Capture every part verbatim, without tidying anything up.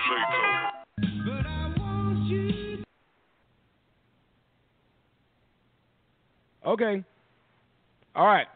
tommy-sotomayor. Okay. All right.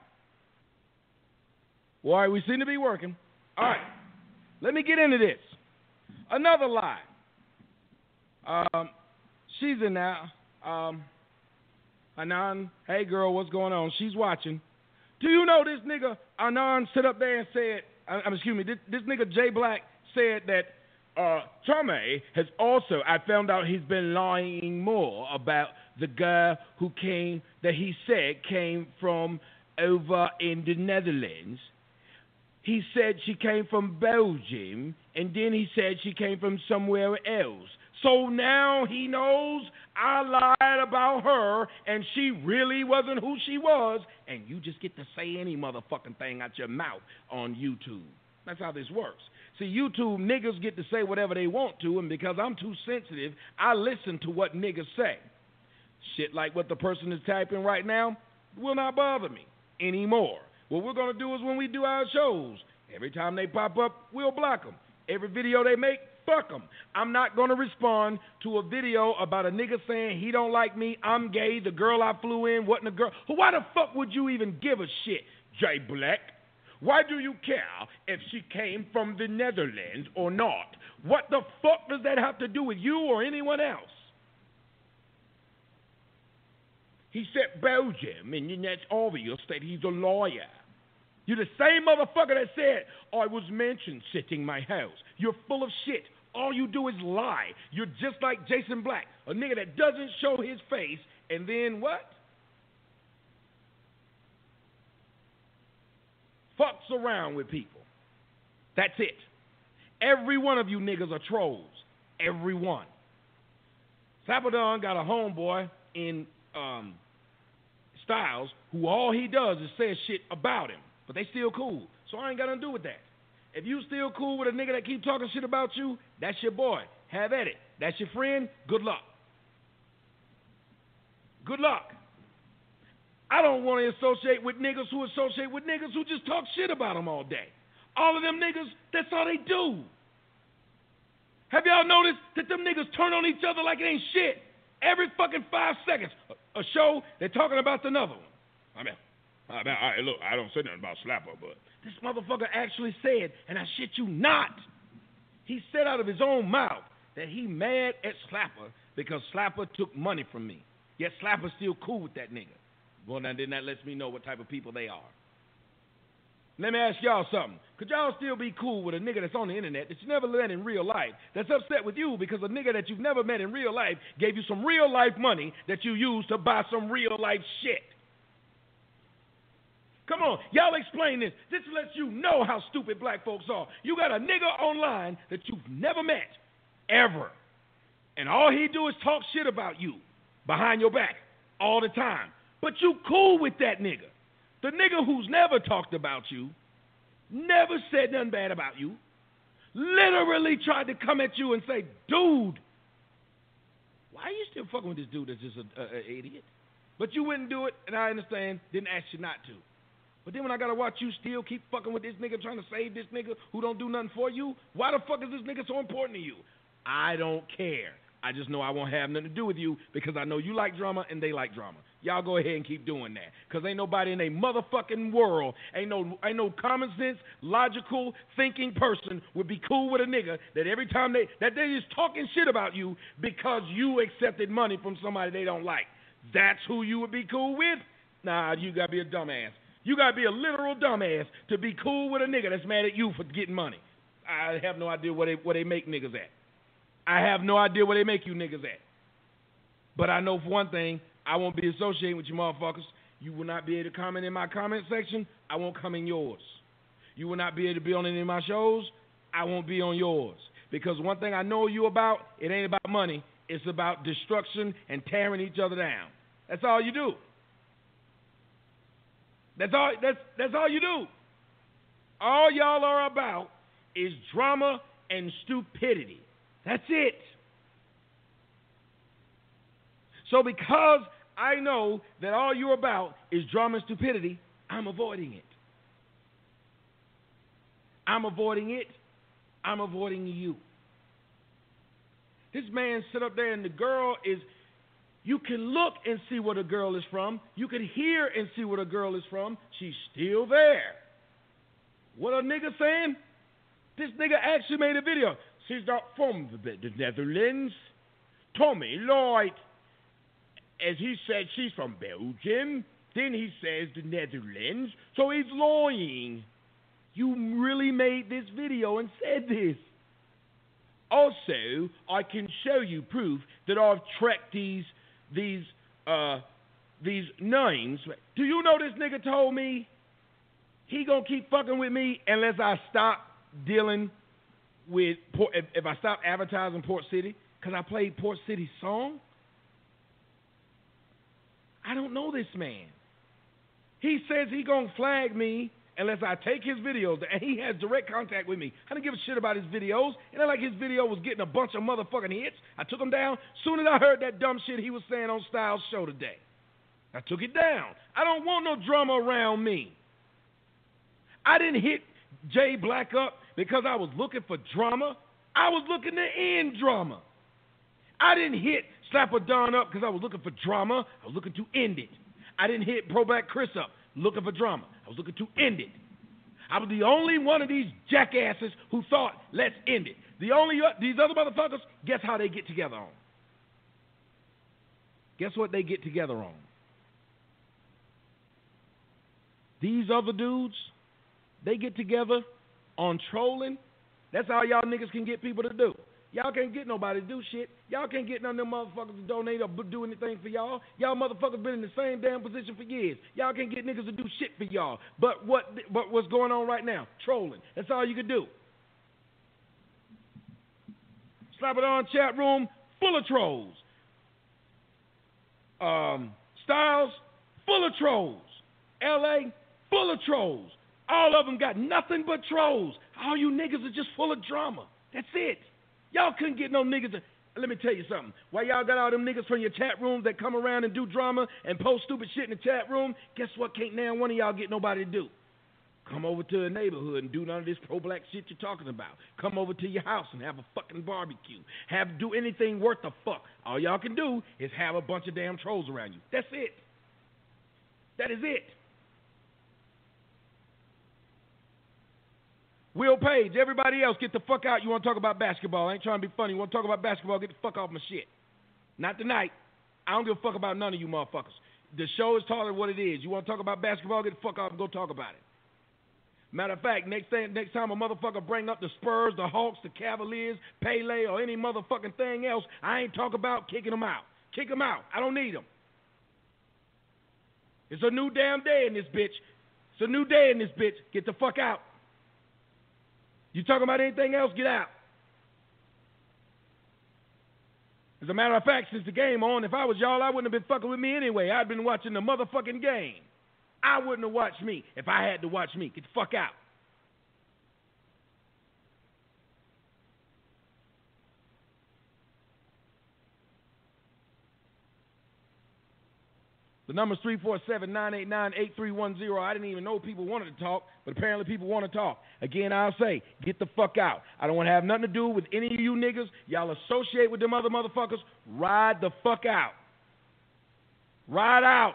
Well, all right, we seem to be working. All right. Let me get into this. Another lie. Um, she's in now. Um, Anan, hey girl, what's going on? She's watching. Do you know this nigga Anan stood up there and said, uh, excuse me, this, this nigga Jay Black said that uh, Tommy has also, I found out he's been lying more about the girl who came, that he said came from over in the Netherlands. He said she came from Belgium, and then he said she came from somewhere else. So now he knows I lied about her, and she really wasn't who she was, and you just get to say any motherfucking thing out your mouth on YouTube. That's how this works. See, YouTube niggas get to say whatever they want to, and because I'm too sensitive, I listen to what niggas say. Shit like what the person is typing right now will not bother me anymore. What we're going to do is when we do our shows, every time they pop up, we'll block them. Every video they make, fuck them. I'm not going to respond to a video about a nigga saying he don't like me, I'm gay, the girl I flew in wasn't a girl. Why the fuck would you even give a shit, Jay Black? Why do you care if she came from the Netherlands or not? What the fuck does that have to do with you or anyone else? He said Belgium, and then that's obvious that he's a lawyer. You're the same motherfucker that said, I was mentioned sitting my house. You're full of shit. All you do is lie. You're just like Jason Black, a nigga that doesn't show his face, and then what? Fucks around with people. That's it. Every one of you niggas are trolls. Every one. Sapadon got a homeboy in um, Styles who all he does is say shit about him, but they still cool. So I ain't got nothing to do with that. If you still cool with a nigga that keep talking shit about you, that's your boy. Have at it. That's your friend. Good luck. Good luck. I don't want to associate with niggas who associate with niggas who just talk shit about them all day. All of them niggas, that's all they do. Have y'all noticed that them niggas turn on each other like it ain't shit? Every fucking five seconds, a, a show, they're talking about another one. I mean, I mean, I, look, I don't say nothing about Slapper, but this motherfucker actually said, and I shit you not, he said out of his own mouth that he mad at Slapper because Slapper took money from me. Yet Slapper's still cool with that nigga. Well, now then that lets me know what type of people they are. Let me ask y'all something. Could y'all still be cool with a nigga that's on the internet that you never met in real life, that's upset with you because a nigga that you've never met in real life gave you some real life money that you used to buy some real life shit? Come on, y'all explain this. This lets you know how stupid black folks are. You got a nigga online that you've never met, ever. And all he do is talk shit about you behind your back all the time. But you cool with that nigga. The nigga who's never talked about you, never said nothing bad about you, literally tried to come at you and say, dude, why are you still fucking with this dude that's just an idiot? But you wouldn't do it, and I understand, didn't ask you not to. But then when I gotta watch you still keep fucking with this nigga, trying to save this nigga who don't do nothing for you, why the fuck is this nigga so important to you? I don't care. I just know I won't have nothing to do with you because I know you like drama and they like drama. Y'all go ahead and keep doing that. Because ain't nobody in a motherfucking world, ain't no ain't no common sense, logical, thinking person would be cool with a nigga that every time they, that they just talking shit about you because you accepted money from somebody they don't like. That's who you would be cool with? Nah, you gotta be a dumbass. You gotta be a literal dumbass to be cool with a nigga that's mad at you for getting money. I have no idea where they, where they make niggas at. I have no idea where they make you niggas at. But I know for one thing, I won't be associating with you motherfuckers. You will not be able to comment in my comment section. I won't come in yours. You will not be able to be on any of my shows. I won't be on yours. Because one thing I know you about, it ain't about money. It's about destruction and tearing each other down. That's all you do. That's all, that's, that's all you do. All y'all are about is drama and stupidity. That's it. So because I know that all you're about is drama and stupidity, I'm avoiding it. I'm avoiding it. I'm avoiding you. This man sit up there and the girl is, you can look and see where the girl is from. You can hear and see where the girl is from. She's still there. What a nigga saying? This nigga actually made a video. She's not from the, the Netherlands. Tommy, Lloyd. As he said, she's from Belgium. Then he says the Netherlands. So he's lying. You really made this video and said this. Also, I can show you proof that I've tracked these these uh these names. Do you know this nigga told me he gonna keep fucking with me unless I stop dealing with Port, if, if I stop advertising Port City because I played Port City's song? I don't know this man. He says he gonna flag me unless I take his videos, and he has direct contact with me. I didn't give a shit about his videos. It ain't like his video was getting a bunch of motherfucking hits. I took him down. Soon as I heard that dumb shit he was saying on Styles' show today, I took it down. I don't want no drama around me. I didn't hit Jay Black up because I was looking for drama. I was looking to end drama. I didn't hit Slapper Don up because I was looking for drama. I was looking to end it. I didn't hit Pro Black Chris up looking for drama. I was looking to end it. I was the only one of these jackasses who thought, let's end it. The only uh, these other motherfuckers, guess how they get together on? Guess what they get together on? These other dudes, they get together on trolling. That's all y'all niggas can get people to do. Y'all can't get nobody to do shit. Y'all can't get none of them motherfuckers to donate or do anything for y'all. Y'all motherfuckers been in the same damn position for years. Y'all can't get niggas to do shit for y'all. But what but what's going on right now? Trolling. That's all you can do. Slap it on chat room full of trolls. Um, Styles full of trolls. L A full of trolls. All of them got nothing but trolls. All you niggas are just full of drama. That's it. Y'all couldn't get no niggas to, let me tell you something. Why y'all got all them niggas from your chat rooms that come around and do drama and post stupid shit in the chat room? Guess what? Can't now one of y'all get nobody to do? Come over to the neighborhood and do none of this pro-black shit you're talking about. Come over to your house and have a fucking barbecue. Have do anything worth the fuck. All y'all can do is have a bunch of damn trolls around you. That's it. That is it. Will Page, everybody else, get the fuck out. You want to talk about basketball? I ain't trying to be funny. You want to talk about basketball? Get the fuck off my shit. Not tonight. I don't give a fuck about none of you motherfuckers. The show is talking what it is. You want to talk about basketball? Get the fuck off and go talk about it. Matter of fact, next thing, next time a motherfucker bring up the Spurs, the Hawks, the Cavaliers, Pele, or any motherfucking thing else, I ain't talk about kicking them out. Kick them out. I don't need them. It's a new damn day in this bitch. It's a new day in this bitch. Get the fuck out. You talking about anything else, get out. As a matter of fact, since the game on, if I was y'all, I wouldn't have been fucking with me anyway. I'd been watching the motherfucking game. I wouldn't have watched me if I had to watch me. Get the fuck out. The number's three four seven, nine eight nine, eight three one zero. I didn't even know people wanted to talk, but apparently people want to talk. Again, I'll say, get the fuck out. I don't want to have nothing to do with any of you niggas. Y'all associate with them other motherfuckers. Ride the fuck out. Ride out.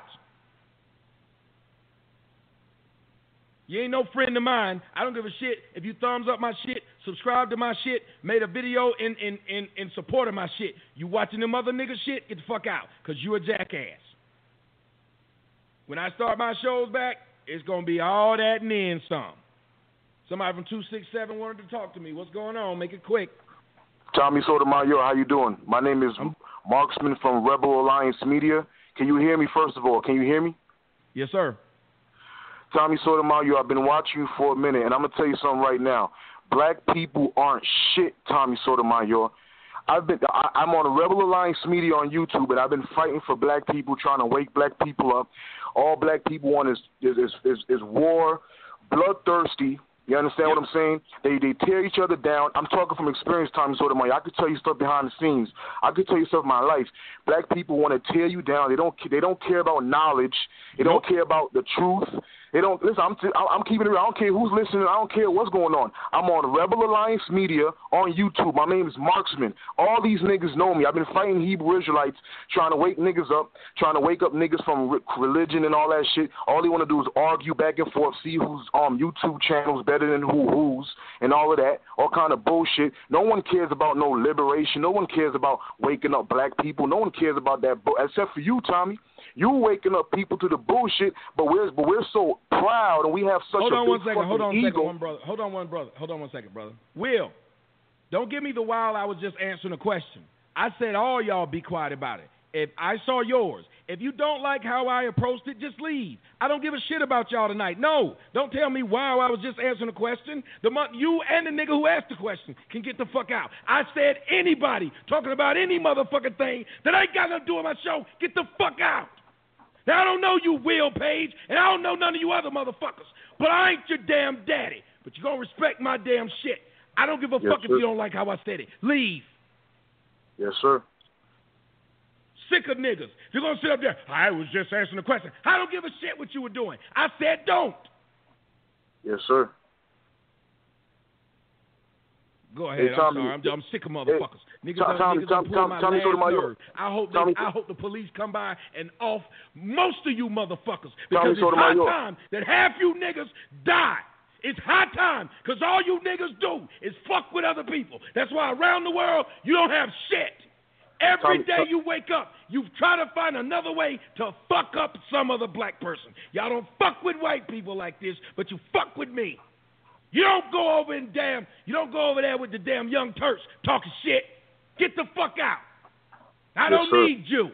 You ain't no friend of mine. I don't give a shit if you thumbs up my shit, subscribe to my shit, made a video in, in, in, in support of my shit. You watching them other niggas shit, get the fuck out, because you a jackass. When I start my shows back, it's going to be all that and then some. Somebody from two six seven wanted to talk to me. What's going on? Make it quick. Tommy-Sotomayor, how you doing? My name is I'm... Marksman from Rebel Alliance Media. Can you hear me, first of all? Can you hear me? Yes, sir. Tommy-Sotomayor, I've been watching you for a minute, and I'm going to tell you something right now. Black people aren't shit, Tommy-Sotomayor. I've been, I, I'm on Rebel Alliance Media on YouTube, and I've been fighting for black people, trying to wake black people up. All black people want is is is, is, is war, bloodthirsty. You understand yep. what I'm saying? They they tear each other down. I'm talking from experience, Tommy Sotomayor. I could tell you stuff behind the scenes. I could tell you stuff in my life. Black people want to tear you down. They don't they don't care about knowledge. They nope. don't care about the truth. They don't listen. I'm t- I'm keeping it real. I don't care who's listening. I don't care what's going on. I'm on Rebel Alliance Media on YouTube. My name is Marksman. All these niggas know me. I've been fighting Hebrew Israelites, trying to wake niggas up, trying to wake up niggas from re- religion and all that shit. All they want to do is argue back and forth, see who's um YouTube channels better than who who's and all of that, all kind of bullshit. No one cares about no liberation. No one cares about waking up black people. No one cares about that, bu- except for you, Tommy. You waking up people to the bullshit, but we're but we're so proud and we have such hold a on big one second. fucking Hold on one ego. second, one brother. Hold on one brother. Hold on one second, brother. Will, don't give me the while I was just answering a question. I said all y'all be quiet about it. If I saw yours, if you don't like how I approached it, just leave. I don't give a shit about y'all tonight. No, don't tell me while I was just answering a question. The month you and the nigga who asked the question can get the fuck out. I said anybody talking about any motherfucking thing that ain't got nothing to do with my show, get the fuck out. Now, I don't know you, Will Page, and I don't know none of you other motherfuckers, but I ain't your damn daddy. But you're going to respect my damn shit. I don't give a Yes, fuck sir. if you don't like how I said it. Leave. Yes, sir. Sick of niggas. If you're going to sit up there, I was just answering the question. I don't give a shit what you were doing. I said don't. Yes, sir. Go ahead. Hey, I'm Tommy, sorry. I'm, I'm sick of motherfuckers. Hey, niggas Tom- are, Tommy, niggas Tom- are pulling my Tom- Tommy last Sotomayor. nerve. I hope, they, Tommy- I hope the police come by and off most of you motherfuckers. Tommy Because it's high Sotomayor. time that half you niggas die. It's high time because all you niggas do is fuck with other people. That's why around the world you don't have shit. Every Tommy, day Tom- you wake up, you try to find another way to fuck up some other black person. Y'all don't fuck with white people like this, but you fuck with me. You don't go over and damn, you don't go over there with the damn young Turks talking shit. Get the fuck out. I Yes, don't sir. need you.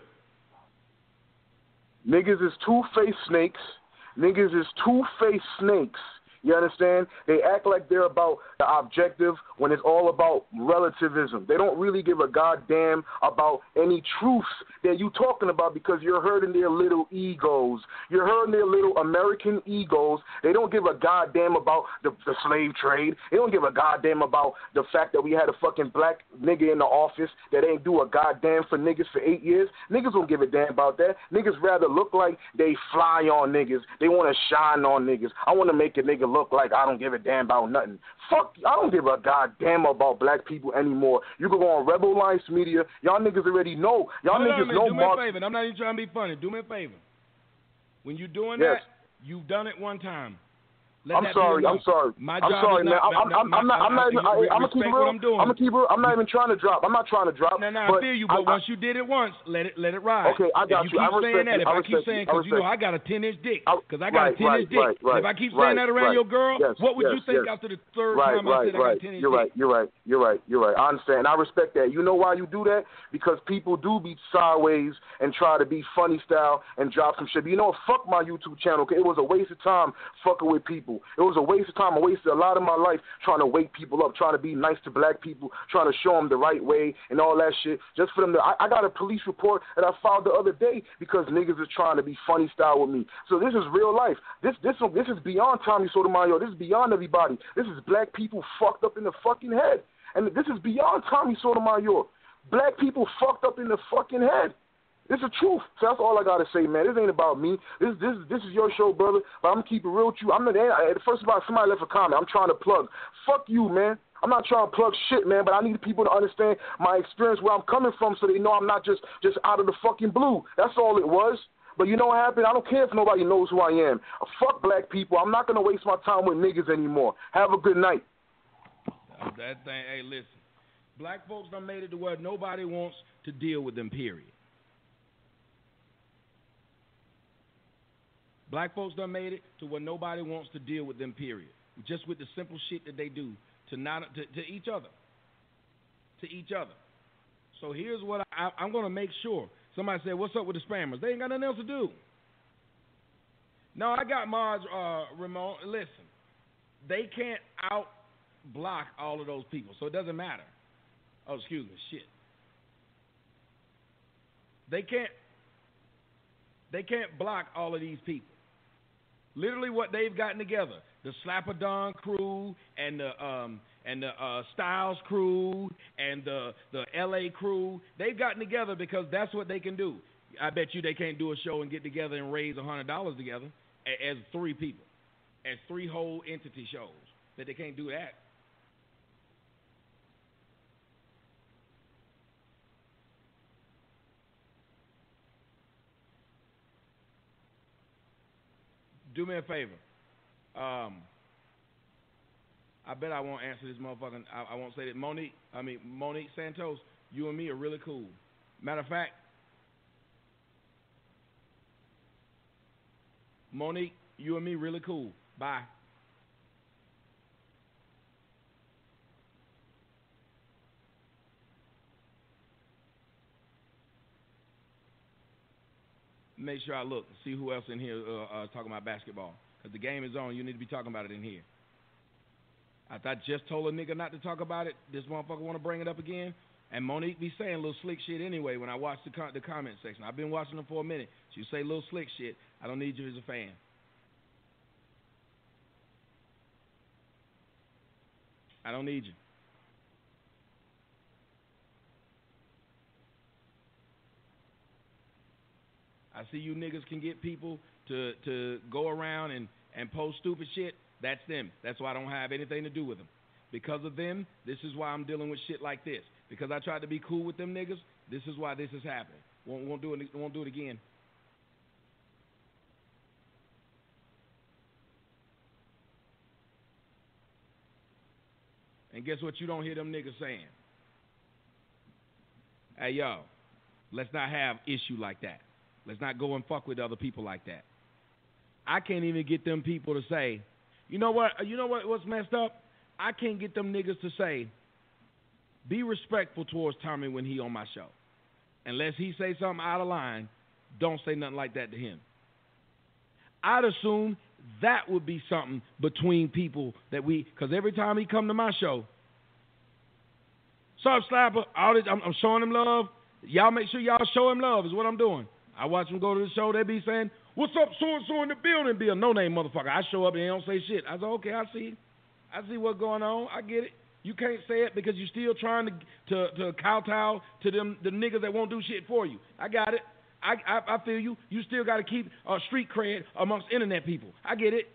Niggas is two-faced snakes. Niggas is two-faced snakes. You understand? They act like they're about the objective when it's all about relativism. They don't really give a goddamn about any truths that you talking about because you're hurting their little egos. You're hurting their little American egos. They don't give a goddamn about the, the slave trade. They don't give a goddamn about the fact that we had a fucking black nigga in the office that ain't do a goddamn for niggas for eight years. Niggas don't give a damn about that. Niggas rather look like they fly on niggas. They want to shine on niggas. I want to make a nigga look like I don't give a damn about nothing. Fuck, I don't give a goddamn about black people anymore. You can go on Rebel Alliance Media. Y'all niggas already know. Y'all Hold on a niggas minute. know Do Mark. me a favor. I'm not even trying to be funny. Do me a favor. When you're doing Yes. that, you've done it one time. Let I'm that sorry. be I'm enough. sorry. My I'm job sorry, is man. not, I'm, I'm, I'm not. I'm not. even, I, I'm gonna keep it respect real. what I'm doing. I'm gonna keep it real. I'm not even trying to drop. I'm not trying to drop. No, no, I but feel you, but I, once you did it once, let it let it ride. Okay, I got if you. you. I keep saying respect that, you. if I I, keep respect saying, you. I because you know respect I got a ten-inch dick, I- because I got right, a ten-inch right, dick. right, right, And if I keep right, saying that around right. your girl, Yes, what would yes, you think yes. after the third Right, time I right, said I got right. a ten-inch You're dick? right. You're right. You're right. You're right. I understand. And I respect that. You know why you do that? Because people do be sideways and try to be funny style and drop some shit. But you know, fuck my YouTube channel. Okay? It was a waste of time fucking with people. It was a waste of time. I wasted a lot of my life trying to wake people up, trying to be nice to black people, trying to show them the right way and all that shit. Just for them to, I, I got a police report that I filed the other day because niggas is trying to be funny style with me. So this is real life. This this this is beyond Tommy Sotomayor. This is beyond everybody. This is black people fucked up in the fucking head. And this is beyond Tommy Sotomayor. Black people fucked up in the fucking head. This is the truth. So that's all I gotta say, man. This ain't about me. This this this is your show, brother. But I'm gonna keep it real with you. I'm not. First of all, somebody left a comment. I'm trying to plug. Fuck you, man. I'm not trying to plug shit, man. But I need people to understand my experience, where I'm coming from, so they know I'm not just just out of the fucking blue. That's all it was. But you know what happened? I don't care if nobody knows who I am. Fuck black people. I'm not gonna waste my time with niggas anymore. Have a good night. That thing. Hey, listen. Black folks done made it to where nobody wants to deal with them. Period. Black folks done made it to where nobody wants to deal with them, period. Just with the simple shit that they do to not to, to each other. To each other. So here's what I, I, I'm going to make sure. Somebody said, what's up with the spammers? They ain't got nothing else to do. No, I got mods, uh, Ramon. Listen, they can't out-block all of those people, so it doesn't matter. Oh, excuse me, shit. They can't, they can't block all of these people. Literally, what they've gotten together, the Slappadon crew and the um, and the uh, Styles crew and the the L A crew, they've gotten together because that's what they can do. I bet you they can't do a show and get together and raise a hundred dollars together as three people. as three whole entity shows. That they can't do that. Do me a favor. Um, I bet I won't answer this motherfucking. I, I won't say that. Monique, I mean Monique Santos, you and me are really cool. Matter of fact, Monique, you and me really cool. Bye. Make sure I look, see who else in here uh, uh, talking about basketball. Because the game is on, you need to be talking about it in here. After I just told a nigga not to talk about it, this motherfucker want to bring it up again. And Monique be saying little slick shit anyway when I watch the, com- the comment section. I've been watching them for a minute. She say little slick shit. I don't need you as a fan. I don't need you. I see you niggas can get people to, to go around and, and post stupid shit. That's them. That's why I don't have anything to do with them. Because of them, this is why I'm dealing with shit like this. Because I tried to be cool with them niggas, this is why this is happening. Won't, won't do it. Won't do it again. And guess what? You don't hear them niggas saying. Hey yo, let's not have issue like that. Let's not go and fuck with other people like that. I can't even get them people to say, you know what? You know what? What's messed up? I can't get them niggas to say, be respectful towards Tommy when he on my show. Unless he say something out of line, don't say nothing like that to him. I'd assume that would be something between people that we, because every time he come to my show, sup Slapper, all this, I'm, I'm showing him love. Y'all make sure y'all show him love is what I'm doing. I watch him go to the show, they be saying, what's up, so-and-so in the building? Be a no-name motherfucker. I show up and they don't say shit. I say, okay, I see. I see what's going on. I get it. You can't say it because you're still trying to to, to kowtow to them the niggas that won't do shit for you. I got it. I I, I feel you. You still got to keep uh, street cred amongst internet people. I get it.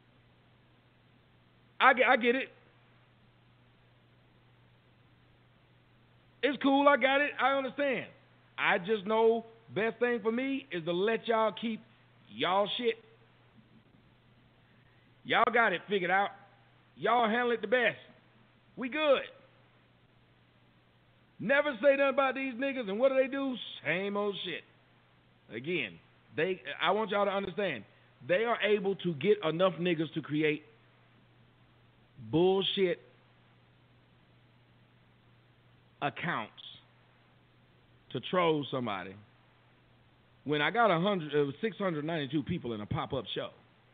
I get, I get it. It's cool. I got it. I understand. I just know best thing for me is to let y'all keep y'all shit. Y'all got it figured out. Y'all handle it the best. We good. Never say nothing about these niggas, and what do they do? Same old shit. Again, they. I want y'all to understand, they are able to get enough niggas to create bullshit accounts to troll somebody. When I got a hundred, it was six hundred ninety-two people in a pop-up show.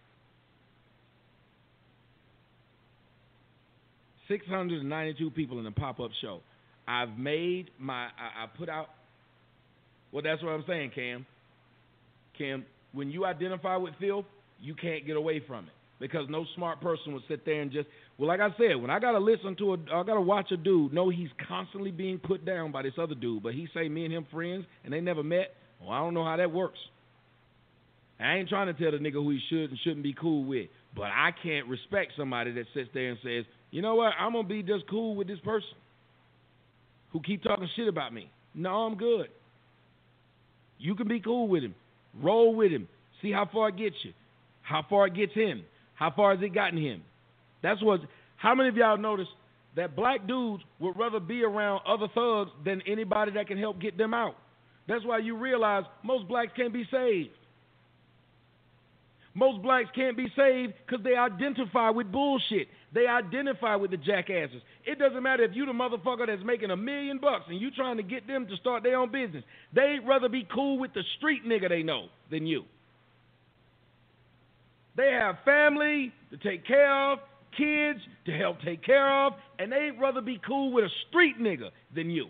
six hundred ninety-two people in a pop-up show. I've made my, I, I put out, well, that's what I'm saying, Cam. Cam, when you identify with filth, you can't get away from it. Because no smart person would sit there and just, well, like I said, when I got to listen to a, I got to watch a dude, know he's constantly being put down by this other dude, but he say me and him friends, and they never met, well, I don't know how that works. I ain't trying to tell the nigga who he should and shouldn't be cool with, but I can't respect somebody that sits there and says, you know what, I'm going to be just cool with this person who keep talking shit about me. No, I'm good. You can be cool with him. Roll with him. See how far it gets you. How far it gets him. How far has it gotten him? That's what, how many of y'all notice that black dudes would rather be around other thugs than anybody that can help get them out? That's why you realize most blacks can't be saved. Most blacks can't be saved because they identify with bullshit. They identify with the jackasses. It doesn't matter if you the motherfucker that's making a million bucks and you trying to get them to start their own business. They'd rather be cool with the street nigga they know than you. They have family to take care of, kids to help take care of, and they'd rather be cool with a street nigga than you.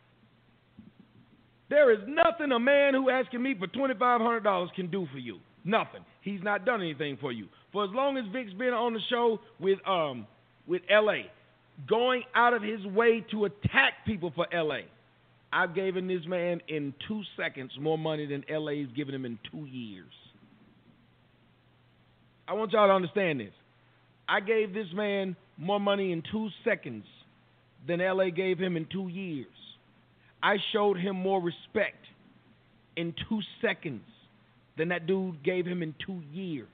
There is nothing a man who asking me for twenty-five hundred dollars can do for you. Nothing. He's not done anything for you. For as long as Vic's been on the show with um with L A, going out of his way to attack people for L A, I've given this man in two seconds more money than L A's given him in two years. I want y'all to understand this. I gave this man more money in two seconds than L A gave him in two years. I showed him more respect in two seconds than that dude gave him in two years.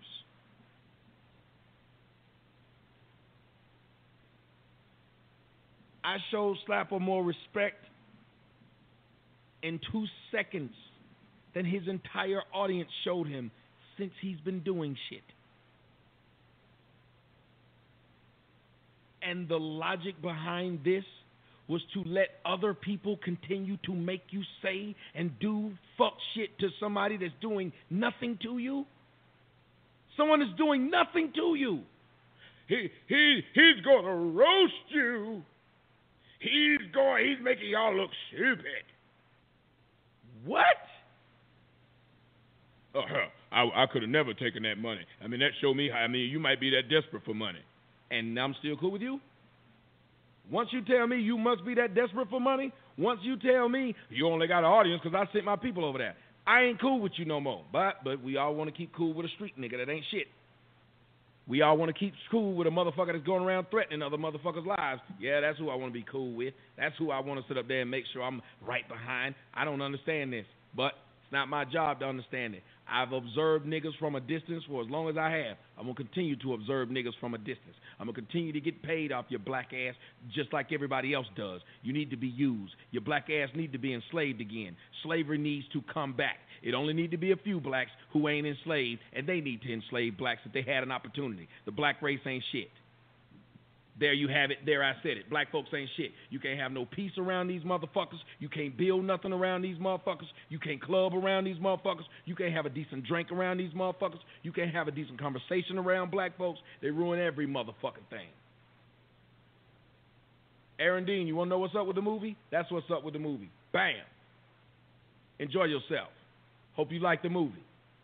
I showed Slapper more respect in two seconds than his entire audience showed him since he's been doing shit. And the logic behind this was to let other people continue to make you say and do fuck shit to somebody that's doing nothing to you. Someone is doing nothing to you. He he he's gonna roast you. He's going he's making y'all look stupid. What? Uh, I I could have never taken that money. I mean, that showed me how, I mean, you might be that desperate for money. And I'm still cool with you? Once you tell me you must be that desperate for money, once you tell me you only got an audience because I sent my people over there, I ain't cool with you no more. But but we all want to keep cool with a street nigga that ain't shit. We all want to keep cool with a motherfucker that's going around threatening other motherfuckers' lives. Yeah, that's who I want to be cool with. That's who I want to sit up there and make sure I'm right behind. I don't understand this, but it's not my job to understand it. I've observed niggas from a distance for as long as I have. I'm going to continue to observe niggas from a distance. I'm going to continue to get paid off your black ass just like everybody else does. You need to be used. Your black ass need to be enslaved again. Slavery needs to come back. It only need to be a few blacks who ain't enslaved, and they need to enslave blacks if they had an opportunity. The black race ain't shit. There you have it. There I said it. Black folks ain't shit. You can't have no peace around these motherfuckers. You can't build nothing around these motherfuckers. You can't club around these motherfuckers. You can't have a decent drink around these motherfuckers. You can't have a decent conversation around black folks. They ruin every motherfucking thing. Aaron Dean, you want to know what's up with the movie? That's what's up with the movie. Bam. Enjoy yourself. Hope you like the movie.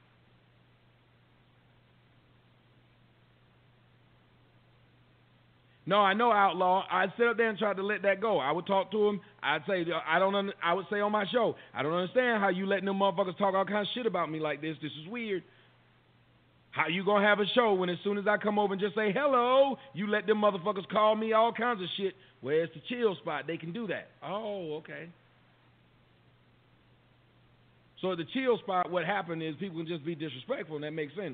No, I know, Outlaw. I'd sit up there and try to let that go. I would talk to him. I'd say, I don't. Under, I would say on my show, I don't understand how you letting them motherfuckers talk all kinds of shit about me like this. This is weird. How you gonna have a show when as soon as I come over and just say hello, you let them motherfuckers call me all kinds of shit? Where's the chill spot? They can do that. Oh, okay. So at the chill spot, what happened is people can just be disrespectful, and that makes sense.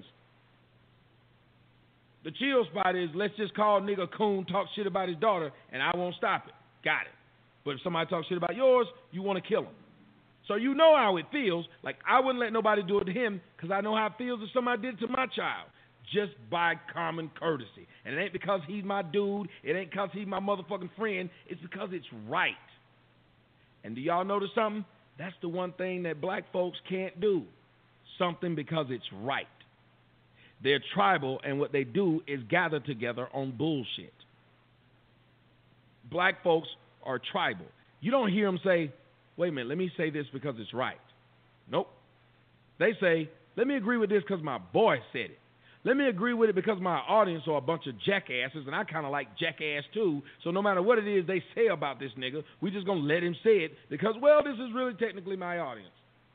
The chill spot is let's just call nigga coon, talk shit about his daughter, and I won't stop it. Got it. But if somebody talks shit about yours, you want to kill him. So you know how it feels. Like I wouldn't let nobody do it to him because I know how it feels if somebody did it to my child. Just by common courtesy. And it ain't because he's my dude. It ain't because he's my motherfucking friend. It's because it's right. And do y'all notice something? That's the one thing that black folks can't do. Something because it's right. They're tribal, and what they do is gather together on bullshit. Black folks are tribal. You don't hear them say, wait a minute, let me say this because it's right. Nope. They say, let me agree with this because my boy said it. Let me agree with it because my audience are a bunch of jackasses, and I kind of like jackass too, so no matter what it is they say about this nigga, we just going to let him say it because, well, this is really technically my audience.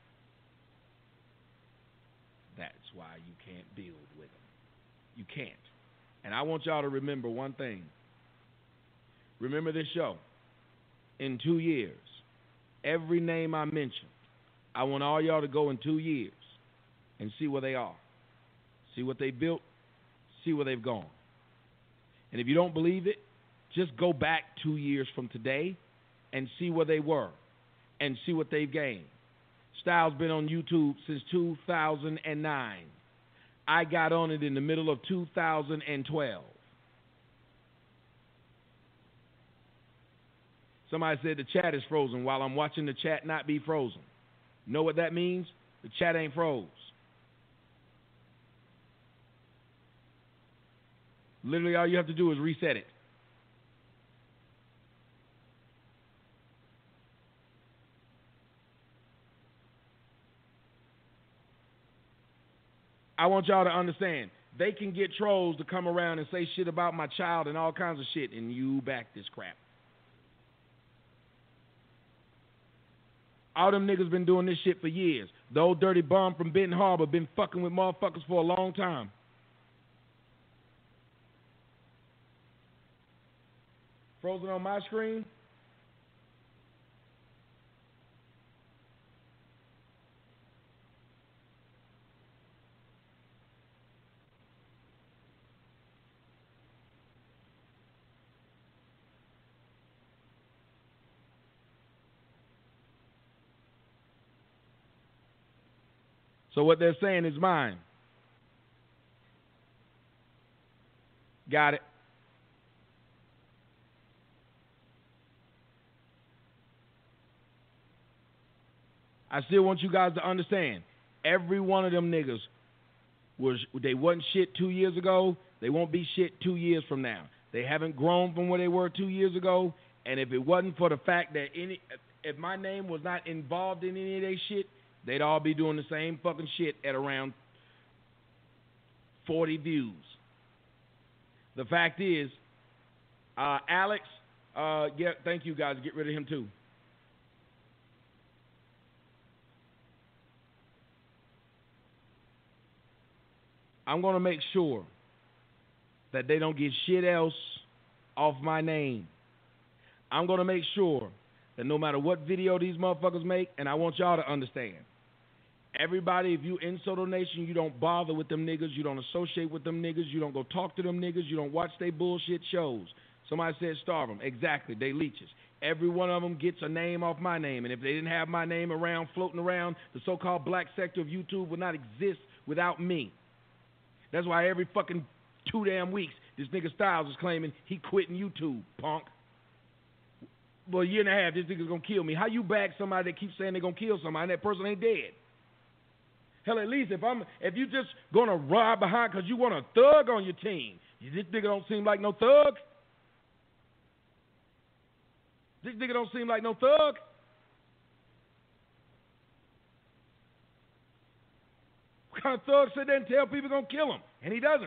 That's why you can't build with them. You can't. And I want y'all to remember one thing. Remember this show. In two years, every name I mentioned, I want all y'all to go in two years and see where they are. See what they built. See where they've gone. And if you don't believe it, just go back two years from today and see where they were and see what they've gained. Styles been on YouTube since two thousand nine. I got on it in the middle of two thousand twelve. Somebody said the chat is frozen while I'm watching the chat not be frozen. Know what that means? The chat ain't froze. Literally all you have to do is reset it. I want y'all to understand, they can get trolls to come around and say shit about my child and all kinds of shit, and you back this crap. All them niggas been doing this shit for years. The old dirty bum from Benton Harbor been fucking with motherfuckers for a long time. Frozen on my screen? So what they're saying is mine. Got it. I still want you guys to understand. Every one of them niggas was they wasn't shit two years ago. They won't be shit two years from now. They haven't grown from where they were two years ago. And if it wasn't for the fact that any, if my name was not involved in any of their shit, they'd all be doing the same fucking shit at around forty views. The fact is, uh, Alex, uh, yeah, thank you guys. Get rid of him too. I'm going to make sure that they don't get shit else off my name. I'm going to make sure that no matter what video these motherfuckers make, and I want y'all to understand, everybody, if you in Soto Nation, you don't bother with them niggas, you don't associate with them niggas, you don't go talk to them niggas, you don't watch their bullshit shows. Somebody said starve them. Exactly, they leeches. Every one of them gets a name off my name, and if they didn't have my name around, floating around, the so-called black sector of YouTube would not exist without me. That's why every fucking two damn weeks, this nigga Styles is claiming he quitting YouTube, punk. Well, a year and a half, this nigga's gonna kill me. How you back somebody that keeps saying they're gonna kill somebody and that person ain't dead? Hell, at least if I'm, if you just gonna ride behind because you want a thug on your team, this nigga don't seem like no thug. This nigga don't seem like no thug. What kind of thug sit there and tell people gonna kill him, and he doesn't?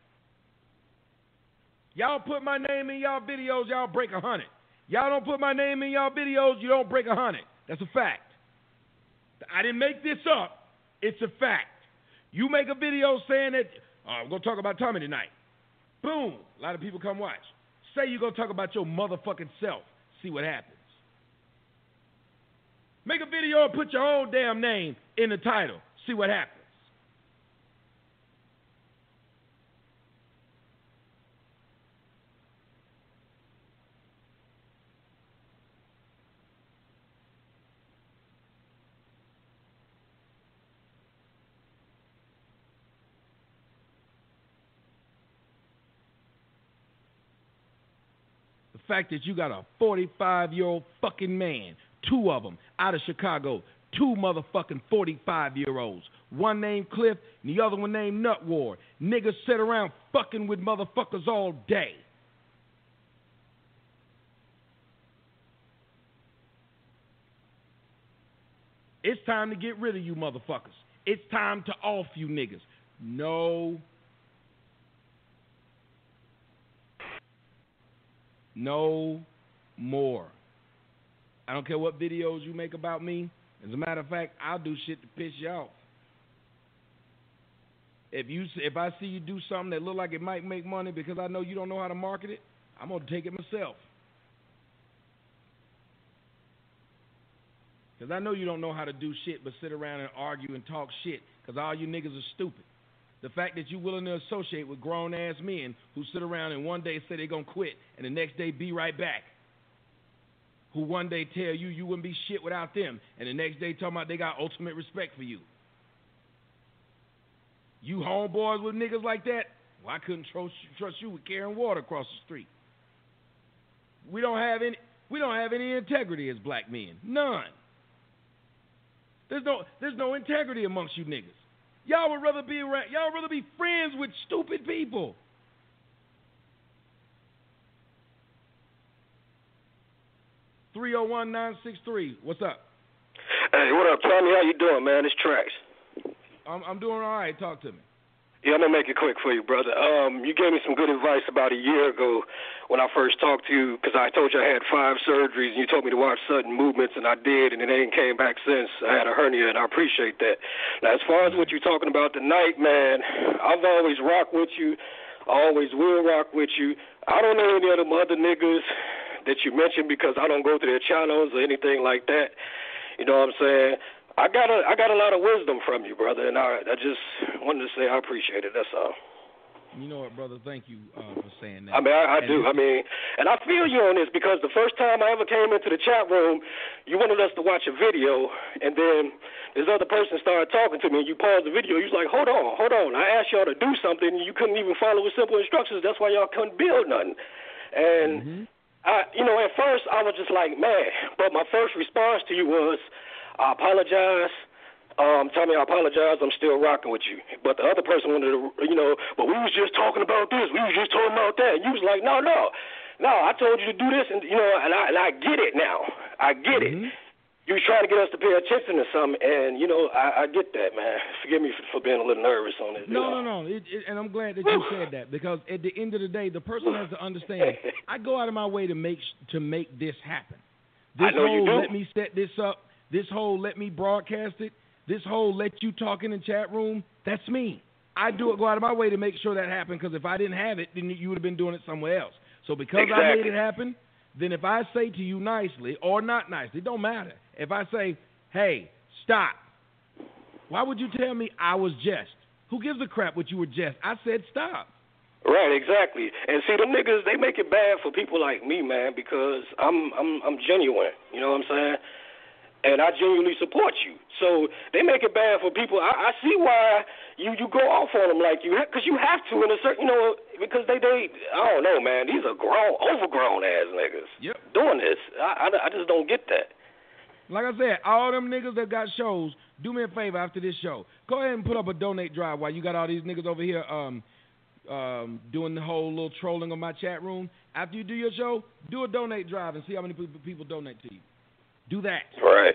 Y'all put my name in y'all videos, y'all break a hundred. Y'all don't put my name in y'all videos, you don't break a hundred. That's a fact. I didn't make this up. It's a fact. You make a video saying that, oh, we're going to talk about Tommy tonight. Boom. A lot of people come watch. Say you're going to talk about your motherfucking self. See what happens. Make a video and put your own damn name in the title. See what happens. Fact that you got a forty-five-year-old fucking man, two of them out of Chicago, two motherfucking forty-five-year-olds, one named Cliff and the other one named Nut War. Niggas sit around fucking with motherfuckers all day. It's time to get rid of you motherfuckers. It's time to off you niggas. No No more. I don't care what videos you make about me. As a matter of fact, I'll do shit to piss you off. If you, if I see you do something that look like it might make money because I know you don't know how to market it, I'm going to take it myself. Because I know you don't know how to do shit but sit around and argue and talk shit because all you niggas are stupid. The fact that you're willing to associate with grown-ass men who sit around and one day say they're going to quit and the next day be right back. Who one day tell you you wouldn't be shit without them and the next day talking about they got ultimate respect for you. You homeboys with niggas like that? Well, I couldn't trust, trust you with carrying water across the street. We don't have any, we don't have any integrity as black men. None. There's no, there's no integrity amongst you niggas. Y'all would rather be around, y'all would rather be friends with stupid people. three oh one, nine six three. What's up? Hey, what up, Tommy? How you doing, man? It's Trax. I'm, I'm doing all right. Talk to me. Yeah, I'm going to make it quick for you, brother. Um, you gave me some good advice about a year ago when I first talked to you because I told you I had five surgeries, and you told me to watch sudden movements, and I did, and it ain't came back since. I had a hernia, and I appreciate that. Now, as far as what you're talking about tonight, man, I've always rocked with you. I always will rock with you. I don't know any of them other niggas that you mentioned because I don't go to their channels or anything like that. You know what I'm saying? I got a I got a lot of wisdom from you, brother, and I I just wanted to say I appreciate it. That's all. You know what, brother? Thank you uh, for saying that. I mean, I, I do. This, I mean, and I feel you on this because the first time I ever came into the chat room, you wanted us to watch a video, and then this other person started talking to me, and you paused the video. You was like, hold on, hold on. I asked y'all to do something, and you couldn't even follow with simple instructions. That's why y'all couldn't build nothing. And, mm-hmm. I, you know, at first I was just like, man. But my first response to you was, I apologize. Um, Tommy, I apologize. I'm still rocking with you. But the other person wanted to, you know, but we was just talking about this. We was just talking about that. And you was like, no, no. No, I told you to do this, and, you know, and I, and I get it now. I get mm-hmm. it. You was trying to get us to pay attention to something, and, you know, I, I get that, man. Forgive me for, for being a little nervous on it. No, you know? no, no, it, it, and I'm glad that you said that because at the end of the day, the person has to understand, I go out of my way to make to make this happen. This I know whole you do. let me set this up, this whole let me broadcast it, this whole let you talk in the chat room, that's me. I do it, go out of my way to make sure that happened because if I didn't have it, then you would have been doing it somewhere else. So because exactly. I made it happen, then if I say to you nicely or not nicely, it don't matter. If I say, hey, stop, why would you tell me I was jest? Who gives a crap what you were jest? I said stop. Right, exactly. And see, them niggas, they make it bad for people like me, man, because I'm I'm I'm genuine. You know what I'm saying? And I genuinely support you. So they make it bad for people. I, I see why you, you go off on them like you, because you have to in a certain, you know, because they, they, I don't know, man. These are grown, overgrown ass niggas yep. doing this. I, I, I just don't get that. Like I said, all them niggas that got shows, do me a favor after this show. Go ahead and put up a donate drive while you got all these niggas over here um, um, doing the whole little trolling on my chat room. After you do your show, do a donate drive and see how many people, people donate to you. Do that. Right.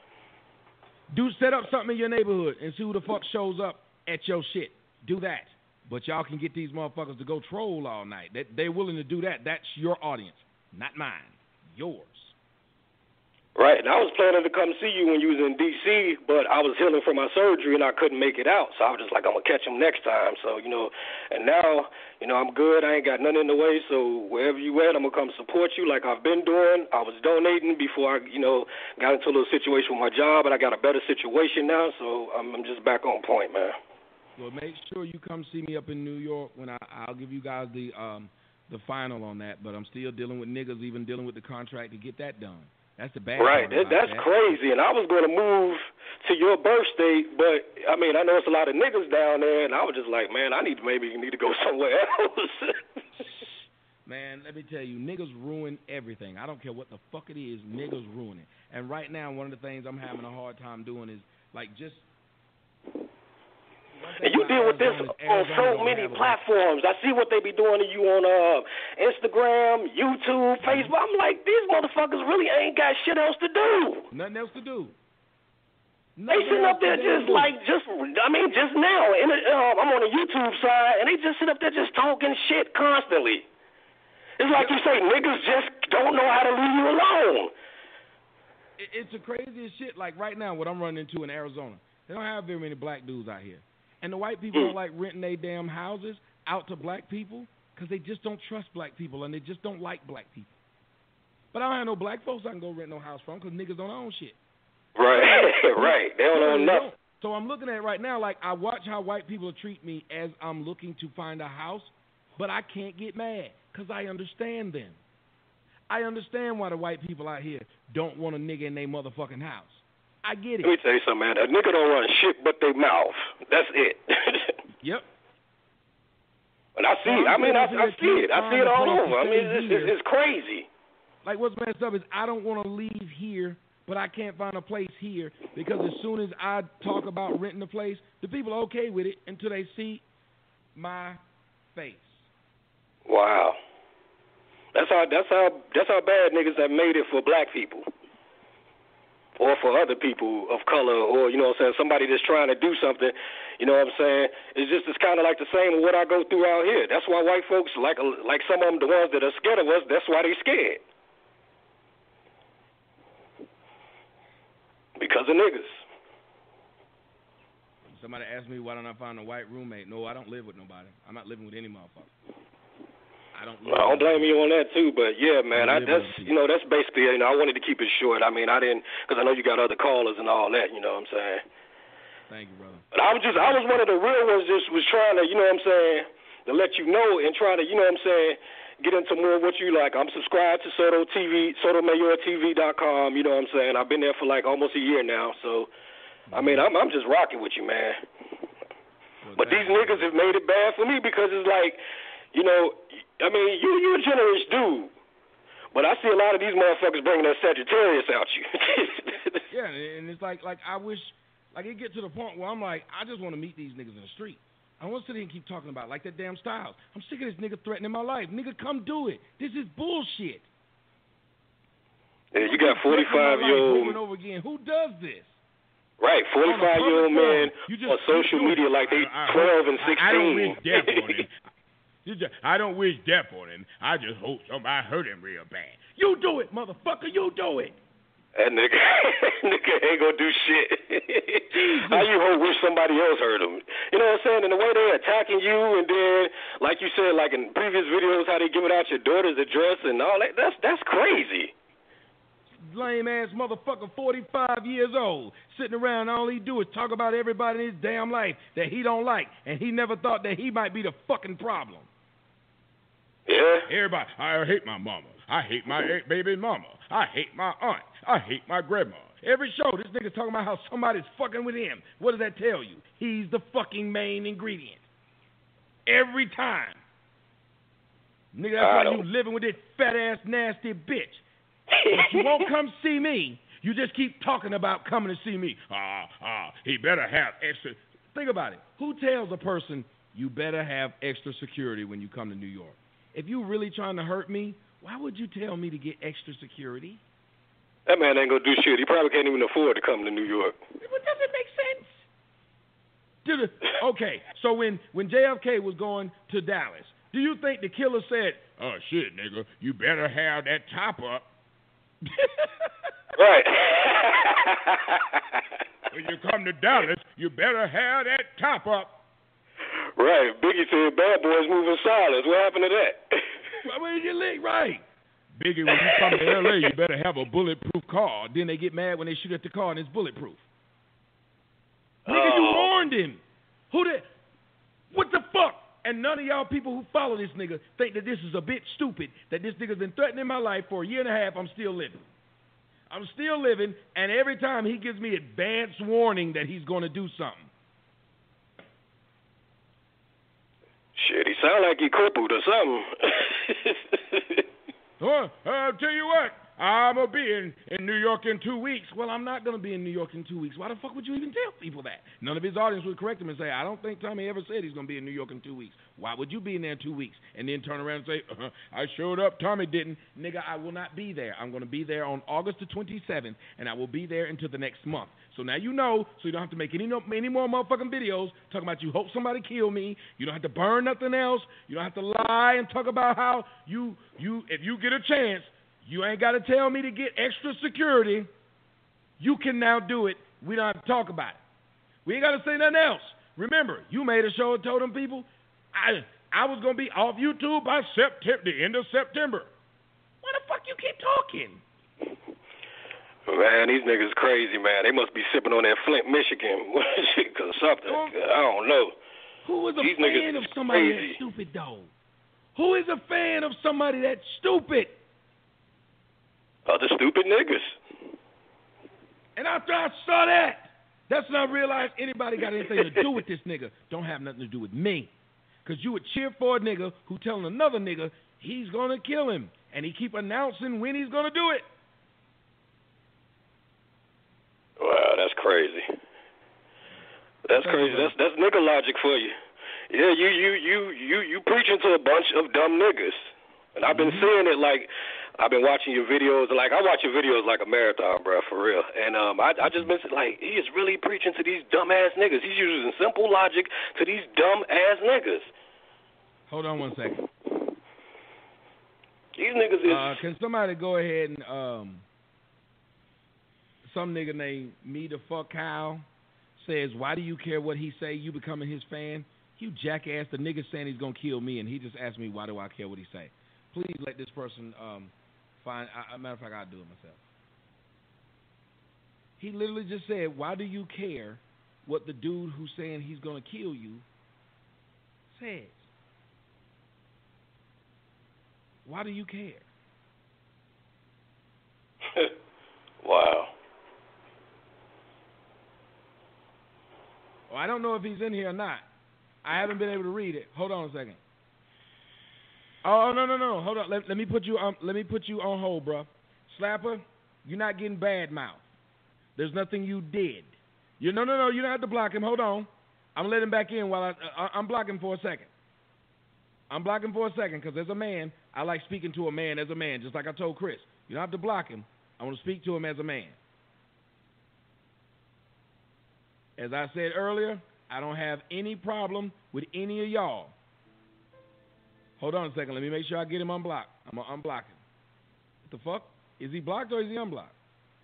Do set up something in your neighborhood and see who the fuck shows up at your shit. Do that. But y'all can get these motherfuckers to go troll all night. They, they're willing to do that. That's your audience, not mine. Yours. Right, and I was planning to come see you when you was in D C, but I was healing from my surgery and I couldn't make it out. So I was just like, I'm going to catch him next time. So, you know, and now, you know, I'm good. I ain't got nothing in the way. So wherever you at, I'm going to come support you like I've been doing. I was donating before I, you know, got into a little situation with my job, and I got a better situation now. So I'm, I'm just back on point, man. Well, make sure you come see me up in New York when I, I'll give you guys the um, the final on that. But I'm still dealing with niggas, even dealing with the contract to get that done. That's the bad right. part. Right, that's that. crazy. And I was going to move to your birth state, but I mean, I know it's a lot of niggas down there, and I was just like, man, I need to maybe need to go somewhere else. Man, let me tell you, niggas ruin everything. I don't care what the fuck it is, niggas ruin it. And right now, one of the things I'm having a hard time doing is like just. And you deal with this on so many platforms. I see what they be doing to you on uh, Instagram, YouTube, Facebook. I'm like, these motherfuckers really ain't got shit else to do. Nothing else to do. Nothing they sitting up there just do. like, just, I mean, just now. In a, uh, I'm on the YouTube side, and they just sit up there just talking shit constantly. It's like you say, niggas just don't know how to leave you alone. It's the craziest shit. Like right now, what I'm running into in Arizona, they don't have very many black dudes out here. And the white people mm. don't like renting their damn houses out to black people because they just don't trust black people and they just don't like black people. But I don't have no black folks I can go rent no house from because niggas don't own shit. Right, right. They don't own nothing. So I'm looking at it right now like I watch how white people treat me as I'm looking to find a house, but I can't get mad because I understand them. I understand why the white people out here don't want a nigga in their motherfucking house. I get it. Let me tell you something, man. A nigga don't run shit but their mouth. That's it. Yep. And I see it. I mean, I, I see it. I see it all over. I mean, it's, it's, it's crazy. Like, what's messed up is I don't want to leave here, but I can't find a place here because as soon as I talk about renting a place, the people are okay with it until they see my face. Wow. That's how. That's how. That's how bad niggas have made it for black people. Or for other people of color, or, you know what I'm saying, somebody that's trying to do something, you know what I'm saying? It's just, it's kind of like the same with what I go through out here. That's why white folks, like like some of them, the ones that are scared of us, that's why they scared. Because of niggas. Somebody asked me, why don't I find a white roommate? No, I don't live with nobody. I'm not living with any motherfucker. I I don't. I don't blame you on that too, but yeah, man, I, that's you know that's basically you know I wanted to keep it short. I mean, I didn't because I know you got other callers and all that. You know what I'm saying? Thank you, brother. But I was just I was one of the real ones. Just was trying to you know what I'm saying to let you know and trying to you know what I'm saying get into more of what you like. I'm subscribed to Soto T V, sotomayor T V dot com. You know what I'm saying? I've been there for like almost a year now, so I mean I'm I'm just rocking with you, man. Well, but these niggas have made it bad for me because it's like. You know, I mean, you you a generous dude, but I see a lot of these motherfuckers bringing that Sagittarius out you. Yeah, and it's like like I wish, like it get to the point where I'm like, I just want to meet these niggas in the street. I want to sit here and keep talking about like that damn Styles. I'm sick of this nigga threatening my life. Nigga, come do it. This is bullshit. Yeah, you got forty-five year old over and over again. Who does this? Right, forty-five year old man on social media like they I, I, twelve and sixteen. I don't wish death on him. I don't wish death on him. I just hope somebody hurt him real bad. You do it, motherfucker. You do it. That nigga, nigga ain't gonna do shit. How you hope wish somebody else hurt him? You know what I'm saying? And the way they're attacking you, and then, like you said, like in previous videos, how they giving out your daughter's address and all that. That's that's crazy. Lame ass motherfucker, forty-five years old, sitting around. All he do is talk about everybody in his damn life that he don't like, and he never thought that he might be the fucking problem. Yeah. Everybody, I hate my mama. I hate my baby mama. I hate my aunt. I hate my grandma. Every show, this nigga's talking about how somebody's fucking with him. What does that tell you? He's the fucking main ingredient. Every time. Nigga, that's why you living with this fat ass nasty bitch. But you won't come see me. You just keep talking about coming to see me. Ah, ah, he better have extra. Think about it. Who tells a person you better have extra security when you come to New York? If you really trying to hurt me, why would you tell me to get extra security? That man ain't gonna do shit. He probably can't even afford to come to New York. What does it make sense? Did it, okay, so when, when J F K was going to Dallas, do you think the killer said, oh, shit, nigga, you better have that top up? Right. When you come to Dallas, you better have that top up. Right. Biggie said bad boys moving silence. What happened to that? Where did you leak? Right. Biggie, when you come to L A, you better have a bulletproof car. Then they get mad when they shoot at the car and it's bulletproof. Oh. Nigga, you warned him. Who the... What the fuck? And none of y'all people who follow this nigga think that this is a bit stupid, that this nigga's been threatening my life for a year and a half. I'm still living. I'm still living, and every time he gives me advance warning that he's going to do something. Shit, he sound like he crippled or something. Well, I'll tell you what. I'm going to be in, in New York in two weeks. Well, I'm not going to be in New York in two weeks. Why the fuck would you even tell people that? None of his audience would correct him and say, I don't think Tommy ever said he's going to be in New York in two weeks. Why would you be in there in two weeks? And then turn around and say, uh-huh, I showed up, Tommy didn't. Nigga, I will not be there. I'm going to be there on August the twenty-seventh, and I will be there until the next month. So now you know, so you don't have to make any, no, any more motherfucking videos talking about you hope somebody kill me. You don't have to burn nothing else. You don't have to lie and talk about how you, you if you get a chance, you ain't got to tell me to get extra security. You can now do it. We don't have to talk about it. We ain't got to say nothing else. Remember, you made a show and told them people, I I was going to be off YouTube by September, the end of September. Why the fuck you keep talking? Man, these niggas crazy, man. They must be sipping on that Flint, Michigan or something. I don't know. Who is a these fan of somebody crazy. that's stupid, though? Who is a fan of somebody that's stupid? Other stupid niggas. And after I saw that, that's when I realized anybody got anything to do with this nigga don't have nothing to do with me. Because you would cheer for a nigga who telling another nigga he's going to kill him. And he keep announcing when he's going to do it. Wow, that's crazy. That's crazy. That's that's nigga logic for you. Yeah, you you you you you preaching to a bunch of dumb niggas. And I've been mm-hmm. seeing it like... I've been watching your videos, like I watch your videos like a marathon, bro, for real. And um, I, I just been like, he is really preaching to these dumb ass niggas. He's using simple logic to these dumb ass niggas. Hold on one second. These niggas is. Uh, can somebody go ahead and um, some nigga named Me the Fuck Kyle says, why do you care what he say? You becoming his fan? You jackass, the nigga saying he's going to kill me, and he just asked me, why do I care what he say? Please let this person um, find, a matter of fact, I'll do it myself. He literally just said, why do you care what the dude who's saying he's going to kill you says? Why do you care? Wow. Well, I don't know if he's in here or not. I haven't been able to read it. Hold on a second. Oh no no no! Hold on. Let, let me put you on. Let me put you on hold, bro. Slapper, you're not getting bad mouth. There's nothing you did. You no no no. You don't have to block him. Hold on. I'm letting him back in while I. Uh, I'm blocking for a second. I'm blocking for a second because as a man, I like speaking to a man as a man, just like I told Chris. You don't have to block him. I want to speak to him as a man. As I said earlier, I don't have any problem with any of y'all. Hold on a second. Let me make sure I get him unblocked. I'm going to unblock him. What the fuck? Is he blocked or is he unblocked?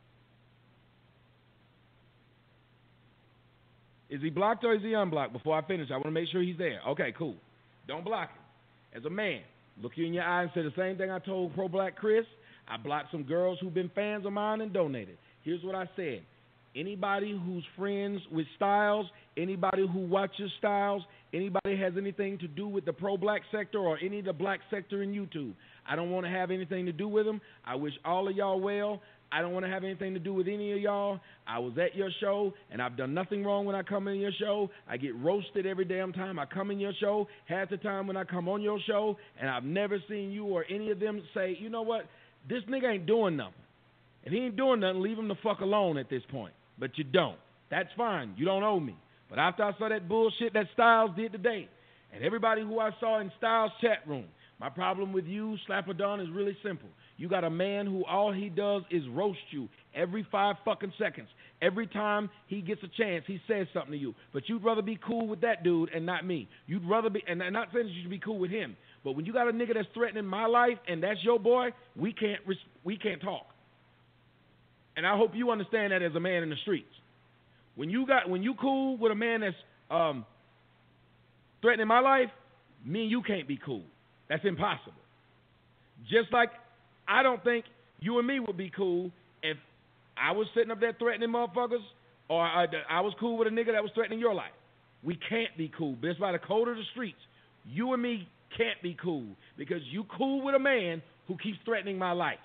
Is he blocked or is he unblocked? Before I finish, I want to make sure he's there. Okay, cool. Don't block him. As a man, look you in your eye and say the same thing I told Pro-Black Chris. I blocked some girls who've been fans of mine and donated. Here's what I said. Anybody who's friends with Styles, anybody who watches Styles, anybody has anything to do with the pro-black sector or any of the black sector in YouTube, I don't want to have anything to do with them. I wish all of y'all well. I don't want to have anything to do with any of y'all. I was at your show, and I've done nothing wrong when I come in your show. I get roasted every damn time I come in your show. Half the time when I come on your show, and I've never seen you or any of them say, you know what, this nigga ain't doing nothing. If he ain't doing nothing, leave him the fuck alone at this point. But you don't. That's fine. You don't owe me. But after I saw that bullshit that Styles did today, and everybody who I saw in Styles' chat room, my problem with you, Slapper Don, is really simple. You got a man who all he does is roast you every five fucking seconds. Every time he gets a chance, he says something to you. But you'd rather be cool with that dude and not me. You'd rather be, and I'm not saying that you should be cool with him, but when you got a nigga that's threatening my life and that's your boy, we can't we can't talk. And I hope you understand that as a man in the streets. When you got when you cool with a man that's um, threatening my life, me and you can't be cool. That's impossible. Just like I don't think you and me would be cool if I was sitting up there threatening motherfuckers, or I, I was cool with a nigga that was threatening your life. We can't be cool. But it's by the code of the streets. You and me can't be cool because you cool with a man who keeps threatening my life.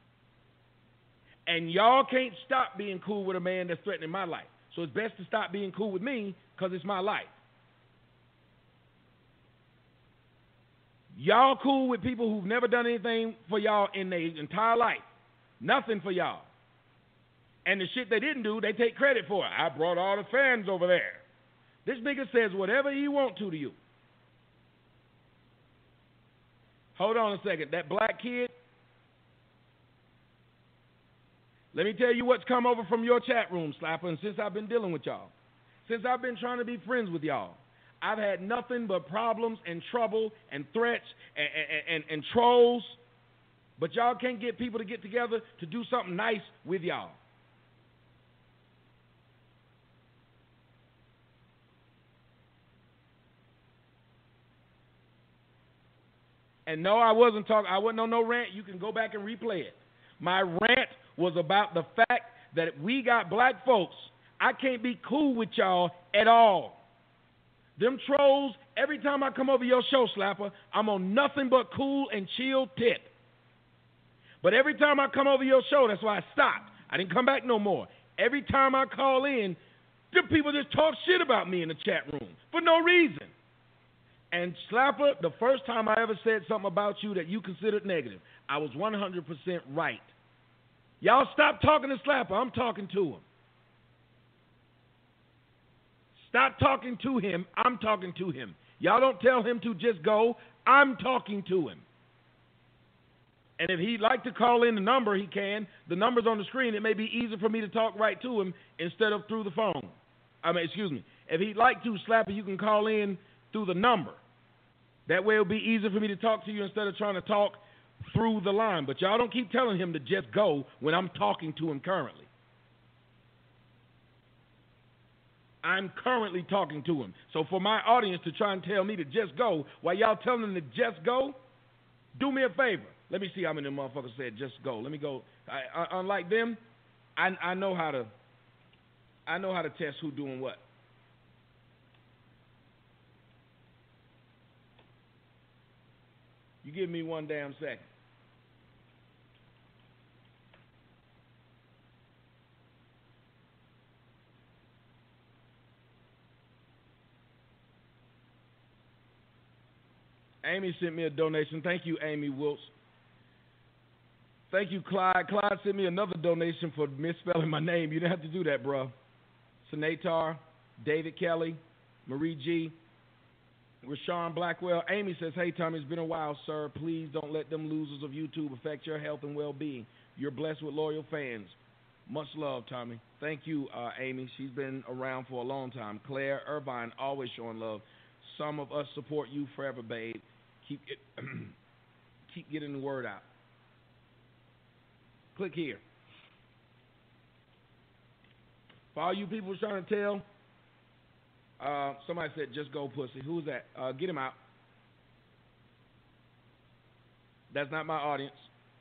And y'all can't stop being cool with a man that's threatening my life. So it's best to stop being cool with me because it's my life. Y'all cool with people who've never done anything for y'all in their entire life. Nothing for y'all. And the shit they didn't do, they take credit for it. I brought all the fans over there. This nigga says whatever he want to to you. Hold on a second. That black kid, let me tell you what's come over from your chat room, Slapper, and since I've been dealing with y'all, since I've been trying to be friends with y'all, I've had nothing but problems and trouble and threats and, and, and, and trolls, but y'all can't get people to get together to do something nice with y'all. And no, I wasn't talking, I wasn't on no rant. You can go back and replay it. My rant was about the fact that we got black folks. I can't be cool with y'all at all. Them trolls, every time I come over your show, Slapper, I'm on nothing but cool and chill tip. But every time I come over your show, that's why I stopped. I didn't come back no more. Every time I call in, the people just talk shit about me in the chat room for no reason. And Slapper, the first time I ever said something about you that you considered negative, I was one hundred percent right. Y'all stop talking to Slapper. I'm talking to him. Stop talking to him. I'm talking to him. Y'all don't tell him to just go. I'm talking to him. And if he'd like to call in the number, he can. The number's on the screen. It may be easier for me to talk right to him instead of through the phone. I mean, excuse me. If he'd like to, Slapper, you can call in through the number. That way it'll be easier for me to talk to you instead of trying to talk through the line. But y'all don't keep telling him to just go when I'm talking to him currently. I'm currently talking to him. So for my audience to try and tell me to just go while y'all telling them to just go, do me a favor. Let me see how many motherfuckers said just go. Let me go. I, I, unlike them, I, I know how to. I know how to test who doing what. You give me one damn second. Amy sent me a donation. Thank you, Amy Wilkes. Thank you, Clyde. Clyde sent me another donation for misspelling my name. You didn't have to do that, bro. Senator, David Kelly, Marie G, Rashawn Blackwell. Amy says, hey, Tommy, it's been a while, sir. Please don't let them losers of YouTube affect your health and well-being. You're blessed with loyal fans. Much love, Tommy. Thank you, uh, Amy. She's been around for a long time. Claire Irvine, always showing love. Some of us support you forever, babe. Keep it, keep getting the word out. Click here. For all you people trying to tell, uh, somebody said, just go pussy. Who's that? Uh, get him out. That's not my audience.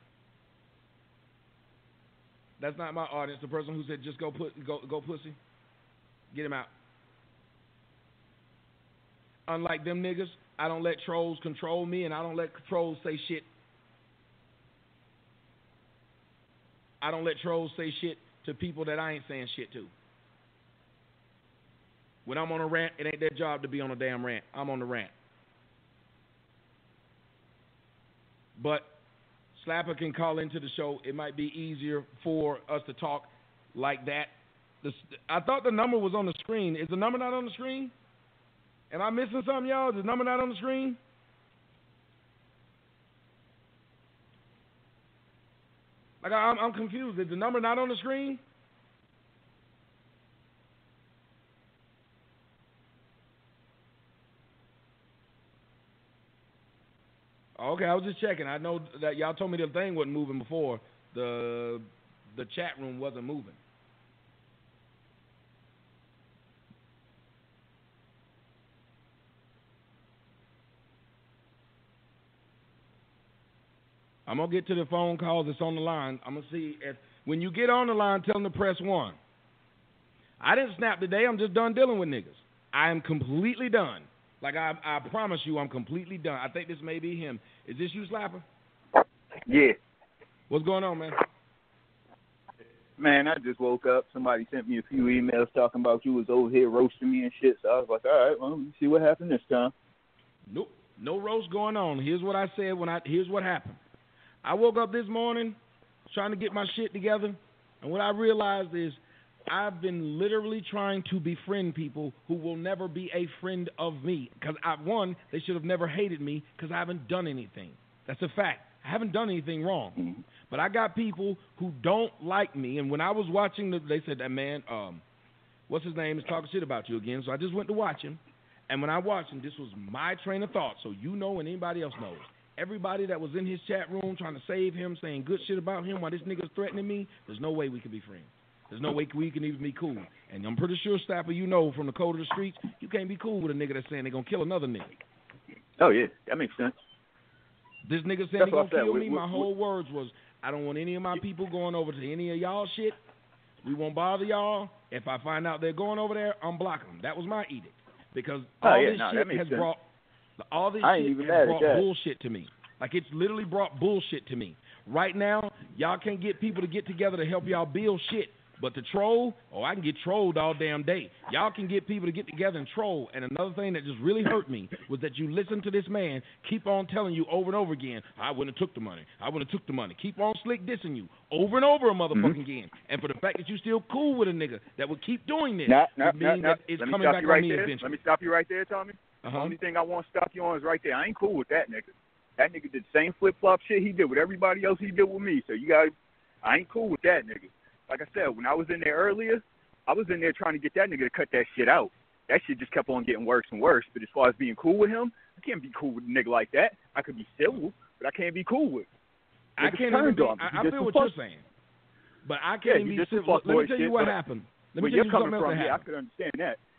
That's not my audience. The person who said, just go, put, go, go pussy. Get him out. Unlike them niggas, I don't let trolls control me, and I don't let trolls say shit. I don't let trolls say shit to people that I ain't saying shit to. When I'm on a rant, it ain't their job to be on a damn rant. I'm on the rant. But Slapper can call into the show. It might be easier for us to talk like that. The, I thought the number was on the screen. Is the number not on the screen? Am I missing something, y'all? Is the number not on the screen? Like, I'm, I'm confused. Is the number not on the screen? Okay, I was just checking. I know that y'all told me the thing wasn't moving before. The the chat room wasn't moving. I'm going to get to the phone calls that's on the line. I'm going to see if, when you get on the line, tell them to press one. I didn't snap today. I'm just done dealing with niggas. I am completely done. Like, I I promise you, I'm completely done. I think this may be him. Is this you, Slapper? Yeah. What's going on, man? Man, I just woke up. Somebody sent me a few emails talking about you was over here roasting me and shit. So I was like, all right, well, let me see what happened this time. Nope. No roast going on. Here's what I said when I, here's what happened. I woke up this morning trying to get my shit together, and what I realized is I've been literally trying to befriend people who will never be a friend of me. Because, I one, they should have never hated me because I haven't done anything. That's a fact. I haven't done anything wrong. Mm-hmm. But I got people who don't like me, and when I was watching, the, they said, that man, um, what's his name, is talking shit about you again. So I just went to watch him, and when I watched him, this was my train of thought, so you know and anybody else knows. Everybody that was in his chat room trying to save him, saying good shit about him while this nigga's threatening me, there's no way we can be friends. There's no way we can even be cool. And I'm pretty sure, Stapper, you know from the code of the streets, you can't be cool with a nigga that's saying they're going to kill another nigga. Oh, yeah. That makes sense. This nigga saying he's going to kill me, my whole words was, I don't want any of my people going over to any of y'all shit. We won't bother y'all. If I find out they're going over there, I'm blocking them. That was my edict. Because all oh, yeah, this no, shit has sense. brought, all this I shit has brought bullshit to me. Like, it's literally brought bullshit to me. Right now, y'all can't get people to get together to help y'all build shit. But to troll, oh, I can get trolled all damn day. Y'all can get people to get together and troll. And another thing that just really hurt me was that you listen to this man keep on telling you over and over again, I wouldn't have took the money. I wouldn't have took the money. Keep on slick dissing you over and over a motherfucking mm-hmm. again. And for the fact that you still cool with a nigga that would keep doing this, nah, nah, would mean nah, nah. that it's Let coming back right on me there. eventually. Let me stop you right there, Tommy. Uh-huh. The only thing I want to stop you on is right there. I ain't cool with that nigga. That nigga did the same flip-flop shit he did with everybody else he did with me. So you guys, I ain't cool with that nigga. Like I said, when I was in there earlier, I was in there trying to get that nigga to cut that shit out. That shit just kept on getting worse and worse. But as far as being cool with him, I can't be cool with a nigga like that. I could be civil, but I can't be cool with him. I can't even be, I, I feel what you're saying. But I can't yeah, be civil. Let me tell you what shit, happened. Let me when tell you're you coming something else from, that yeah, happened. I could understand that.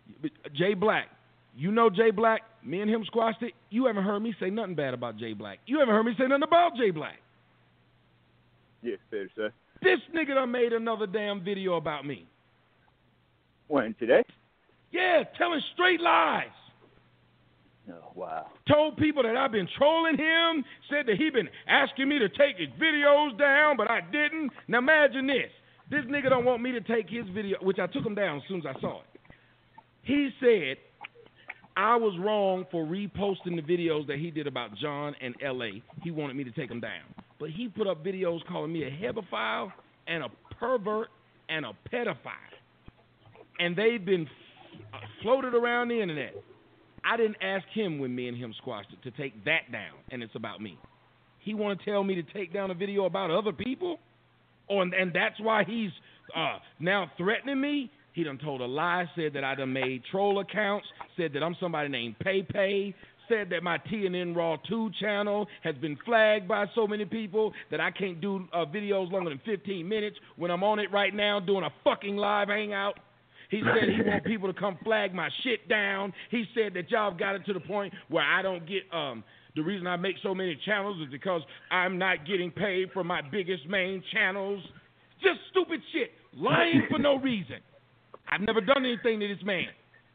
Jay Black. You know Jay Black? Me and him squashed it. You haven't heard me say nothing bad about Jay Black. You haven't heard me say nothing about Jay Black. Yeah, fair to say. This nigga done made another damn video about me. When, today? Yeah, telling straight lies. Oh, wow. Told people that I've been trolling him, said that he been asking me to take his videos down, but I didn't. Now imagine this. This nigga don't want me to take his video, which I took him down as soon as I saw it. He said I was wrong for reposting the videos that he did about John and L A. He wanted me to take them down. But he put up videos calling me a hebephile and a pervert and a pedophile. And they've been f- floated around the internet. I didn't ask him when me and him squashed it to take that down, and it's about me. He want to tell me to take down a video about other people? Oh, and, and that's why he's uh, now threatening me? He done told a lie, said that I done made troll accounts, said that I'm somebody named PayPay, said that my T N N Raw two channel has been flagged by so many people that I can't do uh, videos longer than fifteen minutes when I'm on it right now doing a fucking live hangout. He said he want people to come flag my shit down. He said that y'all got it to the point where I don't get, um, the reason I make so many channels is because I'm not getting paid for my biggest main channels. Just stupid shit. Lying for no reason. I've never done anything to this man.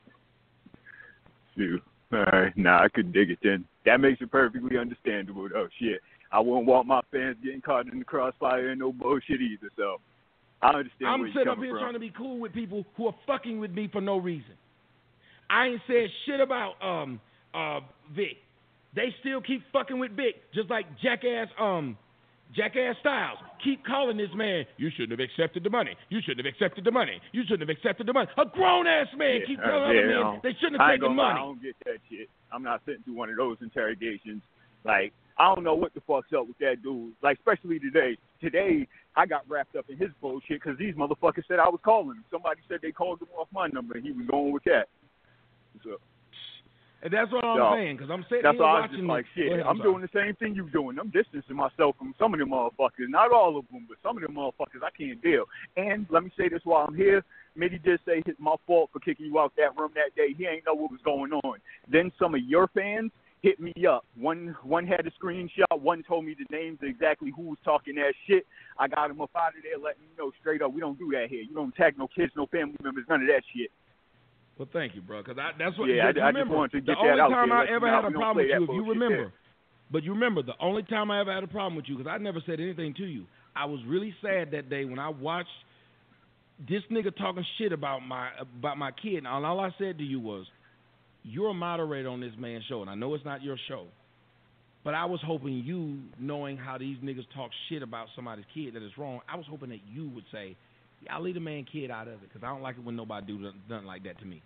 Shoot. All right. Nah, I could dig it then. That makes it perfectly understandable, though. Shit. I wouldn't want my fans getting caught in the crossfire and no bullshit either, so I understand I'm where you're sitting up coming here from. trying to be cool with people who are fucking with me for no reason. I ain't said shit about um uh Vic. They still keep fucking with Vic, just like jackass um jackass Styles. Keep calling this man, you shouldn't have accepted the money. You shouldn't have accepted the money. You shouldn't have accepted the money. A grown ass man Yeah, keep uh, telling yeah, other men no. they shouldn't have I ain't taken gonna lie, money. I don't get that shit. I'm not sitting through one of those interrogations. Like, I don't know what the fuck's up with that dude. Like, especially today. Today, I got wrapped up in his bullshit because these motherfuckers said I was calling him. Somebody said they called him off my number, and he was going with that. So, And that's what I'm so, saying, because I'm sitting that's here why I was watching. just like, the, shit, ahead, I'm, I'm doing the same thing you're doing. I'm distancing myself from some of them motherfuckers. Not all of them, but some of them motherfuckers I can't deal. And let me say this while I'm here. Mitty did say it's my fault for kicking you out that room that day. He ain't know what was going on. Then some of your fans hit me up. One one had a screenshot. One told me the names of exactly who was talking that shit. I got him up out of there, letting me know straight up, we don't do that here. You don't tag no kids, no family members, none of that shit. Well, thank you, bro, because that's what. Yeah, I, you I remember, just wanted to get the that only out time there. I Let ever you had know a we don't problem play with that you, if you bullshit remember, there. but you remember, the only time I ever had a problem with you, because I never said anything to you. I was really sad that day when I watched this nigga talking shit about my about my kid, and all I said to you was, you're a moderator on this man's show, and I know it's not your show, but I was hoping you, knowing how these niggas talk shit about somebody's kid that is wrong, I was hoping that you would say, y'all leave the man kid out of it, because I don't like it when nobody do nothing like that to me.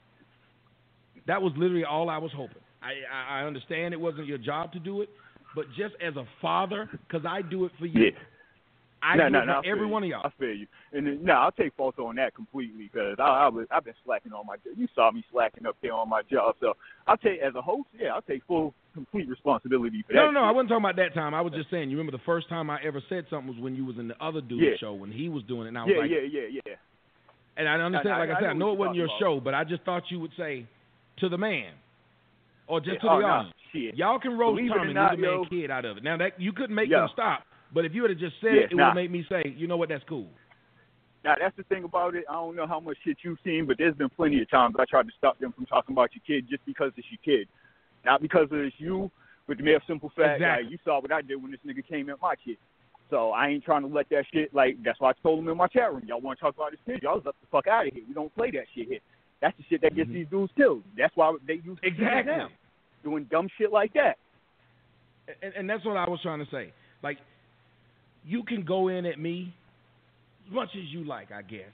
That was literally all I was hoping. I, I, I understand it wasn't your job to do it, but just as a father, because I do it for you. Yeah. I no, do no, it no, for every you. one of y'all. I feel you. And then, no, I'll take fault on that completely because I, I was, I've been slacking on my job. You saw me slacking up there on my job. So I'll take, as a host, yeah, I'll take full, complete responsibility for that. No, no, no, shit. I wasn't talking about that time. I was just saying, you remember the first time I ever said something was when you was in the other dude's Yeah. show when he was doing it. And I was Yeah, like, yeah, yeah, yeah. And I understand, I- like I, I said, I know know what it you're wasn't your talking show, but I just thought you would say to the man or just Yeah, to the oh, no, audience. shit. Y'all can roast Believe it Tommy or and not, leave the man yo. kid out of it. Now, that you couldn't make Yo. them stop, but if you would have just said Yeah, it, it nah. would have made me say, you know what, that's cool. Now, that's the thing about it. I don't know how much shit you've seen, but there's been plenty of times I tried to stop them from talking about your kid just because it's your kid. Not because it's you, but the mere simple fact, Exactly. like, you saw what I did when this nigga came at my kid. So I ain't trying to let that shit, like, that's why I told him in my chat room, y'all want to talk about his kid, y'all let the fuck out of here. We don't play that shit here. That's the shit that gets Mm-hmm. these dudes killed. That's why they use Exactly. now, doing dumb shit like that. And, and that's what I was trying to say. Like, you can go in at me as much as you like, I guess.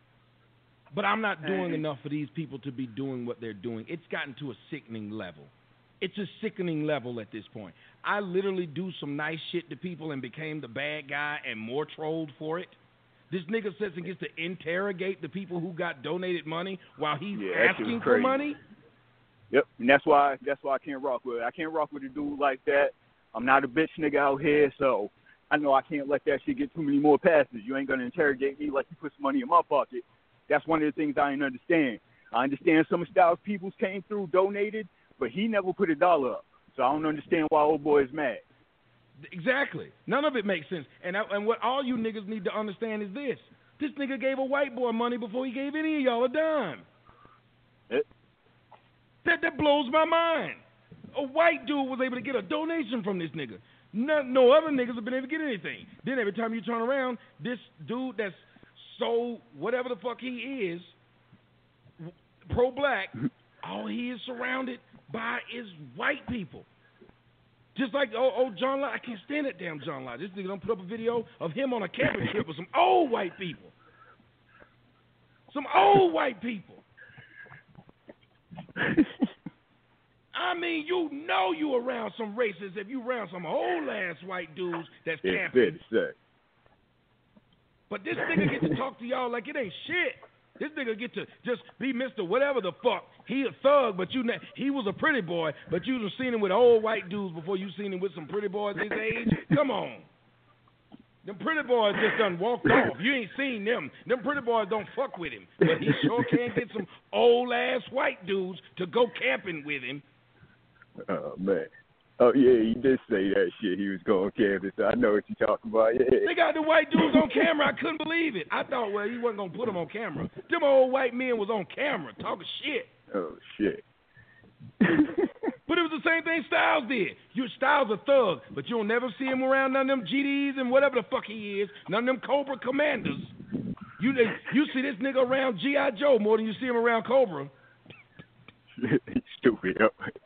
But I'm not doing Mhm. enough for these people to be doing what they're doing. It's gotten to a sickening level. It's a sickening level at this point. I literally do some nice shit to people and became the bad guy and more trolled for it. This nigga sits and gets to interrogate the people who got donated money while he's Yeah, that shit asking was for crazy. money. Yep, and that's why that's why I can't rock with it. I can't rock with a dude like that. I'm not a bitch nigga out here, so I know I can't let that shit get too many more passes. You ain't gonna interrogate me like you put some money in my pocket. That's one of the things I didn't understand. I understand some of Styles' peoples came through, donated, but he never put a dollar up. So I don't understand why old boy is mad. Exactly. None of it makes sense. And I, and what all you niggas need to understand is this. This nigga gave a white boy money before he gave any of y'all a dime. It, That that blows my mind. A white dude was able to get a donation from this nigga. No, no other niggas have been able to get anything. Then every time you turn around, this dude that's so whatever the fuck he is, pro-black, all he is surrounded by is white people. Just like oh, oh John Lodge, I can't stand that damn John Lodge. This nigga don't put up a video of him on a camping trip with some old white people. Some old white people. I mean, you know you around some racists if you around some old ass white dudes that's camping. But this nigga get to talk to y'all like it ain't shit. This nigga get to just be Mister Whatever the fuck. He a thug, but you ne- he was a pretty boy, but you done seen him with old white dudes before you seen him with some pretty boys his age. Come on. Them pretty boys just done walked off. You ain't seen them. Them pretty boys don't fuck with him. But he sure can get some old ass white dudes to go camping with him. Oh, man. Oh, yeah, he did say that shit. He was going camping, so I know what you're talking about. Yeah. They got the white dudes on camera. I couldn't believe it. I thought, well, he wasn't going to put them on camera. Them old white men was on camera talking shit. Oh, shit. But it was the same thing Styles did. You Styles a thug, but you'll never see him around none of them G Ds and whatever the fuck he is, none of them Cobra commanders. You you see this nigga around G I. Joe more than you see him around Cobra. Stupid.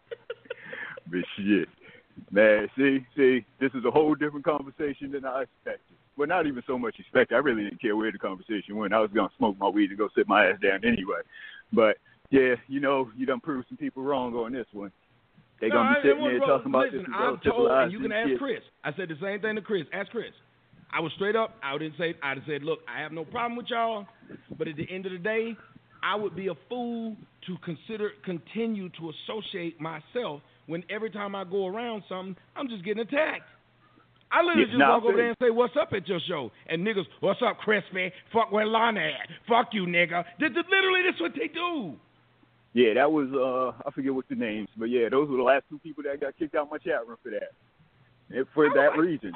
But shit. Man, see, see, this is a whole different conversation than I expected. Well, not even so much expected. I really didn't care where the conversation went. I was going to smoke my weed and go sit my ass down anyway. But, yeah, you know, you done proved some people wrong on this one. They no, going to be sitting there wrong. talking about Listen, this. I'm told, and you can ask shit. Chris. I said the same thing to Chris. Ask Chris. I was straight up. I didn't say, I said, look, I have no problem with y'all, but at the end of the day, I would be a fool to consider, continue to associate myself when every time I go around something, I'm just getting attacked. I literally yeah, just nah, walk over there and say, what's up at your show? And niggas, what's up, Crispy? Fuck where Lana at? Fuck you, nigga. This, this, literally, that's what they do. Yeah, that was, uh, I forget what the names, but yeah, those were the last two people that got kicked out my chat room for that. And for that like, reason.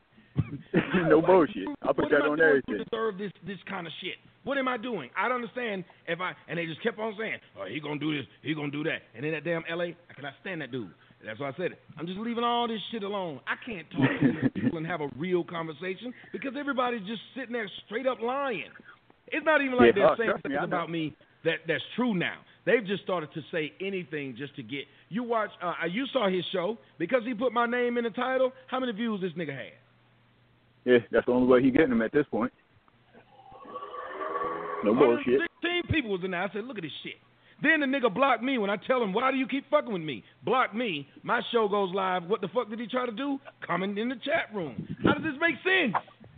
No bullshit. I put what that am I on doing everything. to deserve this, this kind of shit? What am I doing? I don't understand if I, and they just kept on saying, oh, he gonna do this, he gonna do that. And in that damn L A, I cannot stand that dude. That's why I said it. I'm just leaving all this shit alone. I can't talk to these people and have a real conversation because everybody's just sitting there straight up lying. It's not even like yeah, they're saying me, things about me that, that's true now. They've just started to say anything just to get. You watch, uh, you saw his show. Because he put my name in the title, how many views this nigga had? Yeah, that's the only way he getting them at this point. No bullshit. sixteen people was in there. I said, look at this shit. Then the nigga blocked me when I tell him, why do you keep fucking with me? Block me. My show goes live. What the fuck did he try to do? Coming in the chat room. How does this make sense?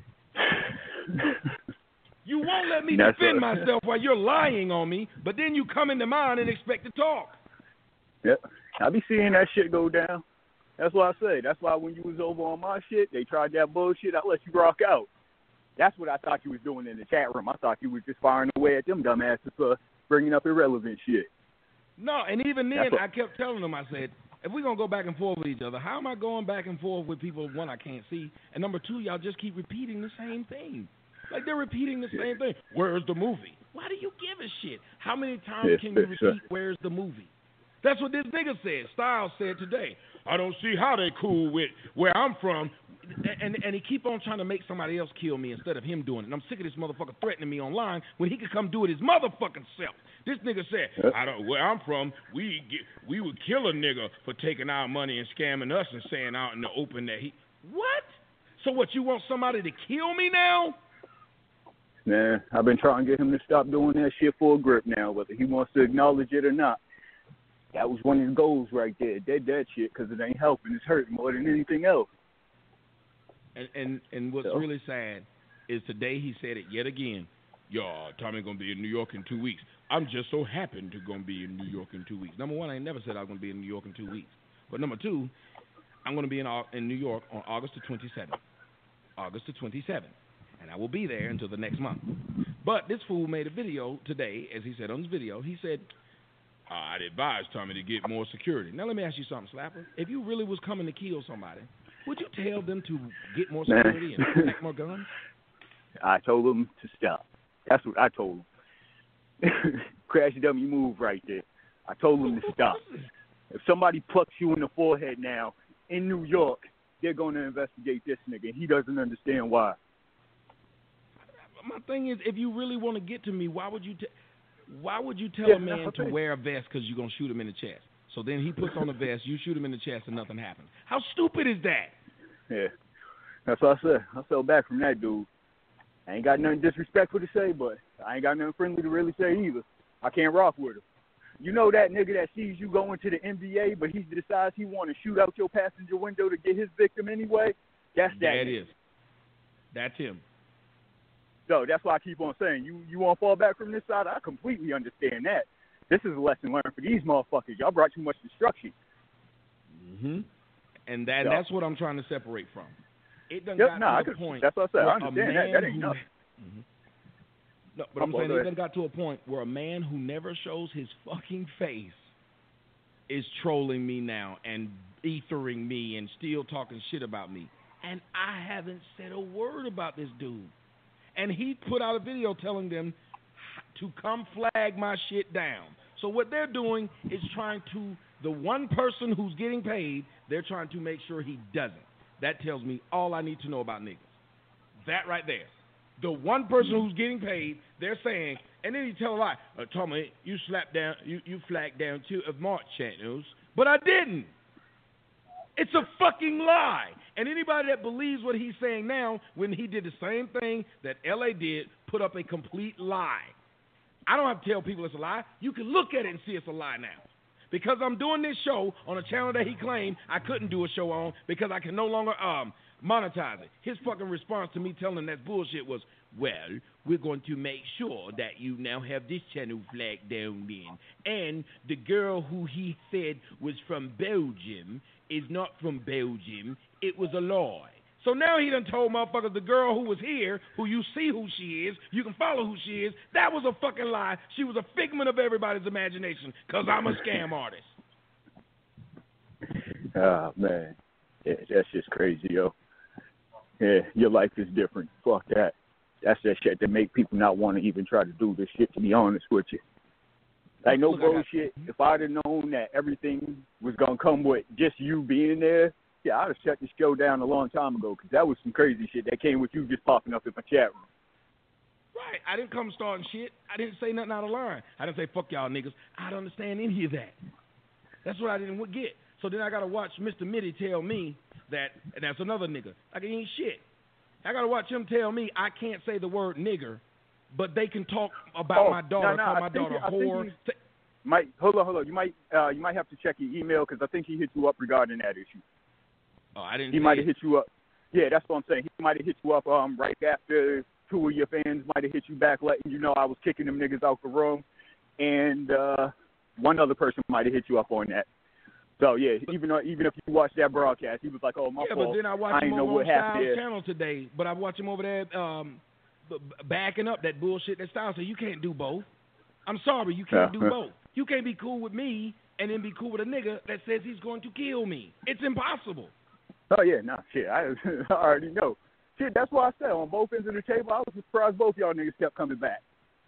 You won't let me That's defend a, myself while you're lying on me, but then you come into mine and expect to talk. Yep. I be seeing that shit go down. That's what I say. That's why when you was over on my shit, they tried that bullshit. I let you rock out. That's what I thought you was doing in the chat room. I thought you was just firing away at them dumbasses for bringing up irrelevant shit. No, and even then, what, I kept telling them, I said, if we're going to go back and forth with each other, how am I going back and forth with people, one, I can't see, and number two, y'all just keep repeating the same thing. Like they're repeating the same thing. Where's the movie? Why do you give a shit? How many times yes, can you yes, repeat where's the movie? That's what this nigga said. Styles said today. I don't see how they cool with where I'm from. And and he keep on trying to make somebody else kill me instead of him doing it. And I'm sick of this motherfucker threatening me online when he could come do it his motherfucking self. This nigga said, I don't where I'm from, we get, we would kill a nigga for taking our money and scamming us and saying out in the open that he what? So what, you want somebody to kill me now? Man, I've been trying to get him to stop doing that shit for a grip now, whether he wants to acknowledge it or not. That was one of his goals right there. Dead that shit because it ain't helping. It's hurting more than anything else. And and, and what's so. really sad is today he said it yet again. Yo, Tommy gonna be in New York in two weeks. I'm just so happy to gonna be in New York in two weeks. Number one, I ain't never said I was gonna be in New York in two weeks. But number two, I'm gonna be in in New York on August the twenty-seventh. August the twenty-seventh. And I will be there until the next month. But this fool made a video today, as he said on his video. He said, I'd advise Tommy to get more security. Now, let me ask you something, Slapper. If you really was coming to kill somebody, would you tell them to get more security Man. and pack more guns? I told them to stop. That's what I told them. Crash dummy move right there. I told them to stop. If somebody plucks you in the forehead now in New York, they're going to investigate this nigga. He doesn't understand why. My thing is, if you really want to get to me, why would you t- why would you tell yeah, a man to wear a vest because you're going to shoot him in the chest? So then he puts on a vest, you shoot him in the chest, and nothing happens. How stupid is that? Yeah, that's what I said. I fell back from that dude. I ain't got nothing disrespectful to say, but I ain't got nothing friendly to really say either. I can't rock with him. You know that nigga that sees you going to the N B A, but he decides he want to shoot out your passenger window to get his victim anyway? That's that. That nigga. is. That's him. So that's why I keep on saying, you, you want to fall back from this side? I completely understand that. This is a lesson learned for these motherfuckers. Y'all brought too much destruction. Mm-hmm. And that, so. that's what I'm trying to separate from. It done yep, got nah, to I the point. That's what I said. I understand that. That ain't who, nothing. Mm-hmm. No, but I'm, I'm saying it done got to a point where a man who never shows his fucking face is trolling me now and ethering me and still talking shit about me. And I haven't said a word about this dude. And he put out a video telling them to come flag my shit down. So what they're doing is trying to, the one person who's getting paid, they're trying to make sure he doesn't. That tells me all I need to know about niggas. That right there. The one person who's getting paid, they're saying, and then you tell a lie. Uh, Tommy, you slapped down, you, you flagged down two of March channels, but I didn't. It's a fucking lie. And anybody that believes what he's saying now, when he did the same thing that L A did, put up a complete lie. I don't have to tell people it's a lie. You can look at it and see it's a lie now. Because I'm doing this show on a channel that he claimed I couldn't do a show on because I can no longer um monetize it. His fucking response to me telling him that's bullshit was, well, we're going to make sure that you now have this channel flagged down then. And the girl who he said was from Belgium is not from Belgium. It was a lie. So now he done told motherfuckers the girl who was here, who you see who she is, you can follow who she is, that was a fucking lie. She was a figment of everybody's imagination because I'm a scam artist. Oh, man. Yeah, that's just crazy, yo. Yeah, your life is different. Fuck that. That's that shit that make people not want to even try to do this shit, to be honest with you. Like, no bullshit. If I'd have known that everything was going to come with just you being there, yeah, I'd have shut the show down a long time ago because that was some crazy shit that came with you just popping up in my chat room. Right. I didn't come starting shit. I didn't say nothing out of line. I didn't say, fuck y'all niggas. I don't understand any of that. That's what I didn't get. So then I got to watch Mister Mitty tell me that, and that's another nigga. Like, he ain't shit. I got to watch him tell me I can't say the word nigger, but they can talk about oh, my daughter, no, no, call I my think daughter he, whore. He might, hold on, hold on. You might, uh, you might have to check your email because I think he hit you up regarding that issue. Oh, I didn't He see might it. have hit you up. Yeah, that's what I'm saying. He might have hit you up um, right after two of your fans might have hit you back letting you know I was kicking them niggas out the room. And uh, one other person might have hit you up on that. So, yeah, even though, even if you watched that broadcast, he was like, oh, my yeah, fault. but then I watched I him know over what on happened Styles' there. channel today. But I watched him over there um, b- backing up that bullshit that Styles said. You can't do both. I'm sorry, you can't Yeah. do both. You can't be cool with me and then be cool with a nigga that says he's going to kill me. It's impossible. Oh, yeah, nah, shit, I, I already know. Shit, that's why I said on both ends of the table, I was surprised both y'all niggas kept coming back.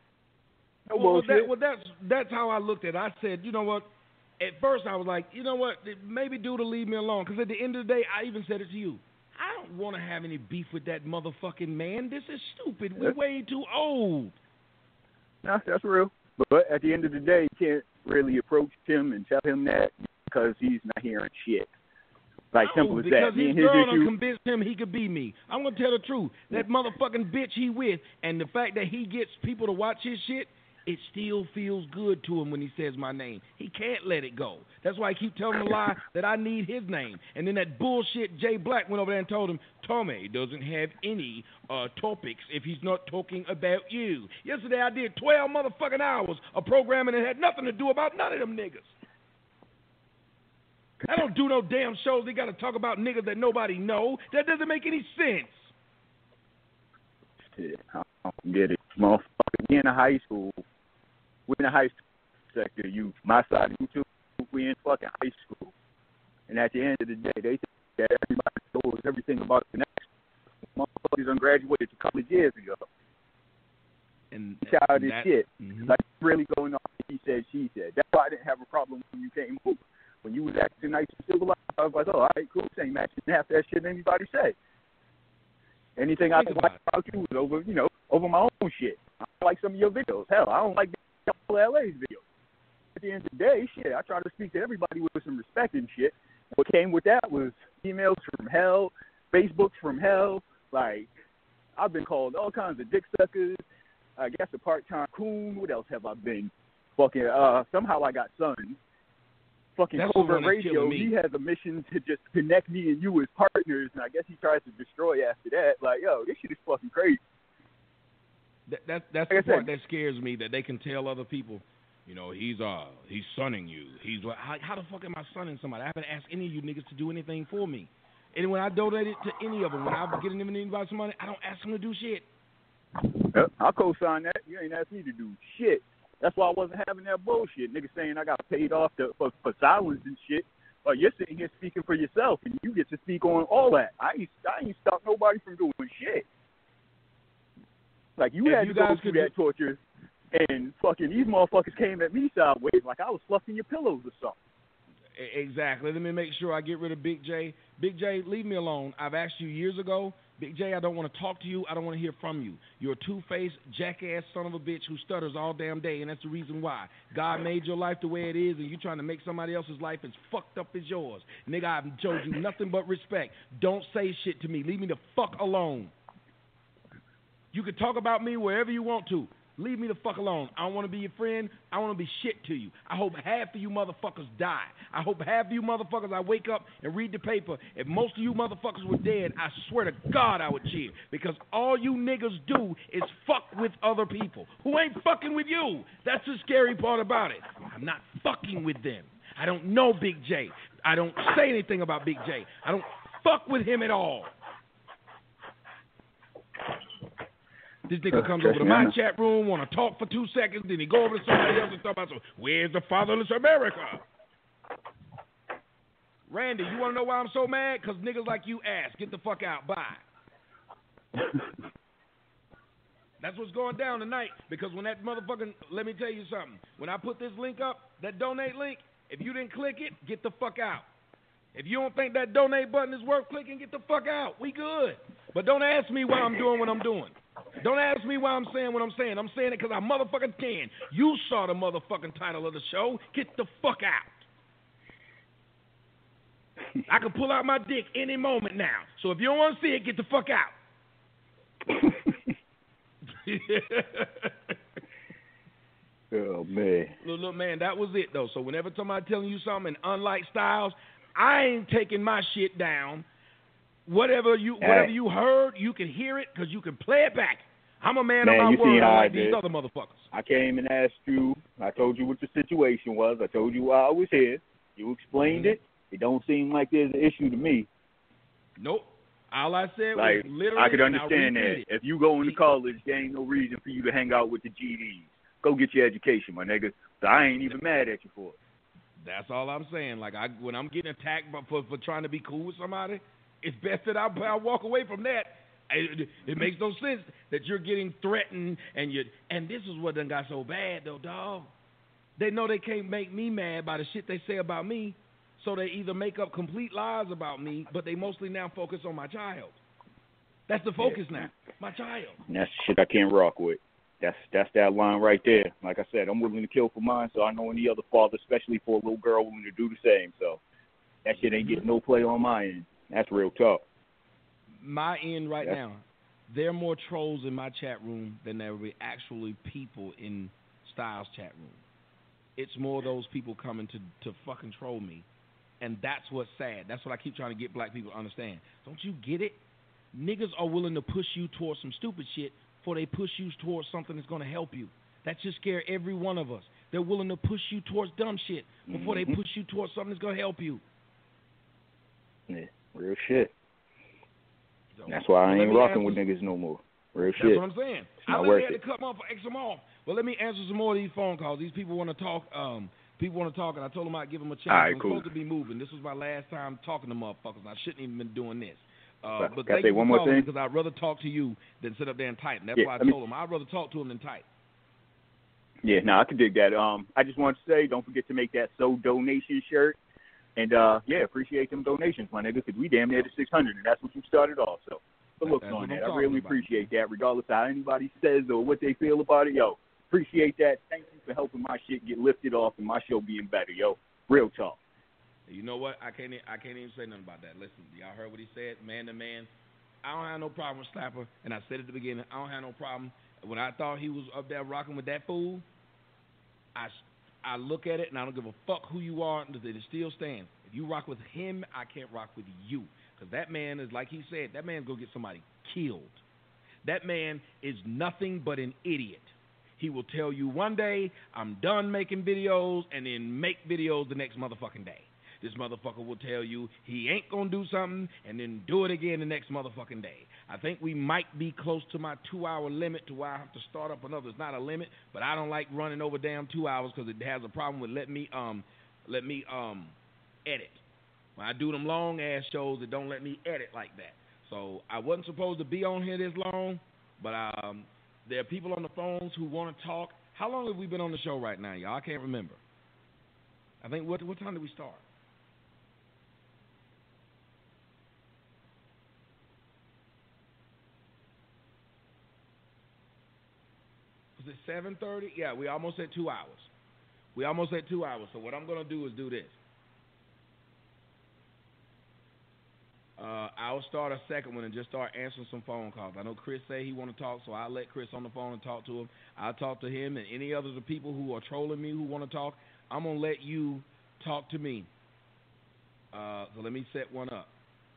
No well, well, bullshit. that, well, that's, that's how I looked at it. I said, you know what? At first, I was like, you know what? Maybe dude will leave me alone. Because at the end of the day, I even said it to you. I don't want to have any beef with that motherfucking man. This is stupid. We're way too old. Nah, that's real. But at the end of the day, you can't really approach him and tell him that because he's not hearing shit. Like, no, simple as because that. Me his and his girl issue, done convinced him he could be me. I'm going to tell the truth. That motherfucking bitch he with and the fact that he gets people to watch his shit, it still feels good to him when he says my name. He can't let it go. That's why I keep telling him a lie that I need his name. And then that bullshit Jay Black went over there and told him, Tommy doesn't have any uh, topics if he's not talking about you. Yesterday I did twelve motherfucking hours of programming that had nothing to do about none of them niggas. I don't do no damn shows. They got to talk about niggas that nobody know. That doesn't make any sense. shit, I don't get it. Motherfucker, we in a high school. We in a high school sector. You, my side of YouTube, we in fucking high school. And at the end of the day, they think that everybody knows everything about the next. Motherfuckers done graduated a couple of years ago. And childish that, shit. Mm-hmm. Like, really going on, he said, she said. That's why I didn't have a problem when you came over. When you was acting nice and civilized, I was like, oh, all right, cool. This ain't matching half that shit anybody say. Anything I don't like about you was over, you know, over my own shit. I don't like some of your videos. Hell, I don't like L A's videos. At the end of the day, shit, I try to speak to everybody with some respect and shit. What came with that was emails from hell, Facebooks from hell. Like, I've been called all kinds of dick suckers. I guess a part-time coon. What else have I been? Fucking, uh, somehow I got sons. Fucking That's Covert Radio, he has a mission to just connect me and you as partners, and I guess he tries to destroy after that. Like, yo, this shit is fucking crazy. That, that, that's like the part said, that scares me, that they can tell other people, you know, he's uh he's sonning you. He's like, how, how the fuck am I sonning somebody? I haven't asked any of you niggas to do anything for me. And when I donate it to any of them, when I'm getting them anybody some money, I don't ask them to do shit. Yep, I'll co-sign that. You ain't asked me to do shit. That's why I wasn't having that bullshit. Niggas saying I got paid off to, for, for silence and shit. But you're sitting here speaking for yourself, and you get to speak on all that. I ain't, I ain't stop nobody from doing shit. Like, you if had you to go guys through could that torture, and fucking these motherfuckers came at me sideways like I was fluffing your pillows or something. Exactly. Let me make sure I get rid of Big J. Big J, leave me alone. I've asked you years ago. Big J, I don't want to talk to you. I don't want to hear from you. You're a two-faced, jackass son of a bitch who stutters all damn day, and that's the reason why. God made your life the way it is, and you're trying to make somebody else's life as fucked up as yours. Nigga, I've showed you nothing but respect. Don't say shit to me. Leave me the fuck alone. You can talk about me wherever you want to. Leave me the fuck alone. I don't want to be your friend. I want to be shit to you. I hope half of you motherfuckers die. I hope half of you motherfuckers, I wake up and read the paper. If most of you motherfuckers were dead, I swear to God I would cheer. Because all you niggas do is fuck with other people who ain't fucking with you. That's the scary part about it. I'm not fucking with them. I don't know Big J. I don't say anything about Big J. I don't fuck with him at all. This nigga comes over to my chat room, want to talk for two seconds, then he go over to somebody else and talk about, so, where's the fatherless America? Randy, you want to know why I'm so mad? Because niggas like you ass. Get the fuck out. Bye. That's what's going down tonight. Because when that motherfucking, let me tell you something. When I put this link up, that donate link, if you didn't click it, get the fuck out. If you don't think that donate button is worth clicking, get the fuck out. We good. But don't ask me why I'm doing what I'm doing. Don't ask me why I'm saying what I'm saying. I'm saying it because I motherfucking can. You saw the motherfucking title of the show. Get the fuck out. I can pull out my dick any moment now. So if you don't want to see it, get the fuck out. Oh, man. Look, look, man, that was it, though. So whenever somebody telling you something, and unlike Styles, I ain't taking my shit down. Whatever you whatever hey. you heard, you can hear it because you can play it back. I'm a man, man of my you word, how like I these did. other motherfuckers. I came and asked you. I told you what the situation was. I told you why I was here. You explained mm-hmm. it. It don't seem like there's an issue to me. Nope. All I said like, was literally, I could understand that. It. If you go into college, there ain't no reason for you to hang out with the G Ds. Go get your education, my nigga. So I ain't even mad at you for it. That's all I'm saying. Like, I when I'm getting attacked for, for trying to be cool with somebody, it's best that I, I walk away from that. It, it makes no sense that you're getting threatened and you and this is what done got so bad though, dog. They know they can't make me mad by the shit they say about me, so they either make up complete lies about me, but they mostly now focus on my child. That's the focus yeah. now, my child. And that's the shit I can't rock with. That's that's that line right there. Like I said, I'm willing to kill for mine, so I know any other father, especially for a little girl, willing to do the same. So that shit ain't getting no play on my end. That's real talk. My end right That's, now, there are more trolls in my chat room than there will be actually people in Styles' chat room. It's more those people coming to, to fucking troll me. And that's what's sad. That's what I keep trying to get black people to understand. Don't you get it? Niggas are willing to push you towards some stupid shit before they push you towards something that's going to help you. That should scare every one of us. They're willing to push you towards dumb shit before mm-hmm. they push you towards something that's going to help you. Yeah, real shit. That's why I ain't rocking with niggas no more. Real That's shit. what I'm saying. It's I not literally worth had it. to cut my X them off. Well, let me answer some more of these phone calls. These people want to talk. Um, people want to talk, and I told them I'd give them a chance. All right, I'm cool. supposed to be moving. This was my last time talking to motherfuckers. I shouldn't even been doing this. Uh, But but can I thank say you for one more calling thing? because I'd rather talk to you than sit up there and type. And that's Yeah, why I let me- told them I'd rather talk to them than type. Yeah, no, I can dig that. Um, I just wanted to say, don't forget to make that So Donation shirt. And, uh, yeah, appreciate them donations, my nigga, because we damn near to six hundred, and that's what you started off. So, good looks That's on what I'm that. I talking really about. appreciate that, regardless of how anybody says or what they feel about it. Yo, appreciate that. Thank you for helping my shit get lifted off and my show being better, yo. Real talk. You know what? I can't. e- I can't even say nothing about that. Listen, y'all heard what he said, man to man. I don't have no problem with Slapper, and I said at the beginning, I don't have no problem. When I thought he was up there rocking with that fool, I, I look at it and I don't give a fuck who you are. It still stands. If you rock with him, I can't rock with you, because that man is, like he said, that man's gonna get somebody killed. That man is nothing but an idiot. He will tell you one day, I'm done making videos, and then make videos the next motherfucking day. This motherfucker will tell you he ain't going to do something and then do it again the next motherfucking day. I think we might be close to my two-hour limit to where I have to start up another. It's not a limit, but I don't like running over damn two hours because it has a problem with let me um let me um edit. When I do them long-ass shows, it don't let me edit like that. So I wasn't supposed to be on here this long, but um, there are people on the phones who want to talk. How long have we been on the show right now, y'all? I can't remember. I think, what what time did we start? Was it seven thirty? Yeah, we almost at two hours. We almost at two hours. So what I'm going to do is do this. Uh, I'll start a second one and just start answering some phone calls. I know Chris say he want to talk, so I'll let Chris on the phone and talk to him. I'll talk to him and any other the people who are trolling me who want to talk. I'm going to let you talk to me. Uh, so let me set one up.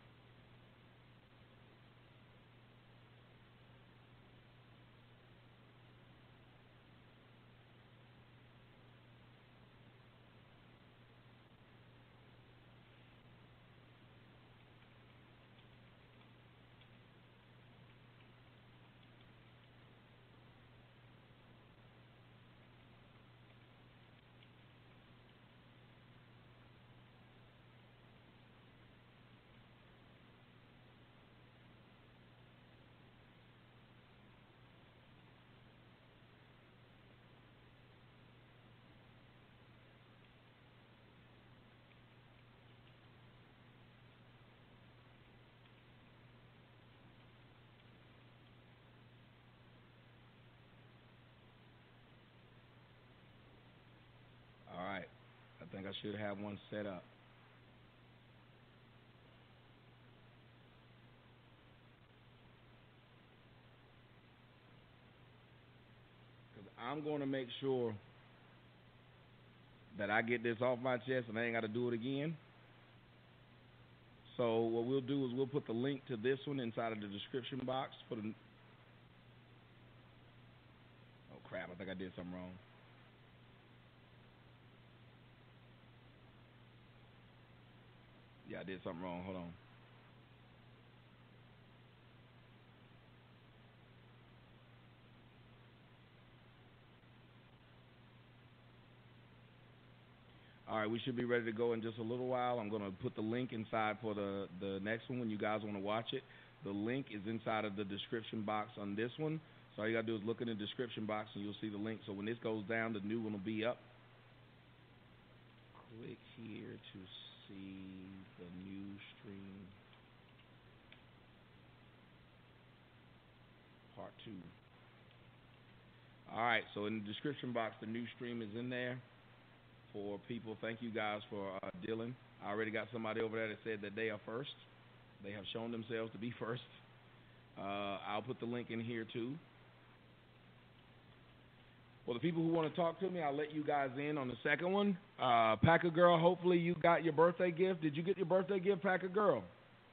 All right. I think I should have one set up. Because I'm going to make sure that I get this off my chest and I ain't got to do it again. So what we'll do is we'll put the link to this one inside of the description box for the... Oh, crap. I think I did something wrong. Yeah, I did something wrong. Hold on. All right, we should be ready to go in just a little while. I'm going to put the link inside for the, the next one when you guys want to watch it. The link is inside of the description box on this one. So all you got to do is look in the description box and you'll see the link. So when this goes down, the new one will be up. Click here to see the new stream. Part two. All right, so in the description box, the new stream is in there for people. Thank you guys for uh, dealing. I already got somebody over there that said that they are first. They have shown themselves to be first. Uh, I'll put the link in here too. For the people who want to talk to me, I'll let you guys in on the second one. Uh, Packer Girl, hopefully you got your birthday gift. Did you get your birthday gift, Packer Girl?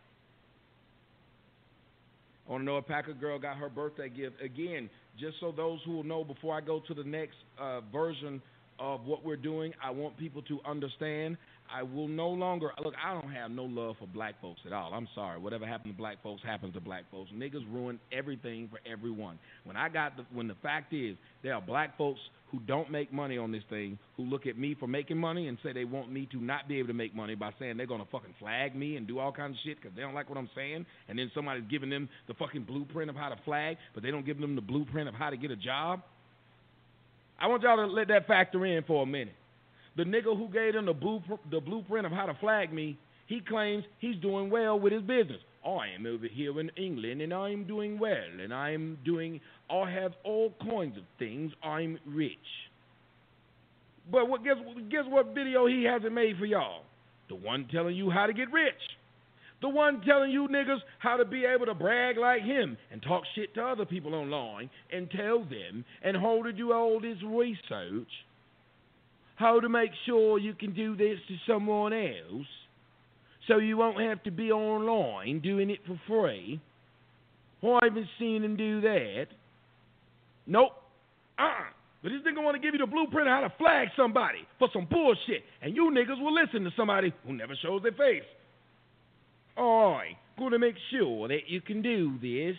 I want to know if Packer Girl got her birthday gift. Again, just so those who will know before I go to the next uh, version of what we're doing. I want people to understand. I will no longer look. I don't have no love for black folks at all. I'm sorry. Whatever happened to black folks happens to black folks. Niggas ruin everything for everyone. When I got the, when the fact is there are black folks who don't make money on this thing, who look at me for making money and say they want me to not be able to make money by saying they're gonna fucking flag me and do all kinds of shit because they don't like what I'm saying, and then somebody's giving them the fucking blueprint of how to flag, but they don't give them the blueprint of how to get a job. I want y'all to let that factor in for a minute. The nigga who gave them the, blue, the blueprint of how to flag me, he claims he's doing well with his business. I am over here in England, and I'm doing well, and I'm doing, I have all kinds of things. I'm rich. But what, guess, guess what video he hasn't made for y'all? The one telling you how to get rich. The one telling you niggas how to be able to brag like him and talk shit to other people online and tell them and hold to do all this research. How to make sure you can do this to someone else so you won't have to be online doing it for free. Well, I haven't seen him do that. Nope. Uh-uh. But this nigga want to give you the blueprint of how to flag somebody for some bullshit, and you niggas will listen to somebody who never shows their face. I'm going to make sure that you can do this.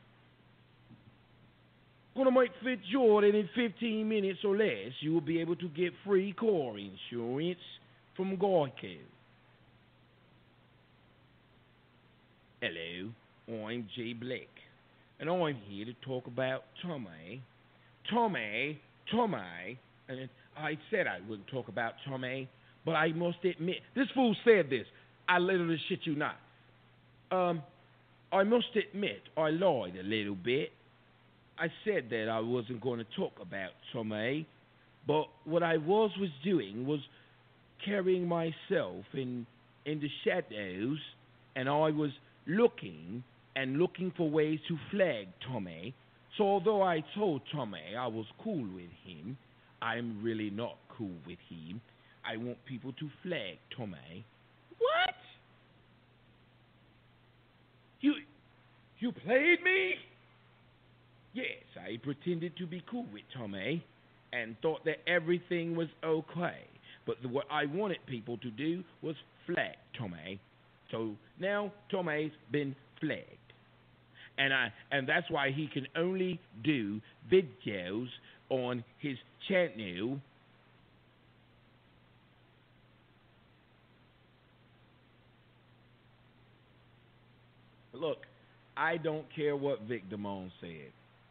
Going to make sure that in fifteen minutes or less, you will be able to get free car insurance from Geico. Hello, I'm Jay Blake, and I'm here to talk about Tommy. Tommy, Tommy, and I said I wouldn't talk about Tommy, but I must admit, this fool said this. I literally shit you not. Um, I must admit, I lied a little bit. I said that I wasn't going to talk about Tommy, but what I was was doing was carrying myself in in the shadows, and I was looking and looking for ways to flag Tommy. So although I told Tommy I was cool with him, I'm really not cool with him. I want people to flag Tommy. What? You you played me? Yes, I pretended to be cool with Tommy and thought that everything was okay. But the, what I wanted people to do was flag Tommy. So now Tommy's been flagged. And I and that's why he can only do videos on his channel. Look, I don't care what Vic Damone said.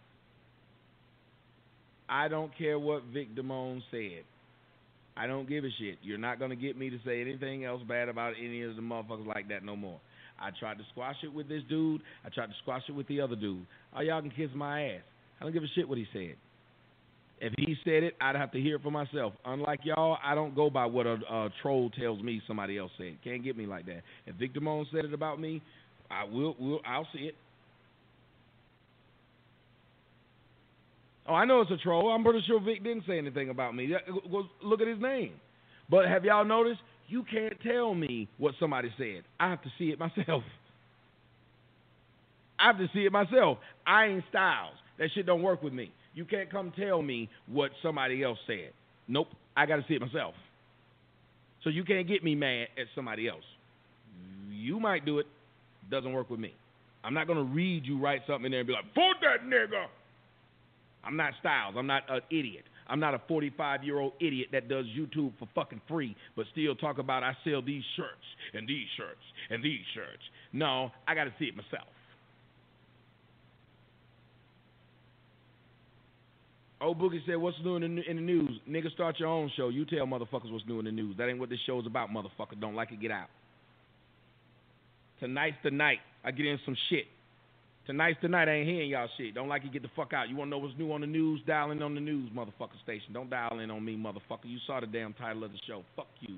I don't care what Vic Damone said. I don't give a shit. You're not going to get me to say anything else bad about any of the motherfuckers like that no more. I tried to squash it with this dude. I tried to squash it with the other dude. All y'all can kiss my ass. I don't give a shit what he said. If he said it, I'd have to hear it for myself. Unlike y'all, I don't go by what a, a troll tells me somebody else said. Can't get me like that. If Vic Damone said it about me, I will. will I'll see it. Oh, I know it's a troll. I'm pretty sure Vic didn't say anything about me. Look at his name. But have y'all noticed? You can't tell me what somebody said. I have to see it myself. I have to see it myself. I ain't Styles. That shit don't work with me. You can't come tell me what somebody else said. Nope. I got to see it myself. So you can't get me mad at somebody else. You might do it. Doesn't work with me. I'm not going to read you write something in there and be like, vote that nigga. I'm not Styles. I'm not an idiot. I'm not a forty-five-year-old idiot that does YouTube for fucking free, but still talk about I sell these shirts and these shirts and these shirts. No, I got to see it myself. Old Boogie said, what's new in the, in the news? Nigga, start your own show. You tell motherfuckers what's new in the news. That ain't what this show's about, motherfucker. Don't like it, get out. Tonight's the night. I get in some shit. Tonight's the night. I ain't hearing y'all shit. Don't like it, get the fuck out. You want to know what's new on the news? Dial in on the news, motherfucker station. Don't dial in on me, motherfucker. You saw the damn title of the show. Fuck you.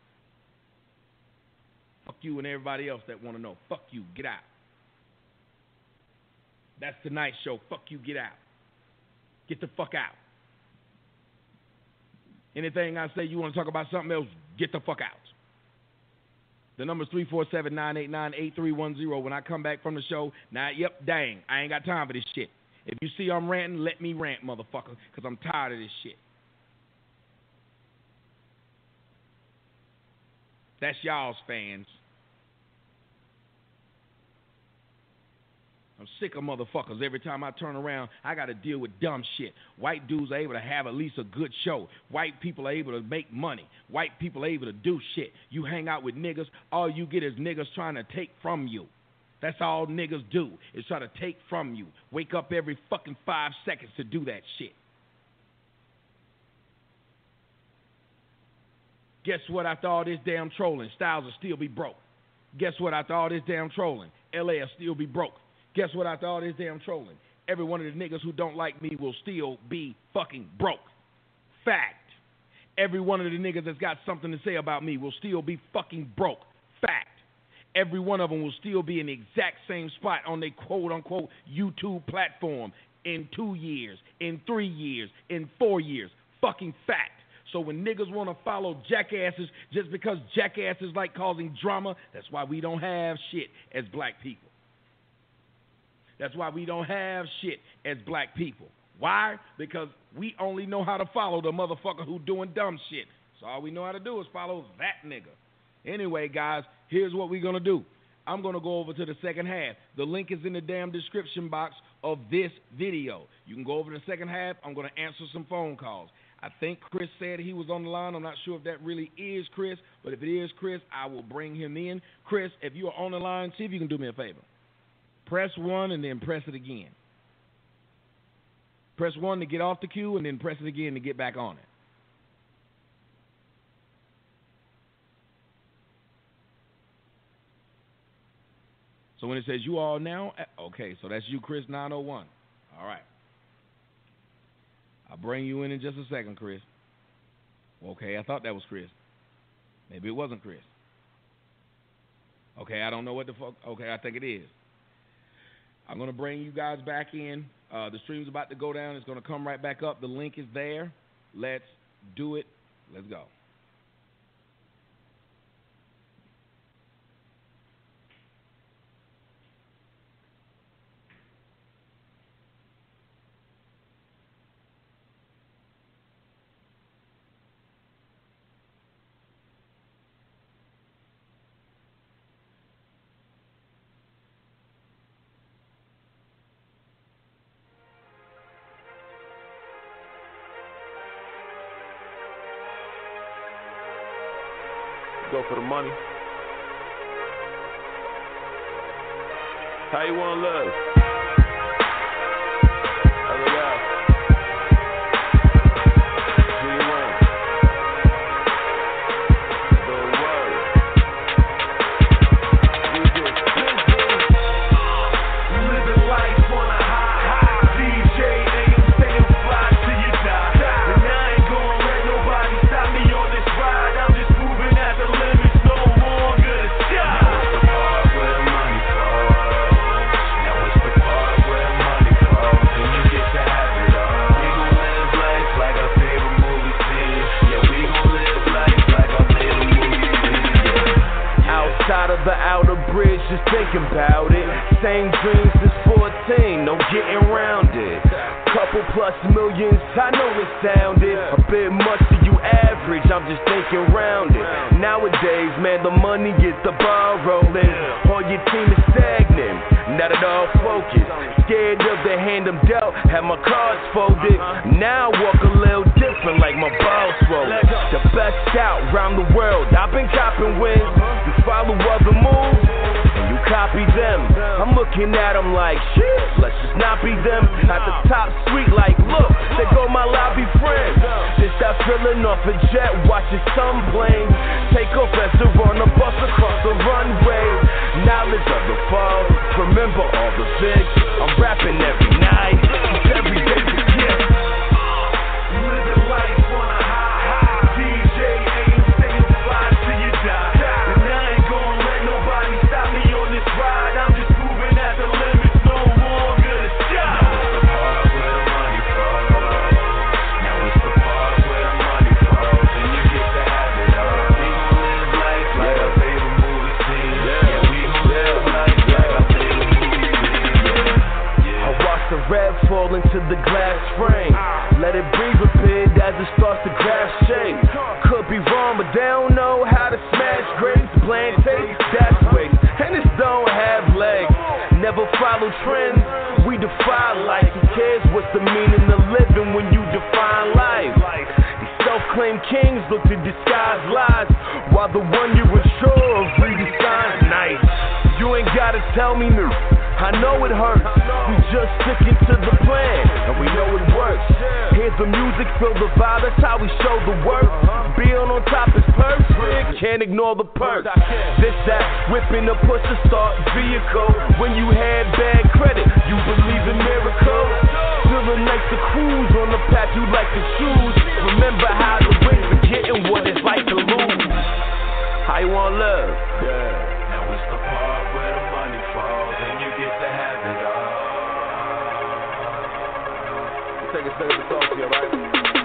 Fuck you and everybody else that want to know. Fuck you. Get out. That's tonight's show. Fuck you. Get out. Get the fuck out. Anything I say you want to talk about something else, get the fuck out. The number's three four seven, nine eight nine, eight three one zero. When I come back from the show, now, yep, dang, I ain't got time for this shit. If you see I'm ranting, let me rant, motherfucker, because I'm tired of this shit. That's y'all's fans. I'm sick of motherfuckers. Every time I turn around, I got to deal with dumb shit. White dudes are able to have at least a good show. White people are able to make money. White people are able to do shit. You hang out with niggas, all you get is niggas trying to take from you. That's all niggas do, is try to take from you. Wake up every fucking five seconds to do that shit. Guess what? After all this damn trolling, Styles will still be broke. Guess what? After all this damn trolling, L A will still be broke. Guess what? After all this damn trolling, every one of the niggas who don't like me will still be fucking broke. Fact. Every one of the niggas that's got something to say about me will still be fucking broke. Fact. Every one of them will still be in the exact same spot on their quote-unquote YouTube platform in two years, in three years, in four years. Fucking fact. So when niggas want to follow jackasses just because jackasses like causing drama, that's why we don't have shit as black people. That's why we don't have shit as black people. Why? Because we only know how to follow the motherfucker who doing dumb shit. So all we know how to do is follow that nigga. Anyway, guys, here's what we're going to do. I'm going to go over to the second half. The link is in the damn description box of this video. You can go over to the second half. I'm going to answer some phone calls. I think Chris said he was on the line. I'm not sure if that really is Chris, but if it is Chris, I will bring him in. Chris, if you are on the line, see if you can do me a favor. Press one and then press it again. Press one to get off the queue and then press it again to get back on it. So when it says you all now, okay, so that's you, Chris nine oh one. All right. I'll bring you in in just a second, Chris. Okay, I thought that was Chris. Maybe it wasn't Chris. Okay, I don't know what the fuck. Okay, I think it is. I'm going to bring you guys back in. Uh, the stream's about to go down. It's going to come right back up. The link is there. Let's do it. Let's go. Go for the money. How you wanna live? Hell yeah. Do you want? The word. We get busy. Living life on a high, high. D J aim, staying fly till you die. And I ain't gonna let nobody stop me on this ride. I'm just moving at the limits, no longer the sky. Now it's the part where money falls. Now it's the part where money falls. And you get to have it all. We gon' live life like our favorite movie scene. Yeah, we gon' live life like our favorite movie scene. Yeah. Outside of the outer bridge, just thinking about it. Same dreams since fourteen, no getting round it. Couple plus millions, I know it sounded a bit much to you average, I'm just thinking round it. Nowadays, man, the money gets the ball rolling. All your team is stagnant, not at all focused. Scared of the hand I'm dealt, have my cards folded. Now I walk a little different like my balls rolled. The best out round the world, I've been copping wins. You follow other moves, and you copy them. I'm looking at them like, shit, let's just not be them. At the top sweet like, look, there go my lobby friends. This that feeling off a jet, watching some plane take off as the runner bus across the runway. Knowledge of the fall, remember all the things. I'm rapping every night, every day to get. Living life on a high, high. D J aim, staying fly till you die. And I ain't gonna let nobody stop me on this ride. I'm just moving at the limits, no longer the sky. Now it's the part where the money falls. Now it's the part where the money falls. And you get to have it all. We gon' live life like our favorite movie scene. Yeah, we gon' live life like our favorite movie scene. Yeah. I watch the red fall into the glass frame. Let it breathe a bit as it starts to grasp shape. Could be wrong, but they don't know how to smash great. self-proclaimed kings look to disguise lies, while the one you're unsure of redefines nice. You ain't gotta tell me no, I know it hurts. We just sticking to the plan, and we know it works. Here's the music, feel the vibe, that's how we show the work. Being on top is perfect, can't ignore the perks. This, that, whipping the push to start vehicle. When you had bad credit, you believe in miracles. Feeling like the cruise on the path you like to choose. Remember how to win, forgetting what it's like to lose. How you wanna live? Yeah. Now it's the part where the money falls and you get to have it all. We'll take a second to talk to you, right?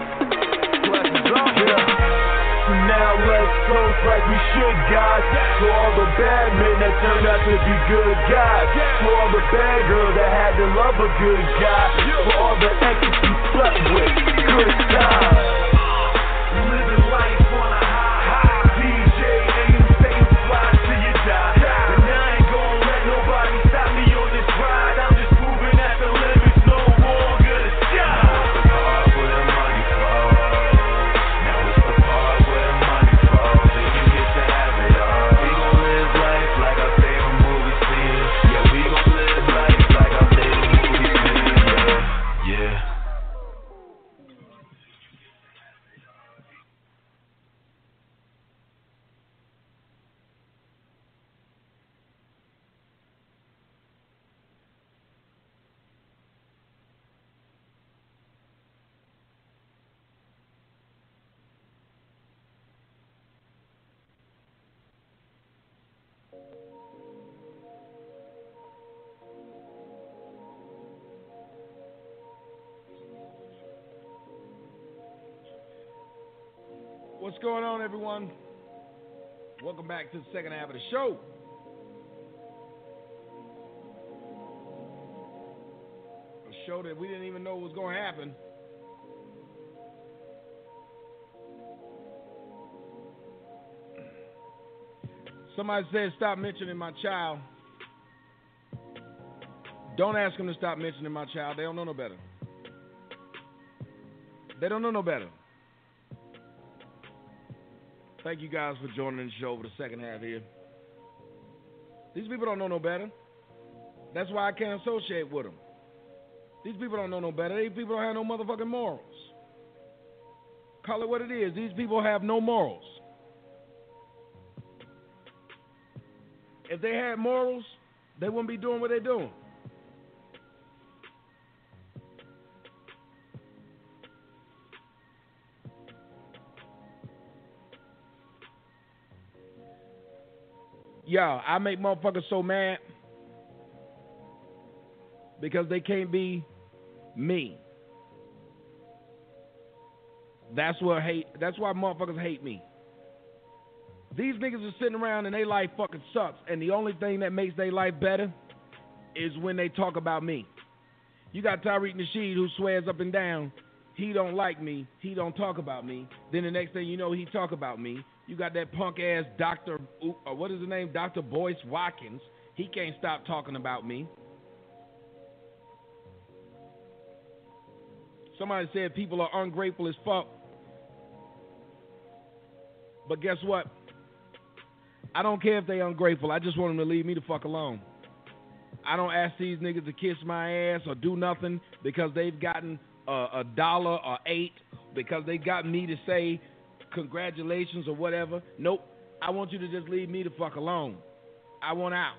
Yeah. So now let's toast like we should, guys. To all the bad men that turned out to be good guys. To all the bad girls that had to love a good guy. For all the exes you slept with, good times. Living life on a high, high. D J aim, staying fly till you die. And I ain't gonna let nobody stop me on this ride. I'm just proving that the limit's no longer the sky. Now it's the part where the money falls. Now it's the part where the money falls and you get to have it all. We gon' live life like our favorite movie scene. Yeah, we gon' live life like our favorite movie scene. Yeah, yeah. What's going on, everyone? Welcome back to the second half of the show. A show that we didn't even know was going to happen. Somebody said stop mentioning my child. Don't ask them to stop mentioning my child. They don't know no better. They don't know no better. Thank you guys for joining the show for the second half here. These people don't know no better. That's why I can't associate with them. These people don't know no better. These people don't have no motherfucking morals. Call it what it is. These people have no morals. If they had morals, they wouldn't be doing what they're doing. Yo, I make motherfuckers so mad because they can't be me. That's what hate. That's why motherfuckers hate me. These niggas are sitting around and their life fucking sucks, and the only thing that makes their life better is when they talk about me. You got Tariq Nasheed who swears up and down he don't like me, he don't talk about me. Then the next thing you know, he talk about me. You got that punk ass Doctor or what is his name, Doctor Boyce Watkins. He can't stop talking about me. Somebody said people are ungrateful as fuck. But guess what? I don't care if they ungrateful. I just want them to leave me the fuck alone. I don't ask these niggas to kiss my ass or do nothing because they've gotten a, a dollar or eight, because they got me to say congratulations or whatever. Nope. I want you to just leave me the fuck alone. I want out.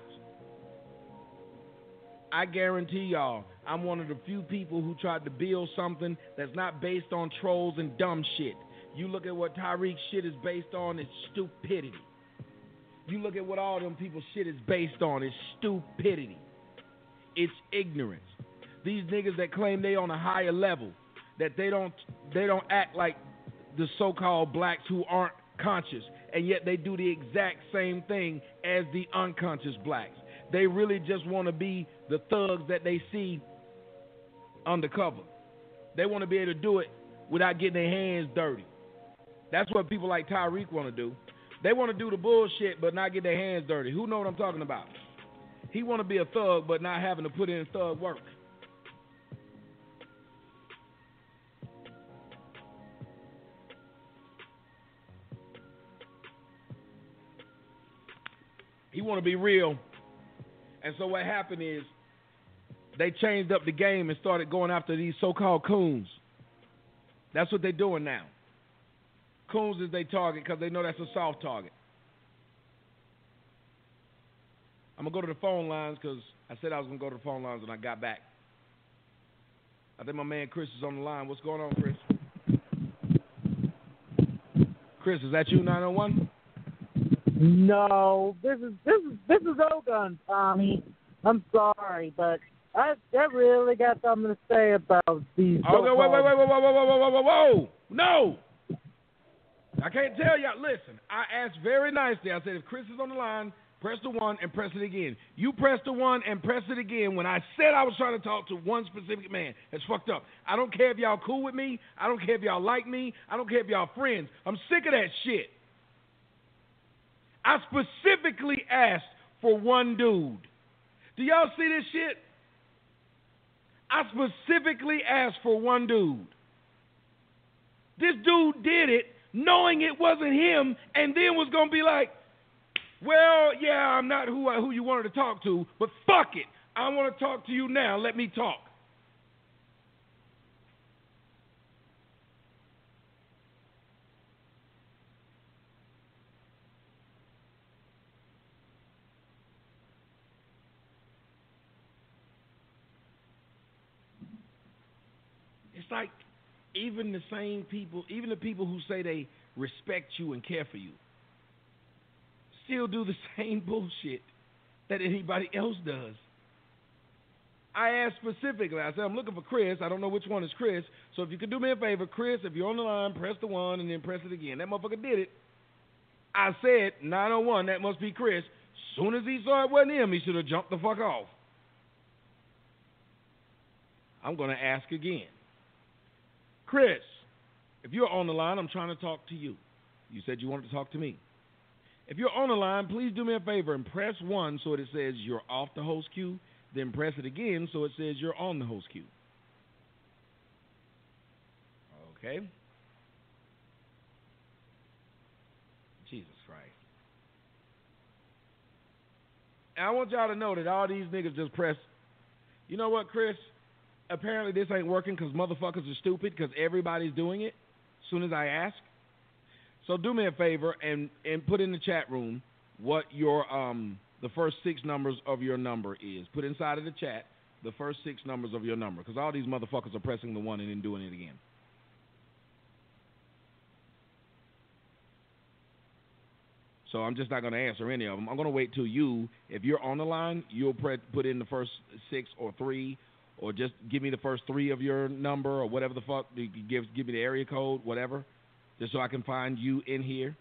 I guarantee y'all, I'm one of the few people who tried to build something that's not based on trolls and dumb shit. You look at what Tariq's shit is based on, it's stupidity. You look at what all them people's shit is based on, it's stupidity. It's ignorance. These niggas that claim they on a higher level, that they don't they don't act like the so-called blacks who aren't conscious, and yet they do the exact same thing as the unconscious blacks. They really just want to be the thugs that they see undercover. They want to be able to do it without getting their hands dirty. That's what people like Tariq want to do. They want to do the bullshit but not get their hands dirty. Who know what I'm talking about? He want to be a thug but not having to put in thug work. He want to be real. And so what happened is they changed up the game and started going after these so-called coons. That's what they're doing now. Coons is they target because they know that's a soft target. I'm going to go to the phone lines because I said I was going to go to the phone lines when I got back. I think my man Chris is on the line. What's going on, Chris? Chris, is that you, nine oh one? No, this is this is this is Ogun, Tommy. I'm sorry, but I, I really got something to say about these. Oh, wait, wait, wait, wait, wait, whoa, whoa, whoa, whoa, whoa, whoa, no! I can't tell y'all. Listen, I asked very nicely. I said, if Chris is on the line, press the one and press it again. You press the one and press it again when I said I was trying to talk to one specific man. It's fucked up. I don't care if y'all cool with me. I don't care if y'all like me. I don't care if y'all friends. I'm sick of that shit. I specifically asked for one dude. Do y'all see this shit? I specifically asked for one dude. This dude did it knowing it wasn't him and then was going to be like, well, yeah, I'm not who, I, who you wanted to talk to, but fuck it. I want to talk to you now. Let me talk. It's like even the same people, even the people who say they respect you and care for you, still do the same bullshit that anybody else does. I asked specifically, I said, I'm looking for Chris. I don't know which one is Chris. So if you could do me a favor, Chris, if you're on the line, press the one and then press it again. That motherfucker did it. I said, nine oh one, that must be Chris. Soon as he saw it wasn't him, he should have jumped the fuck off. I'm going to ask again. Chris, if you're on the line, I'm trying to talk to you. You said you wanted to talk to me. If you're on the line, please do me a favor and press one so that it says you're off the host queue. Then press it again so it says you're on the host queue. Okay. Jesus Christ. And I want y'all to know that all these niggas just press. You know what, Chris? Apparently this ain't working because motherfuckers are stupid because everybody's doing it as soon as I ask. So do me a favor and, and put in the chat room what your um the first six numbers of your number is. Put inside of the chat the first six numbers of your number because all these motherfuckers are pressing the one and then doing it again. So I'm just not going to answer any of them. I'm going to wait till you, if you're on the line, you'll pre- put in the first six or three, or just give me the first three of your number or whatever the fuck. Give, give me the area code, whatever, just so I can find you in here.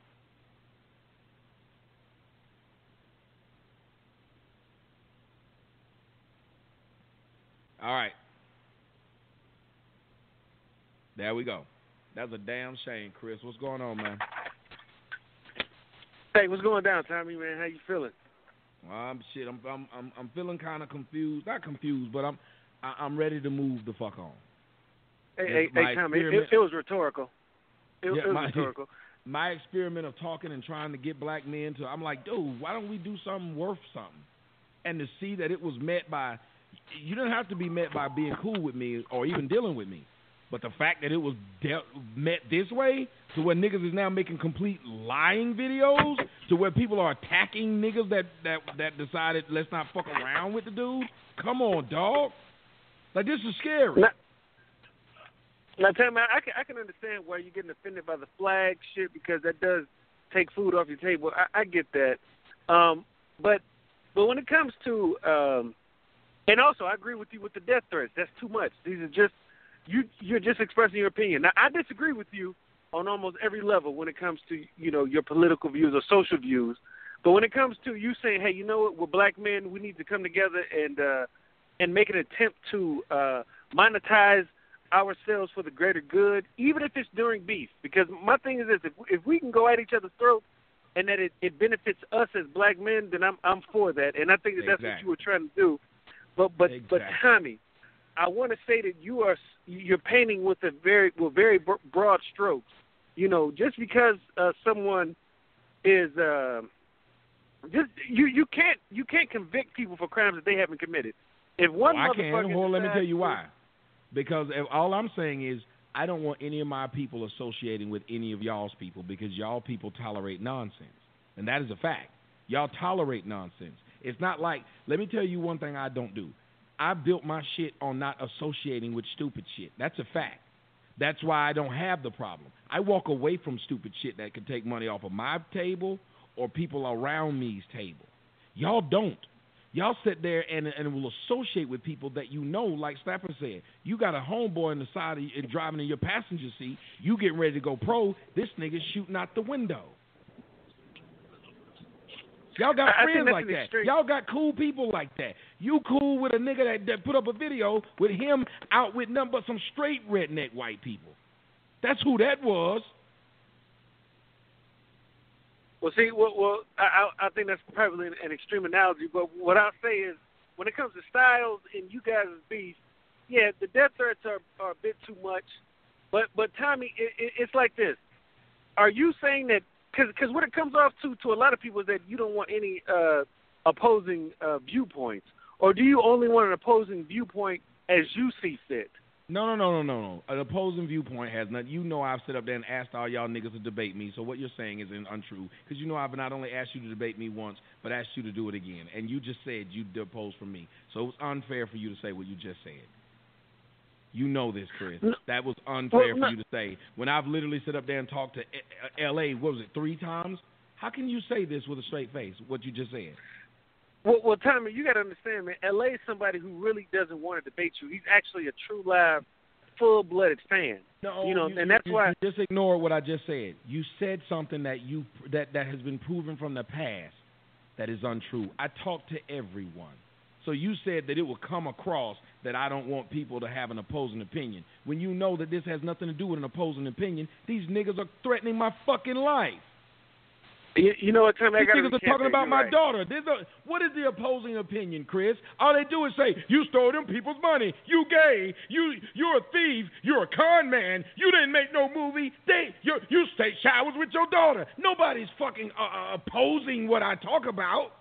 All right. There we go. That's a damn shame, Chris. What's going on, man? Hey, what's going down, Tommy, man? How you feeling? Well, I'm shit. I'm I'm I'm, I'm feeling kind of confused. Not confused, but I'm I, I'm ready to move the fuck on. Hey, hey, hey Tommy, it, it was rhetorical. It, yeah, it was my, rhetorical. My experiment of talking and trying to get black men to, I'm like, dude, why don't we do something worth something? And to see that it was met by, you don't have to be met by being cool with me or even dealing with me. But the fact that it was de- met this way, to where niggas is now making complete lying videos, to where people are attacking niggas that, that, that decided let's not fuck around with the dude. Come on, dog. Like, this is scary. Now, now tell me, I can, I can understand why you're getting offended by the flag shit, because that does take food off your table. I, I get that. Um, but but when it comes to, um, and also I agree with you with the death threats. That's too much. These are just, You, you're just expressing your opinion. Now, I disagree with you on almost every level when it comes to, you know, your political views or social views. But when it comes to you saying, hey, you know what, we're black men, we need to come together and uh, and make an attempt to uh, monetize ourselves for the greater good, even if it's during beef. Because my thing is this, if, if we can go at each other's throats and that it, it benefits us as black men, then I'm I'm for that. And I think that that's exactly. what you were trying to do. But but exactly. but Tommy, I want to say that you are you're painting with a very with very broad strokes. You know, just because uh, someone is uh, Just you, you can't you can't convict people for crimes that they haven't committed. If one well, I motherfucker can. Well, let me tell you decides- why. Because if, all I'm saying is I don't want any of my people associating with any of y'all's people because y'all people tolerate nonsense, and that is a fact. Y'all tolerate nonsense. It's not like, let me tell you one thing I don't do. I built my shit on not associating with stupid shit. That's a fact. That's why I don't have the problem. I walk away from stupid shit that could take money off of my table or people around me's table. Y'all don't. Y'all sit there and, and will associate with people that you know, like Stafford said. You got a homeboy on the side of you and driving in your passenger seat. You getting ready to go pro. This nigga's shooting out the window. Y'all got I, friends I like that. extreme. Y'all got cool people like that. You cool with a nigga that, that put up a video with him out with nothing but some straight redneck white people. That's who that was. Well, see, well, well I, I think that's probably an, an extreme analogy, but what I'll say is when it comes to Styles and you guys' beef, yeah, the death threats are, are a bit too much. But, but Tommy, it, it, it's like this. Are you saying that, because what it comes off to to a lot of people is that you don't want any uh, opposing uh, viewpoints, or do you only want an opposing viewpoint as you see fit? No, no, no, no, no, no. An opposing viewpoint has nothing. You know I've sit up there and asked all y'all niggas to debate me, so what you're saying is untrue. Because you know I've not only asked you to debate me once, but asked you to do it again. And you just said you deposed from me. So it was unfair for you to say what you just said. You know this, Chris. No. That was unfair Well, no. for you to say. When I've literally sit up there and talked to L A, what was it, three times? How can you say this with a straight face, what you just said? Well, well, Tommy, you got to understand, man. L A is somebody who really doesn't want to debate you. He's actually a true live, full-blooded fan. No, you know, you, and that's you, why. You just ignore what I just said. You said something that you that, that has been proven from the past that is untrue. I talk to everyone. So you said that it will come across that I don't want people to have an opposing opinion. When you know that this has nothing to do with an opposing opinion, these niggas are threatening my fucking life. You, you know what, Tommy? I These gotta niggas are recant talking that. about You're my right. daughter. There's a, what is the opposing opinion, Chris? All they do is say, you stole them people's money. You gay. You, you're a thief. You're a con man. You didn't make no movie. They, you, you take showers with your daughter. Nobody's fucking uh, opposing what I talk about.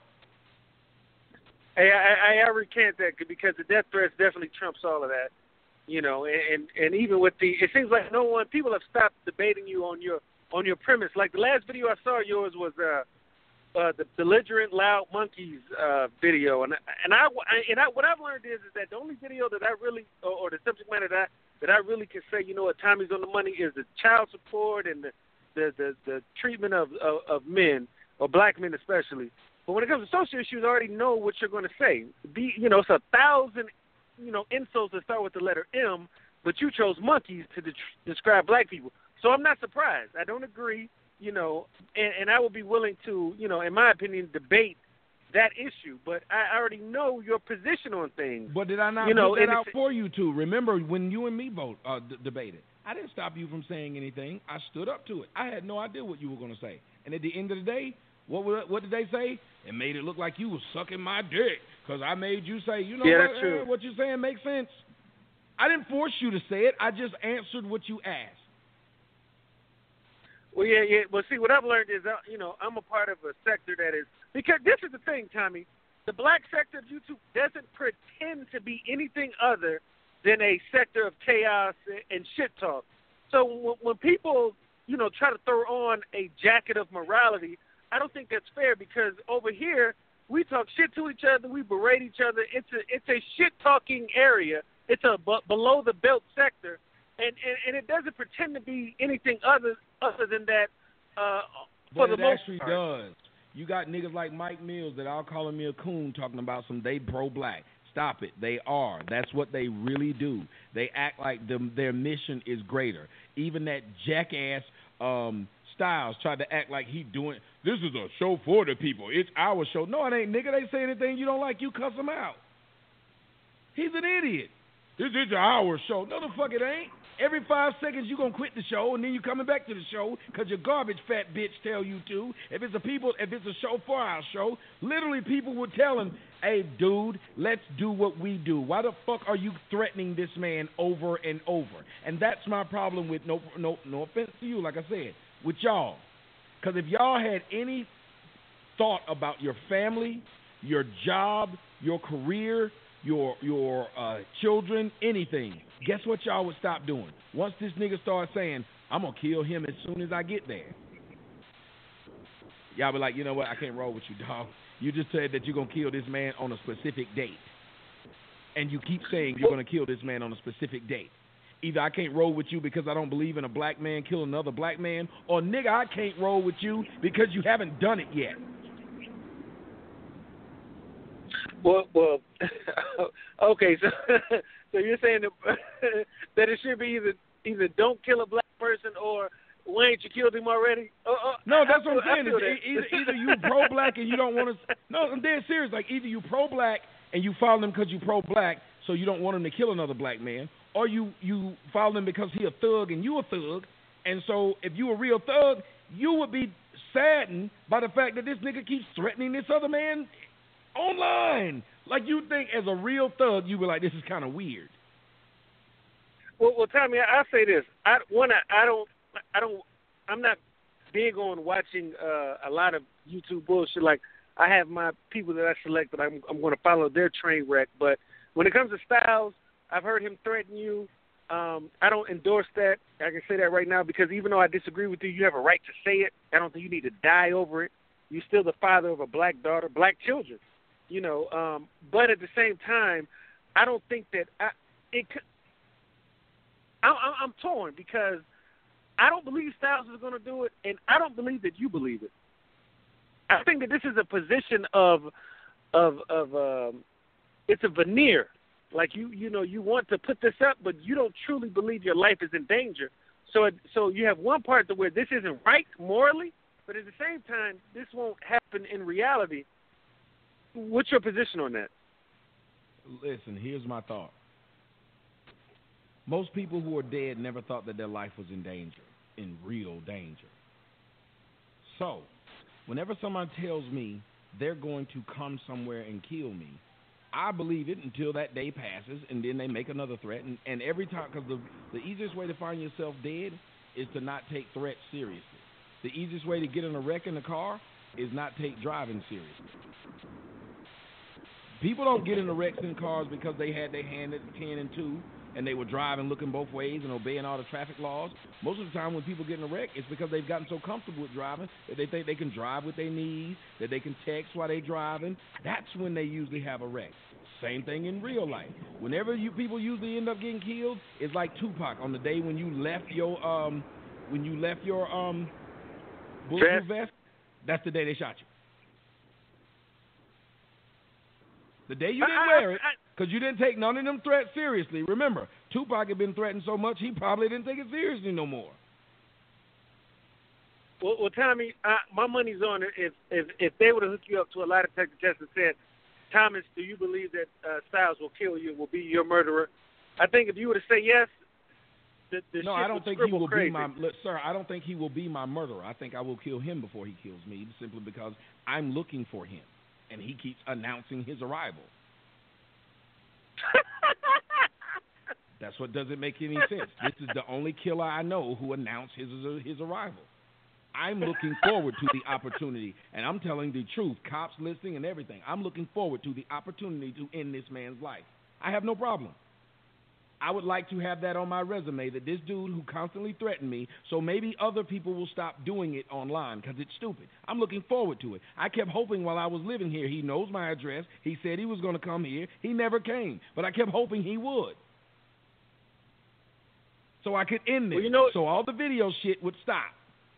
Hey, I, I, I recant that because the death threats definitely trumps all of that. You know, and and even with the, it seems like no one, people have stopped debating you on your on your premise. Like the last video I saw of yours was uh, uh, the belligerent loud monkeys uh, video, and and I and I what I've learned is is that the only video that I really or, or the subject matter that I, that I really can say, you know what, Tommy's on the money is the child support and the the the, the treatment of, of of men or black men especially. But when it comes to social issues, I already know what you're going to say. Be, you know, it's a thousand, you know, insults that start with the letter M, but you chose monkeys to de- describe black people. So I'm not surprised. I don't agree, you know, and, and I would be willing to, you know, in my opinion, debate that issue. But I already know your position on things. But did I not you know, put that out it's, for you to remember when you and me vote uh, d- debated? I didn't stop you from saying anything. I stood up to it. I had no idea what you were going to say. And at the end of the day, what what did they say? It made it look like you was sucking my dick because I made you say, you know yeah, what, that's true. eh, what you're saying makes sense. I didn't force you to say it. I just answered what you asked. Well, yeah, yeah. Well, see, what I've learned is, uh, you know, I'm a part of a sector that is, because this is the thing, Tommy. The black sector of YouTube doesn't pretend to be anything other than a sector of chaos and shit talk. So when, when people, you know, try to throw on a jacket of morality, I don't think that's fair because over here we talk shit to each other, we berate each other. It's a it's a shit talking area. It's a b- below the belt sector, and, and and it doesn't pretend to be anything other other than that. Uh, for but the it most actually part. does. You got niggas like Mike Mills that are calling me a coon talking about some they pro-black. Stop it. They are. That's what they really do. They act like them, their mission is greater. Even that jackass um, Styles tried to act like he doing, this is a show for the people. It's our show. No, it ain't, nigga. They say anything you don't like, you cuss them out. He's an idiot. This is our show. No, the fuck it ain't. Every five seconds you going to quit the show, and then you coming back to the show because your garbage fat bitch tell you to. If it's a people, if it's a show for our show, literally people would tell him, hey, dude, let's do what we do. Why the fuck are you threatening this man over and over? And that's my problem with, no no, no offense to you, like I said, with y'all. Because if y'all had any thought about your family, your job, your career, your your uh, children, anything, guess what y'all would stop doing? Once this nigga starts saying, I'm going to kill him as soon as I get there. Y'all be like, you know what, I can't roll with you, dog. You just said that you're going to kill this man on a specific date. And you keep saying you're going to kill this man on a specific date. Either I can't roll with you because I don't believe in a black man killing another black man, or nigga, I can't roll with you because you haven't done it yet. Well, well, okay, so so you're saying that, that it should be either either don't kill a black person or why ain't you killed him already? Uh, uh, no, that's I what I'm feel, saying. Either, either you pro-black and you don't want to. No, I'm dead serious. Like either you pro-black and you follow him because you pro-black, so you don't want him to kill another black man, or you you follow him because he a thug and you a thug, and so if you a real thug, you would be saddened by the fact that this nigga keeps threatening this other man online. Like you think as a real thug, you were like, this is kind of weird. Well, well, Tommy, I, I say this. I one, I, I don't, I don't, I'm not big on watching uh, a lot of YouTube bullshit. Like I have my people that I select that I'm, I'm going to follow their train wreck. But when it comes to Styles, I've heard him threaten you. Um, I don't endorse that. I can say that right now because even though I disagree with you, you have a right to say it. I don't think you need to die over it. You're still the father of a black daughter, black children. You know, um, but at the same time, I don't think that I, it could. I, I'm torn because I don't believe Styles is going to do it, and I don't believe that you believe it. I think that this is a position of, of, of, um, it's a veneer. Like you, you know, you want to put this up, but you don't truly believe your life is in danger. So, it, so you have one part to where this isn't right morally, but at the same time, this won't happen in reality. What's your position on that? Listen, here's my thought. Most people who are dead never thought that their life was in danger, in real danger. So, whenever someone tells me they're going to come somewhere and kill me, I believe it until that day passes, and then they make another threat. And, and every time, because the, the easiest way to find yourself dead is to not take threats seriously. The easiest way to get in a wreck in a car is not take driving seriously. People don't get into wrecks in cars because they had their hand at ten and two and they were driving looking both ways and obeying all the traffic laws. Most of the time when people get in a wreck, it's because they've gotten so comfortable with driving that they think they can drive with their knees, that they can text while they're driving. That's when they usually have a wreck. Same thing in real life. Whenever you people usually end up getting killed, it's like Tupac on the day when you left your um when you left your um bulletproof vest. That's the day they shot you. The day you didn't wear it, because you didn't take none of them threats seriously. Remember, Tupac had been threatened so much, he probably didn't take it seriously no more. Well, well Tommy, I, my money's on it. If, if if they would have hooked you up to a lie detector test and said, Thomas, do you believe that uh, Styles will kill you, will be your murderer? I think if you were to say yes, the, the no, shit I don't would think he will crazy. be my look, sir. I don't think he will be my murderer. I think I will kill him before he kills me, simply because I'm looking for him. And he keeps announcing his arrival. That's what doesn't make any sense. This is the only killer I know who announced his his arrival. I'm looking forward to the opportunity, and I'm telling the truth. Cops listening and everything. I'm looking forward to the opportunity to end this man's life. I have no problem. I would like to have that on my resume, that this dude who constantly threatened me, so maybe other people will stop doing it online because it's stupid. I'm looking forward to it. I kept hoping while I was living here, he knows my address. He said he was going to come here. He never came, but I kept hoping he would. So I could end this, well, you know, so all the video shit would stop.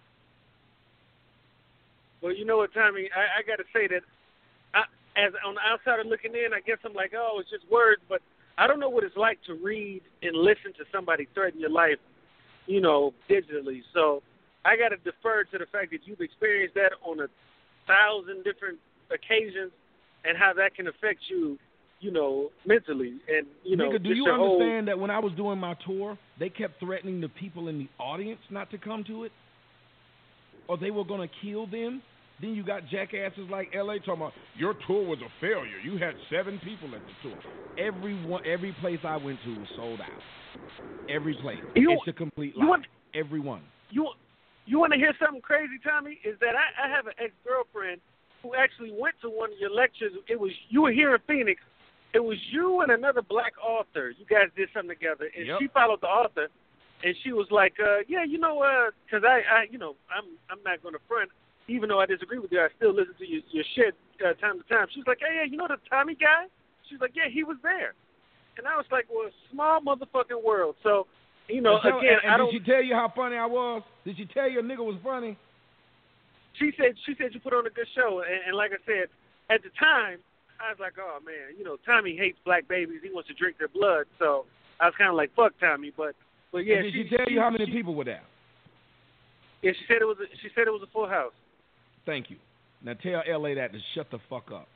Well, you know what, Tommy, I, I got to say that I, as on the outsider looking in, I guess I'm like, oh, it's just words, but I don't know what it's like to read and listen to somebody threaten your life, you know, digitally. So I got to defer to the fact that you've experienced that on a thousand different occasions and how that can affect you, you know, mentally. And, you know, Nigga, do you understand whole... that when I was doing my tour, they kept threatening the people in the audience not to come to it? Or they were going to kill them? Then you got jackasses like L A talking about, your tour was a failure. You had seven people at the tour. Every one, every place I went to was sold out. Every place. You, it's a complete lie. Want, Every one. You, you want to hear something crazy, Tommy? Is that I, I have an ex-girlfriend who actually went to one of your lectures. It was you were here in Phoenix. It was you and another black author. You guys did something together, and Yep. she followed the author, and she was like, uh, "Yeah, you know, because uh, I, I, you know, I'm, I'm not going to front, even though I disagree with you. I still listen to your, your shit uh, time to time." She's like, "Hey, yeah, you know the Tommy guy?" She's like, "Yeah, he was there," and I was like, "Well, small motherfucking world." So, you know, And tell- again, and, and I don't. did she tell you how funny I was? Did she tell you a nigga was funny? She said, she said you put on a good show, and, and like I said, at the time. I was like, oh, man, you know, Tommy hates black babies. He wants to drink their blood. So I was kind of like, fuck Tommy. But, but yeah. And did she, she tell she, you how many she, people were there? Yeah, she said it was a, she said it was a full house. Thank you. Now tell L A that to shut the fuck up.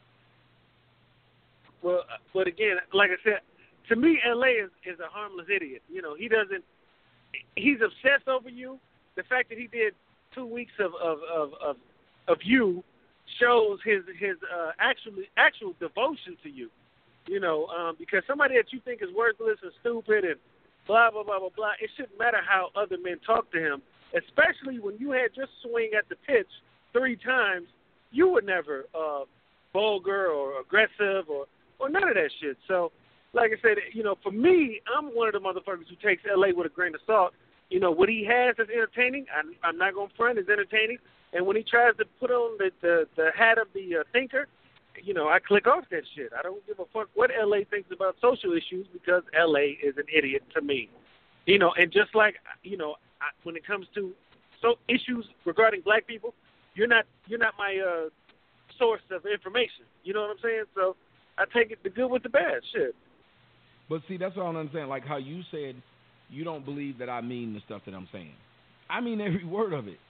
Well, uh, but again, like I said, to me, L A is, is a harmless idiot. You know, he doesn't, he's obsessed over you. The fact that he did two weeks of, of, of, of, of you shows his his uh, actually actual devotion to you, you know, um, because somebody that you think is worthless and stupid and blah blah blah blah blah. It shouldn't matter how other men talk to him, especially when you had just swing at the pitch three times. You were never uh, vulgar or aggressive or or none of that shit. So, like I said, you know, for me, I'm one of the motherfuckers who takes L A with a grain of salt. You know, what he has is entertaining. I'm, I'm not going to front, is entertaining. And when he tries to put on the, the, the hat of the uh, thinker, you know, I click off that shit. I don't give a fuck what L A thinks about social issues because L A is an idiot to me. You know, and just like, you know, I, when it comes to so issues regarding black people, you're not you're not my uh, source of information. You know what I'm saying? So I take it the good with the bad. Shit. But see, that's what I don't understand. Like how you said you don't believe that I mean the stuff that I'm saying. I mean every word of it.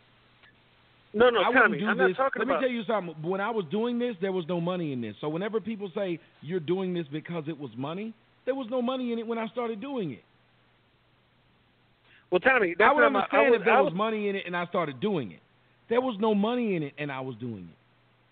No, no, I Tommy, do I'm this. not talking Let about... me tell you something. When I was doing this, there was no money in this. So whenever people say you're doing this because it was money, there was no money in it when I started doing it. Well, Tommy, that's I would what I'm- understand I was, if there I was was money in it and I started doing it. There was no money in it and I was doing it.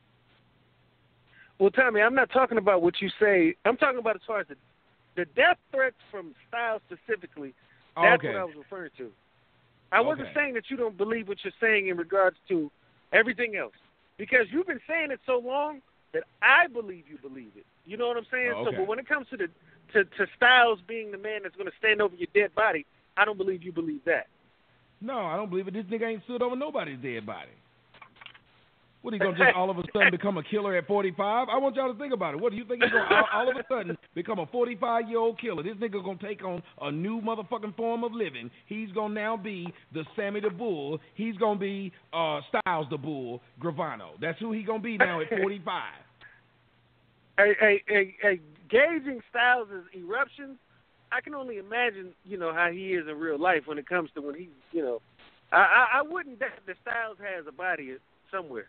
Well, Tommy, I'm not talking about what you say. I'm talking about as far as the, the death threats from Styles specifically. That's okay. what I was referring to. I wasn't Okay. saying that you don't believe what you're saying in regards to everything else, because you've been saying it so long that I believe you believe it. You know what I'm saying? Oh, okay. So, but when it comes to the to, to Styles being the man that's going to stand over your dead body, I don't believe you believe that. No, I don't believe it. This nigga ain't stood over nobody's dead body. What, he going to just all of a sudden become a killer at forty-five? I want y'all to think about it. What do you think he's going to all, all of a sudden become a forty-five-year-old killer? This nigga going to take on a new motherfucking form of living. He's going to now be the Sammy the Bull. He's going to be uh, Styles the Bull Gravano. That's who he going to be now at forty-five. Hey, hey, hey, hey, gauging Styles' eruptions, I can only imagine, you know, how he is in real life when it comes to when he's, you know, I, I, I wouldn't doubt that Styles has a body somewhere.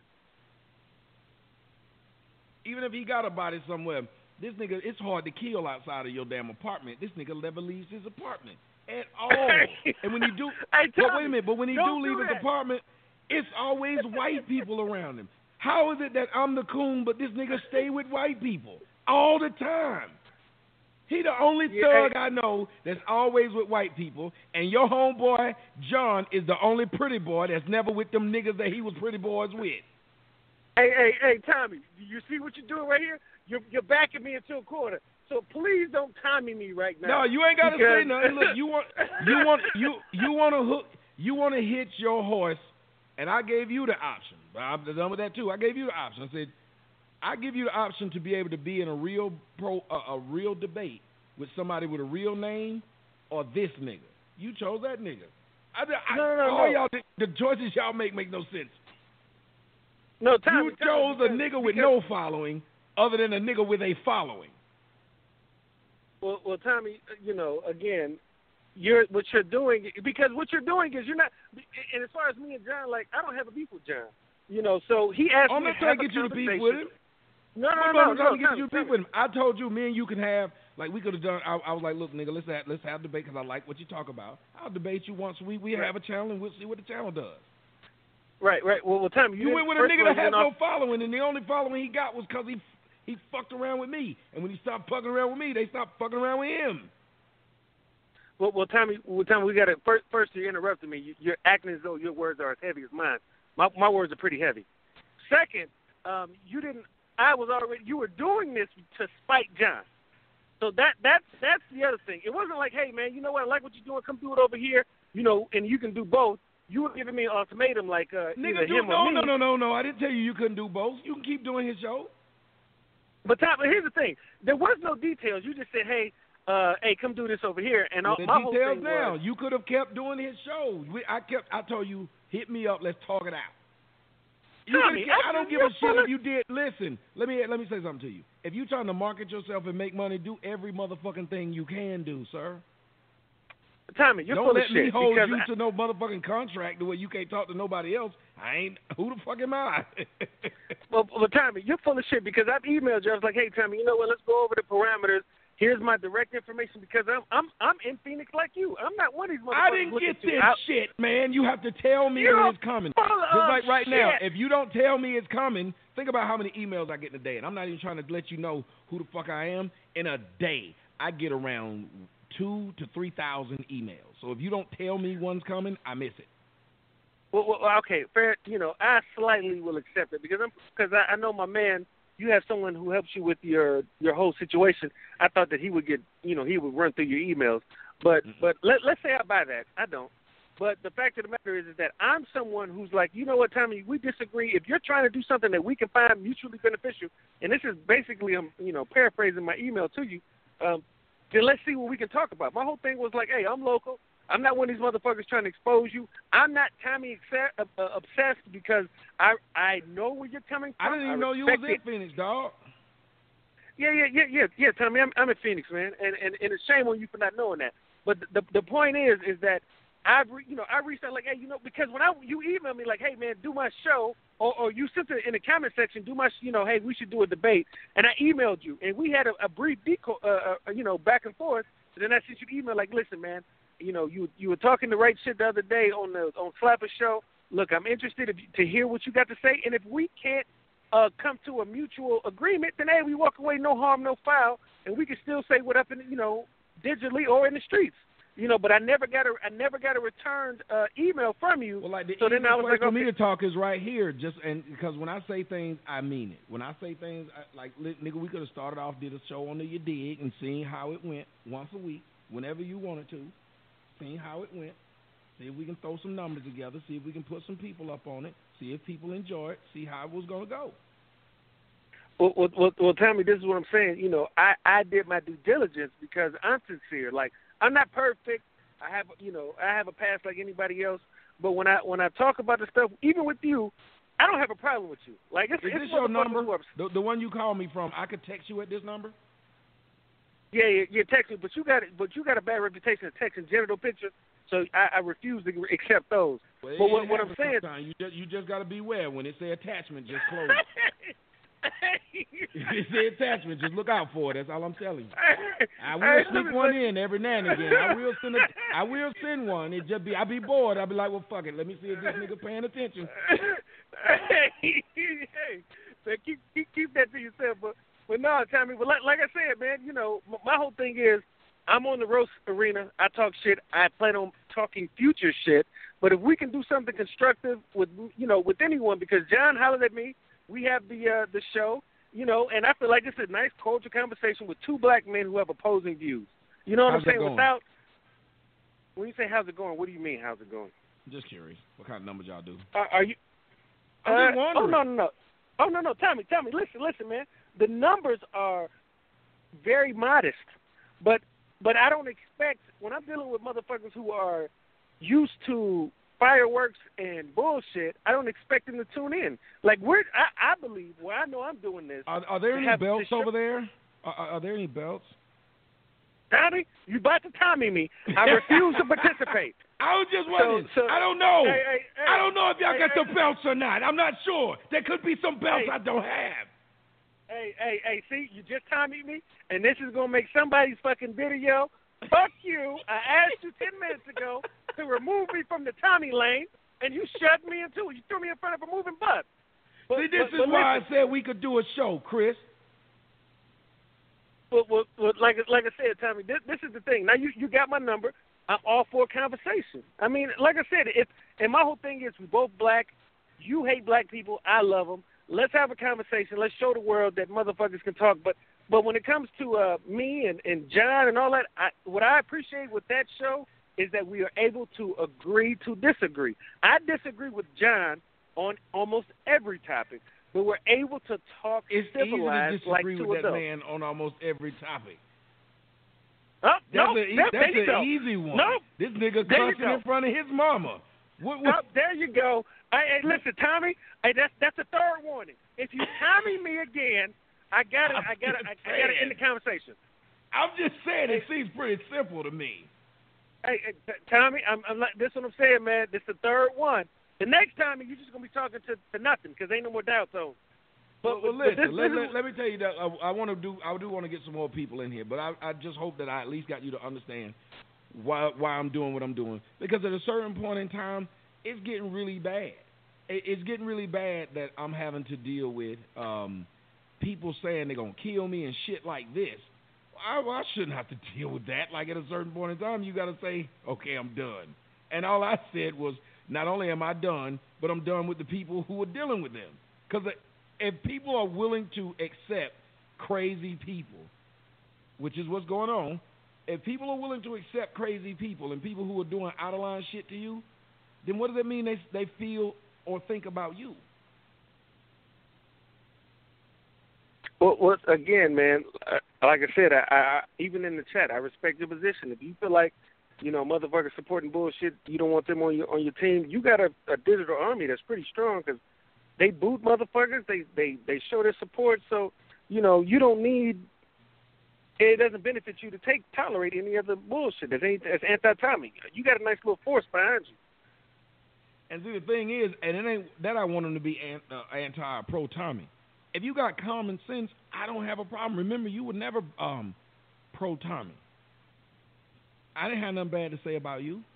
Even if he got a body somewhere, this nigga, it's hard to kill outside of your damn apartment. This nigga never leaves his apartment at all. And when he do, hey, but wait a minute, but when he do don't leave do his that. apartment, it's always white people around him. How is it that I'm the coon, but this nigga stay with white people all the time? He the only Yeah, thug hey. I know that's always with white people, and your homeboy, John, is the only pretty boy that's never with them niggas that he was pretty boys with. Hey, hey, hey, Tommy, you see what you're doing right here? You're, you're backing me into a corner. So please don't Tommy me right now. No, you ain't got to because... say nothing. Look, you want, you want, you you want to hook, you want to hitch your horse, and I gave you the option. I'm done with that too. I gave you the option. I said, I give you the option to be able to be in a real pro, uh, a real debate with somebody with a real name, or this nigga. You chose that nigga. I, I, No, no, no, all no. y'all, the choices y'all make make no sense. No, Tommy, You chose Tommy, a because, nigga with because, no following, other than a nigga with a following. Well, well, Tommy, you know, again, you're what you're doing because what you're doing is you're not. And as far as me and John, like I don't have a beef with John. You know, so he asked I'm me not to trying have to get a you to beef conversation. with him. No, no, I'm no, not no, trying no, to get Tommy, you to beef Tommy. with him. I told you, me and you can have, like, we could have done. I, I was like, look, nigga, let's have, let's have debate because I like what you talk about. I'll debate you once we we Right. have a channel and we'll see what the channel does. Right, right. Well, well, Tommy, you, You went with a first of nigga all, that you has went no off- following, and the only following he got was because he he fucked around with me. And when he stopped fucking around with me, they stopped fucking around with him. Well, well, Tommy, well, Tommy, we got to first. First, you interrupted me. You, you're acting as though your words are as heavy as mine. My my words are pretty heavy. Second, um, you didn't. I was already. You were doing this to spite John. So that that's that's the other thing. It wasn't like, hey man, you know what? I like what you're doing. Come do it over here. You know, and you can do both. You were giving me an ultimatum, like uh, Nigga, either do, him no, or me. no, no, no, no. I didn't tell you you couldn't do both. You can keep doing his show. But Tom, here's the thing: there was no details. You just said, "Hey, uh, hey, come do this over here." And all, the my whole details thing now. was, You could have kept doing his show. We, I kept. I told you, hit me up. Let's talk it out. You Tommy, kept, I don't give a shit full if you did. Listen, let me let me say something to you. If you trying to market yourself and make money, do every motherfucking thing you can do, sir. Tommy, you're don't full let of me shit. hold because you I, to no motherfucking contract the way you can't talk to nobody else. I ain't. Who the fuck am I? well, well, Tommy, you're full of shit because I've emailed you. I was like, "Hey, Tommy, you know what? Let's go over the parameters. Here's my direct information because I'm I'm I'm in Phoenix like you. I'm not one of these motherfuckers. I didn't looking get to this out- shit, man. You have to tell me You're when it's coming. full Just of like right shit. now, if you don't tell me it's coming, think about how many emails I get in a day. And I'm not even trying to let you know who the fuck I am. In a day, I get around two to three thousand emails. So if you don't tell me one's coming, I miss it. Well, well, okay, fair. You know, I slightly will accept it because I'm because I, I know my man. You have someone who helps you with your your whole situation. I thought that he would get, you know, he would run through your emails. But mm-hmm. but let let's say I buy that. I don't. But the fact of the matter is, is that I'm someone who's like, you know what, Tommy, we disagree. If you're trying to do something that we can find mutually beneficial, and this is basically, I'm, you know, paraphrasing my email to you, um, then let's see what we can talk about. My whole thing was like, hey, I'm local. I'm not one of these motherfuckers trying to expose you. I'm not Tommy uh, obsessed because I I know where you're coming from. I didn't even I know you was it. in Phoenix, dog. Yeah, yeah, yeah, yeah, yeah, Tommy. I'm I'm in Phoenix, man, and and, and it's shame on you for not knowing that. But the the point is, is that I've re, you know I reached out like, hey, you know, because when I you emailed me like, hey man, do my show, or or you sent it in the comment section, do my, you know, hey, we should do a debate, and I emailed you, and we had a, a brief deco, uh, uh, you know, back and forth. And then I sent you an email like, listen, man. You know, you you were talking the right shit the other day on the on Slapper's show. Look, I'm interested if, to hear what you got to say, and if we can't uh, come to a mutual agreement, then hey, we walk away, no harm, no foul, and we can still say what up in, you know, digitally or in the streets. You know, but I never got a I never got a returned uh, email from you. Well, like the so easiest then I was place like, for okay. me to talk is right here, just and because when I say things, I mean it. When I say things, I, like nigga, we could have started off, did a show on the You Dig, and seen how it went once a week, whenever you wanted to. See how it went, see if we can throw some numbers together, see if we can put some people up on it, see if people enjoy it, see how it was going to go. Well, well, well, well, Tommy, this is what I'm saying. You know, I, I did my due diligence because I'm sincere. Like, I'm not perfect. I have, you know, I have a past like anybody else. But when I when I talk about the stuff, even with you, I don't have a problem with you. Like, it's, is it's this your number? Are, the, the one you called me from, I could text you at this number? Yeah, yeah, yeah, texting, but you got but you got a bad reputation of texting genital pictures, so I, I refuse to accept those. Well, but what, what I'm saying, you just you just got to beware when it say attachment, just close it. If it say attachment, just look out for it. That's all I'm telling you. I will sneak one in every now and again. I will send a, I will send one. It just be I be bored. I'll be like, well, fuck it. Let me see if this nigga paying attention. Hey, hey, so keep keep keep that to yourself, but. But no, Tommy, but like, like I said, man, you know, m- my whole thing is I'm on the roast arena. I talk shit. I plan on talking future shit. But if we can do something constructive with, you know, with anyone, because John hollered at me, we have the uh, the show, you know, and I feel like it's a nice culture conversation with two black men who have opposing views. You know what how's I'm saying? Going? Without, when you say how's it going, what do you mean how's it going? Just curious. What kind of numbers y'all do? Uh, are you? I'm uh, just wondering. Oh no no no. Oh no no, Tommy, Tommy, listen, listen, man. The numbers are very modest, but but I don't expect when I'm dealing with motherfuckers who are used to fireworks and bullshit. I don't expect them to tune in. Like we're, I, I believe. Well, I know I'm doing this. Are, are there any have, belts show, over there? Are, are there any belts? Tommy, you about to Tommy me? I refuse to participate. I was just wondering. So, so, I don't know. Hey, hey, hey, I don't know if y'all hey, got hey, the belts or not. I'm not sure. There could be some belts hey, I don't have. Hey, hey, hey, see, you just Tommy me, and this is going to make somebody's fucking video. Fuck you. I asked you ten minutes ago to remove me from the Tommy lane, and you shut me into it. You threw me in front of a moving bus. But, see, this but, is but why listen, I said we could do a show, Chris. But, but, but like, like I said, Tommy, this, this is the thing. Now, you, you got my number. I'm all for a conversation. I mean, like I said, if, and my whole thing is we both black. You hate black people. I love them. let's have a conversation. Let's show the world that motherfuckers can talk. But but when it comes to uh, me and, and John and all that, I, what I appreciate with that show is that we are able to agree to disagree. I disagree with John on almost every topic, but we're able to talk it's civilized easy to like disagree two with adults. that man on almost every topic. Oh, That's no, a, e- no, that's there you an go. easy one. No, This nigga there you cussing go. in front of his mama. What, No, what? there you go. Hey, hey, listen, Tommy. Hey, that's that's a third warning. If you Tommy me again, I got to I got to I, I got to end the conversation. I'm just saying, it seems pretty simple to me. Hey, hey t- Tommy, I'm, I'm like, this is what I'm saying, man. This is the third one. The next time, you're just gonna be talking to, to nothing because ain't no more doubt zone. But, well, well, but listen, this, let, this let, is, let me tell you that I, I want to do. I do want to get some more people in here, but I, I just hope that I at least got you to understand why why I'm doing what I'm doing. Because at a certain point in time, it's getting really bad. It, it's getting really bad that I'm having to deal with um, people saying they're gonna kill me and shit like this. I, I shouldn't have to deal with that. Like at a certain point in time, you got to say, okay, I'm done. And all I said was, not only am I done, but I'm done with the people who are dealing with them. Because if people are willing to accept crazy people, which is what's going on, if people are willing to accept crazy people and people who are doing out-of-line shit to you, then what does that mean they they feel or think about you? well, well, again, man. Uh, like I said, I, I even in the chat, I respect your position. If you feel like, you know, motherfuckers supporting bullshit, you don't want them on your on your team. You got a, a digital army that's pretty strong because they boot motherfuckers. They they they show their support. So, you know, you don't need. It doesn't benefit you to take tolerate any other bullshit that ain't that's anti-Tommy. You got a nice little force behind you. And see, the thing is, and it ain't that I want them to be anti pro Tommy. If you got common sense, I don't have a problem. Remember, you were never um, pro Tommy. I didn't have nothing bad to say about you.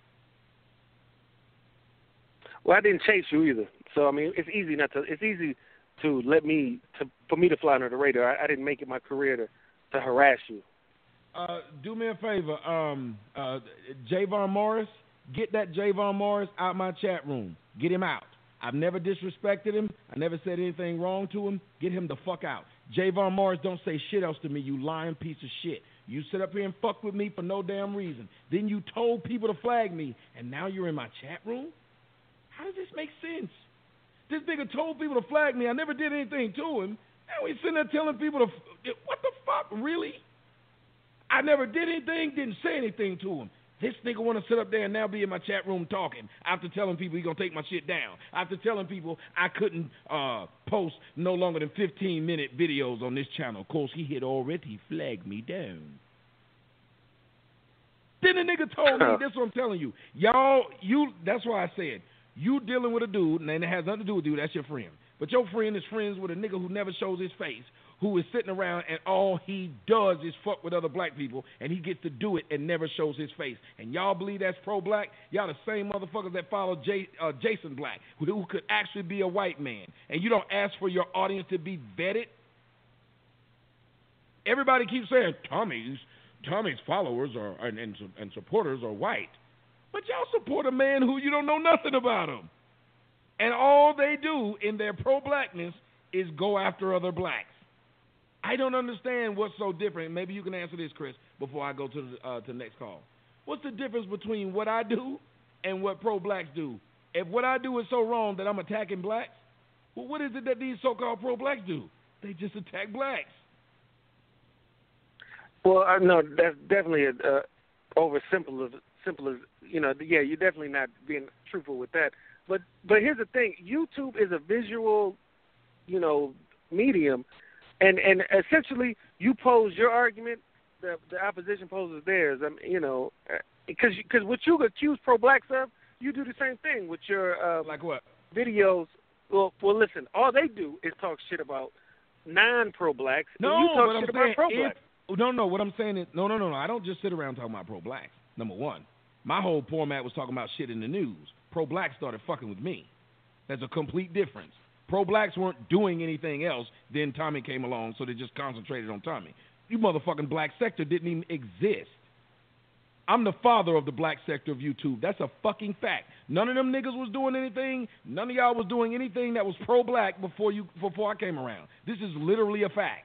Well, I didn't chase you either, so I mean, it's easy not to. It's easy to let me to for me to fly under the radar. I, I didn't make it my career to, to harass you. Uh, do me a favor, um, uh, Javon Morris. Get that Javon Morris out my chat room. Get him out. I've never disrespected him. I never said anything wrong to him. Get him the fuck out. Javon Morris, don't say shit else to me, you lying piece of shit. You sit up here and fuck with me for no damn reason. Then you told people to flag me, and now you're in my chat room? How does this make sense? This nigga told people to flag me. I never did anything to him. Now he's sitting there telling people to... What the fuck? Really? I never did anything, didn't say anything to him. This nigga want to sit up there and now be in my chat room talking after telling people he's going to take my shit down. After telling people I couldn't uh, post no longer than fifteen-minute videos on this channel. Of course, he had already flagged me down. Then the nigga told me, this is what I'm telling you. Y'all, you. That's why I said, you dealing with a dude, and it has nothing to do with you, that's your friend. But your friend is friends with a nigga who never shows his face, who is sitting around and all he does is fuck with other black people, and he gets to do it and never shows his face. And y'all believe that's pro-black? Y'all the same motherfuckers that follow Jay, uh, Jason Black, who, who could actually be a white man. And you don't ask for your audience to be vetted? Everybody keeps saying, Tommy's Tommy's followers are and, and, and supporters are white. But y'all support a man who you don't know nothing about him. And all they do in their pro-blackness is go after other blacks. I don't understand what's so different. Maybe you can answer this, Chris, before I go to the, uh, to the next call. What's the difference between what I do and what pro-blacks do? If what I do is so wrong that I'm attacking blacks, well, what is it that these so-called pro-blacks do? They just attack blacks. Well, I no, that's definitely a, uh, over simple as simple as you know. Yeah, you're definitely not being truthful with that. But but here's the thing: YouTube is a visual, you know, medium. And and essentially, you pose your argument, the the opposition poses theirs. I mean, you know, because because what you accuse pro-blacks of, you do the same thing with your uh, like what videos. Well, well, listen, all they do is talk shit about non-pro-blacks. No, and you talk but shit I'm about saying pro-blacks. If, no, no. What I'm saying is, no, no, no, no. I don't just sit around talking about pro-blacks. Number one, my whole format was talking about shit in the news. Pro-blacks started fucking with me. There's a complete difference. Pro-blacks weren't doing anything else. Then Tommy came along, so they just concentrated on Tommy. You motherfucking black sector didn't even exist. I'm the father of the black sector of YouTube. That's a fucking fact. None of them niggas was doing anything. None of y'all was doing anything that was pro-black before you before I came around. This is literally a fact.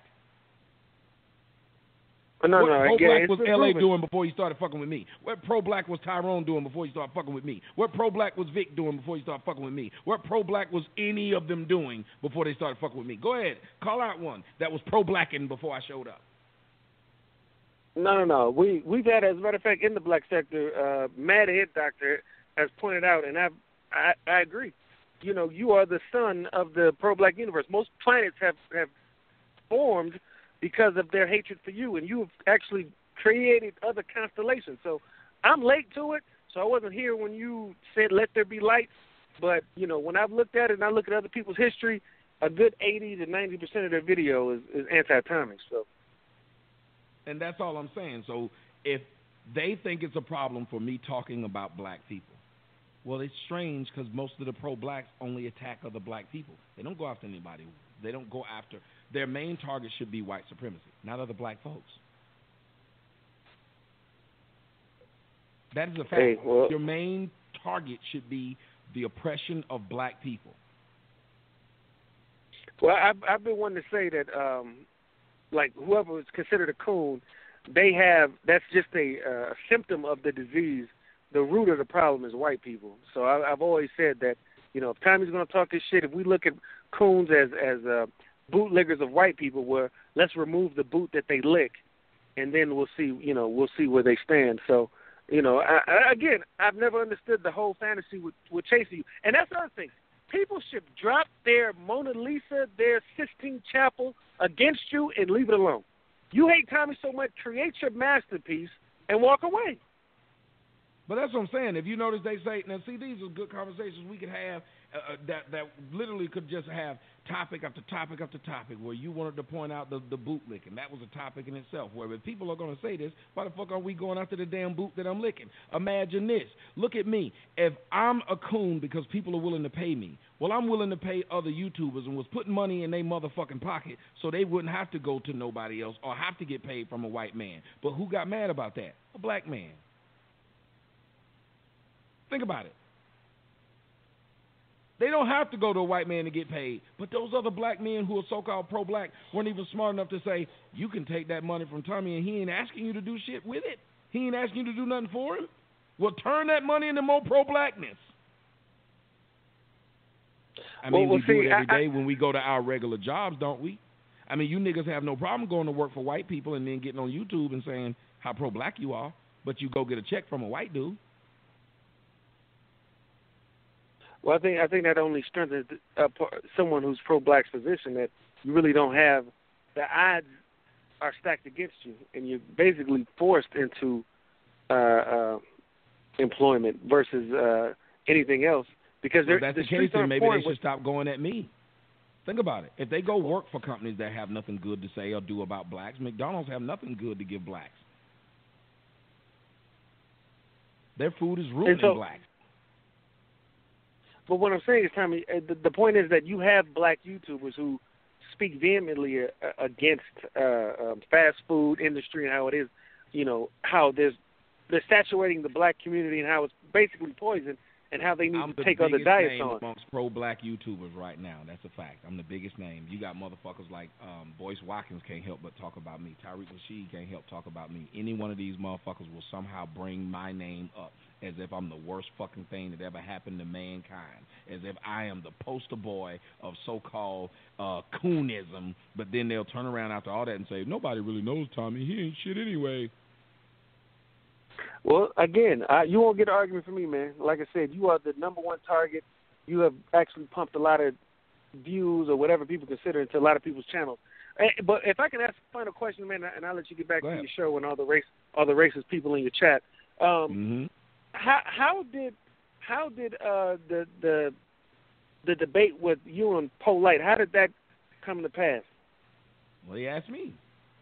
No, what no, pro-black yeah, was been L A proven. doing before he started fucking with me? What pro-black was Tyrone doing before he started fucking with me? What pro-black was Vic doing before he started fucking with me? What pro-black was any of them doing before they started fucking with me? Go ahead, call out one that was pro-blacking before I showed up. No, no, no. We we've had, as a matter of fact, in the black sector, uh, Mad Head Doctor has pointed out, and I I I agree. You know, you are the son of the pro-black universe. Most planets have have formed because of their hatred for you, and you have actually created other constellations. So I'm late to it, so I wasn't here when you said "Let there be light." But you know, when I've looked at it and I look at other people's history, a good eighty to ninety percent of their video is, is anti-Tommy. So. And that's all I'm saying. So if they think it's a problem for me talking about black people, well, it's strange because most of the pro-blacks only attack other black people. They don't go after anybody. They don't go after. Their main target should be white supremacy, not other black folks. That is a fact. Hey, well, your main target should be the oppression of black people. Well, I've, I've been wanting to say that, um, like, whoever is considered a coon, they have, that's just a uh, symptom of the disease. The root of the problem is white people. So I, I've always said that, you know, if Tommy's going to talk this shit, if we look at coons as, as uh, bootlickers of white people, where let's remove the boot that they lick, and then we'll see, you know, we'll see where they stand. So, you know, I, I, again, I've never understood the whole fantasy with, with chasing you. And that's the other thing. People should drop their Mona Lisa, their Sistine Chapel against you and leave it alone. You hate Tommy so much, create your masterpiece and walk away. But that's what I'm saying. If you notice, they say, now see, these are good conversations we could have uh, that that literally could just have topic after topic after topic where you wanted to point out the, the boot licking. That was a topic in itself. Where if people are going to say this, why the fuck are we going after the damn boot that I'm licking? Imagine this. Look at me. If I'm a coon because people are willing to pay me, well, I'm willing to pay other YouTubers and was putting money in their motherfucking pocket so they wouldn't have to go to nobody else or have to get paid from a white man. But who got mad about that? A black man. Think about it. They don't have to go to a white man to get paid, but those other black men who are so-called pro-black weren't even smart enough to say, you can take that money from Tommy and he ain't asking you to do shit with it. He ain't asking you to do nothing for him. Well, turn that money into more pro-blackness. I mean, well, well, we see, do it every I, day when we go to our regular jobs, don't we? I mean, you niggas have no problem going to work for white people and then getting on YouTube and saying how pro-black you are, but you go get a check from a white dude. Well, I think I think that only strengthens uh, someone who's pro-black's position, that you really don't have, the odds are stacked against you, and you're basically forced into uh, uh, employment versus uh, anything else. Because well, that's the, the case, then maybe they should with, stop going at me. Think about it. If they go work for companies that have nothing good to say or do about blacks, McDonald's have nothing good to give blacks. Their food is ruining so, blacks. But what I'm saying is, Tommy, the, the point is that you have black YouTubers who speak vehemently uh, against uh, um, fast food industry and how it is, you know, how there's they're saturating the black community and how it's basically poison and how they need I'm to take other diets name on. amongst pro-black YouTubers right now. That's a fact. I'm the biggest name. You got motherfuckers like um, Boyce Watkins can't help but talk about me. Tariq Rashid can't help talk about me. Any one of these motherfuckers will somehow bring my name up as if I'm the worst fucking thing that ever happened to mankind, as if I am the poster boy of so-called uh, coonism, but then they'll turn around after all that and say, nobody really knows Tommy. He ain't shit anyway. Well, again, uh, you won't get an argument from me, man. Like I said, you are the number one target. You have actually pumped a lot of views or whatever people consider into a lot of people's channels. But if I can ask a final question, man, and I'll let you get back Go to ahead. your show and all the race, all the racist people in your chat. Um, Mm-hmm. How how did how did uh, the the the debate with you and Polite, how did that come to pass? Well, he asked me.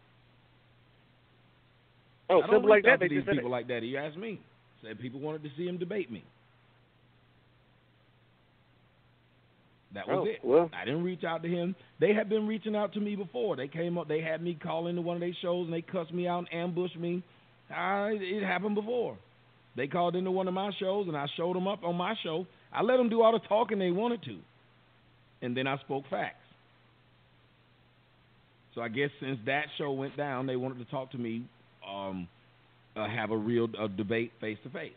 Oh, I don't simple like reach out that. to They these just said people it. like that. He asked me. Said people wanted to see him debate me. That was Oh, it. well. I didn't reach out to him. They had been reaching out to me before. They came up. They had me call into one of their shows and they cussed me out and ambushed me. I, it happened before. They called into one of my shows, and I showed them up on my show. I let them do all the talking they wanted to, and then I spoke facts. So I guess since that show went down, they wanted to talk to me, um, uh, have a real uh, debate face-to-face.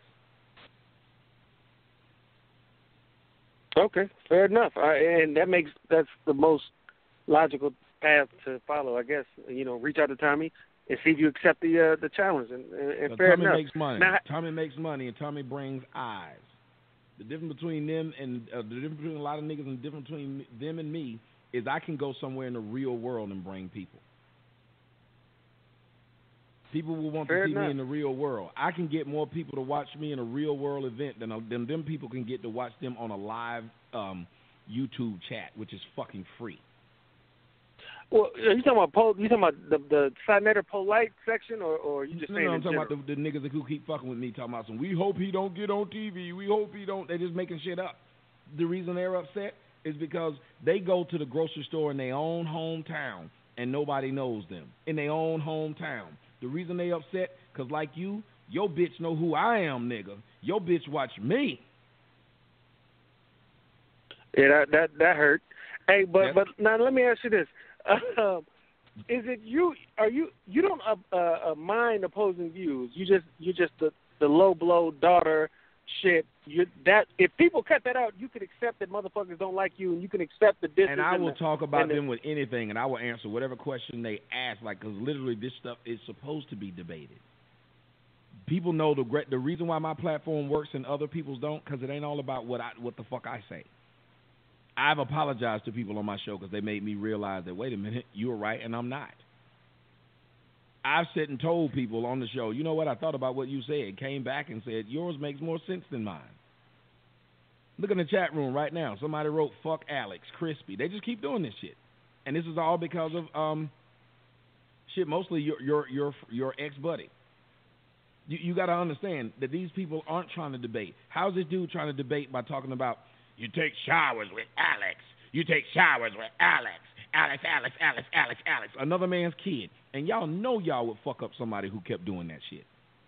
Okay, fair enough. Uh, and that makes that's the most logical path to follow, I guess. You know, reach out to Tommy and see if you accept the uh, the challenge. And, and fair Tommy enough. makes money. Now, Tommy makes money, and Tommy brings eyes. The difference between them and uh, the difference between a lot of niggas and the difference between them and me is I can go somewhere in the real world and bring people. People will want fair to see enough. me in the real world. I can get more people to watch me in a real world event than, than them people can get to watch them on a live um, YouTube chat, which is fucking free. Well, are you talking about pol- you talking about the the Sinetta polite section, or, or you just no, saying no, I'm in talking general? about the, the niggas who keep fucking with me, talking about some. We hope he don't get on T V. We hope he don't. They're just making shit up. The reason they're upset is because they go to the grocery store in their own hometown and nobody knows them in their own hometown. The reason they upset, because like you, your bitch know who I am, nigga. Your bitch watch me. Yeah, that that, that hurt. Hey, but Yep. but now let me ask you this: uh, is it you? Are you you don't uh, uh, mind opposing views? You just you just the the low blow daughter shit. You that if people cut that out, you can accept that motherfuckers don't like you, and you can accept the distance. And I will the, talk about the, them with anything, and I will answer whatever question they ask, like, because literally this stuff is supposed to be debated. People know the the reason why my platform works and other people's don't, because it ain't all about what I what the fuck I say. I've apologized to people on my show because they made me realize that, wait a minute, you were right and I'm not. I've said and told people on the show, you know what, I thought about what you said, came back and said, yours makes more sense than mine. Look in the chat room right now. Somebody wrote, fuck Alex, crispy. They just keep doing this shit. And this is all because of, um, shit, mostly your your your, your ex-buddy. You, you got to understand that these people aren't trying to debate. How's this dude trying to debate by talking about, you take showers with Alex. You take showers with Alex. Alex, Alex, Alex, Alex, Alex. Another man's kid. And y'all know y'all would fuck up somebody who kept doing that shit.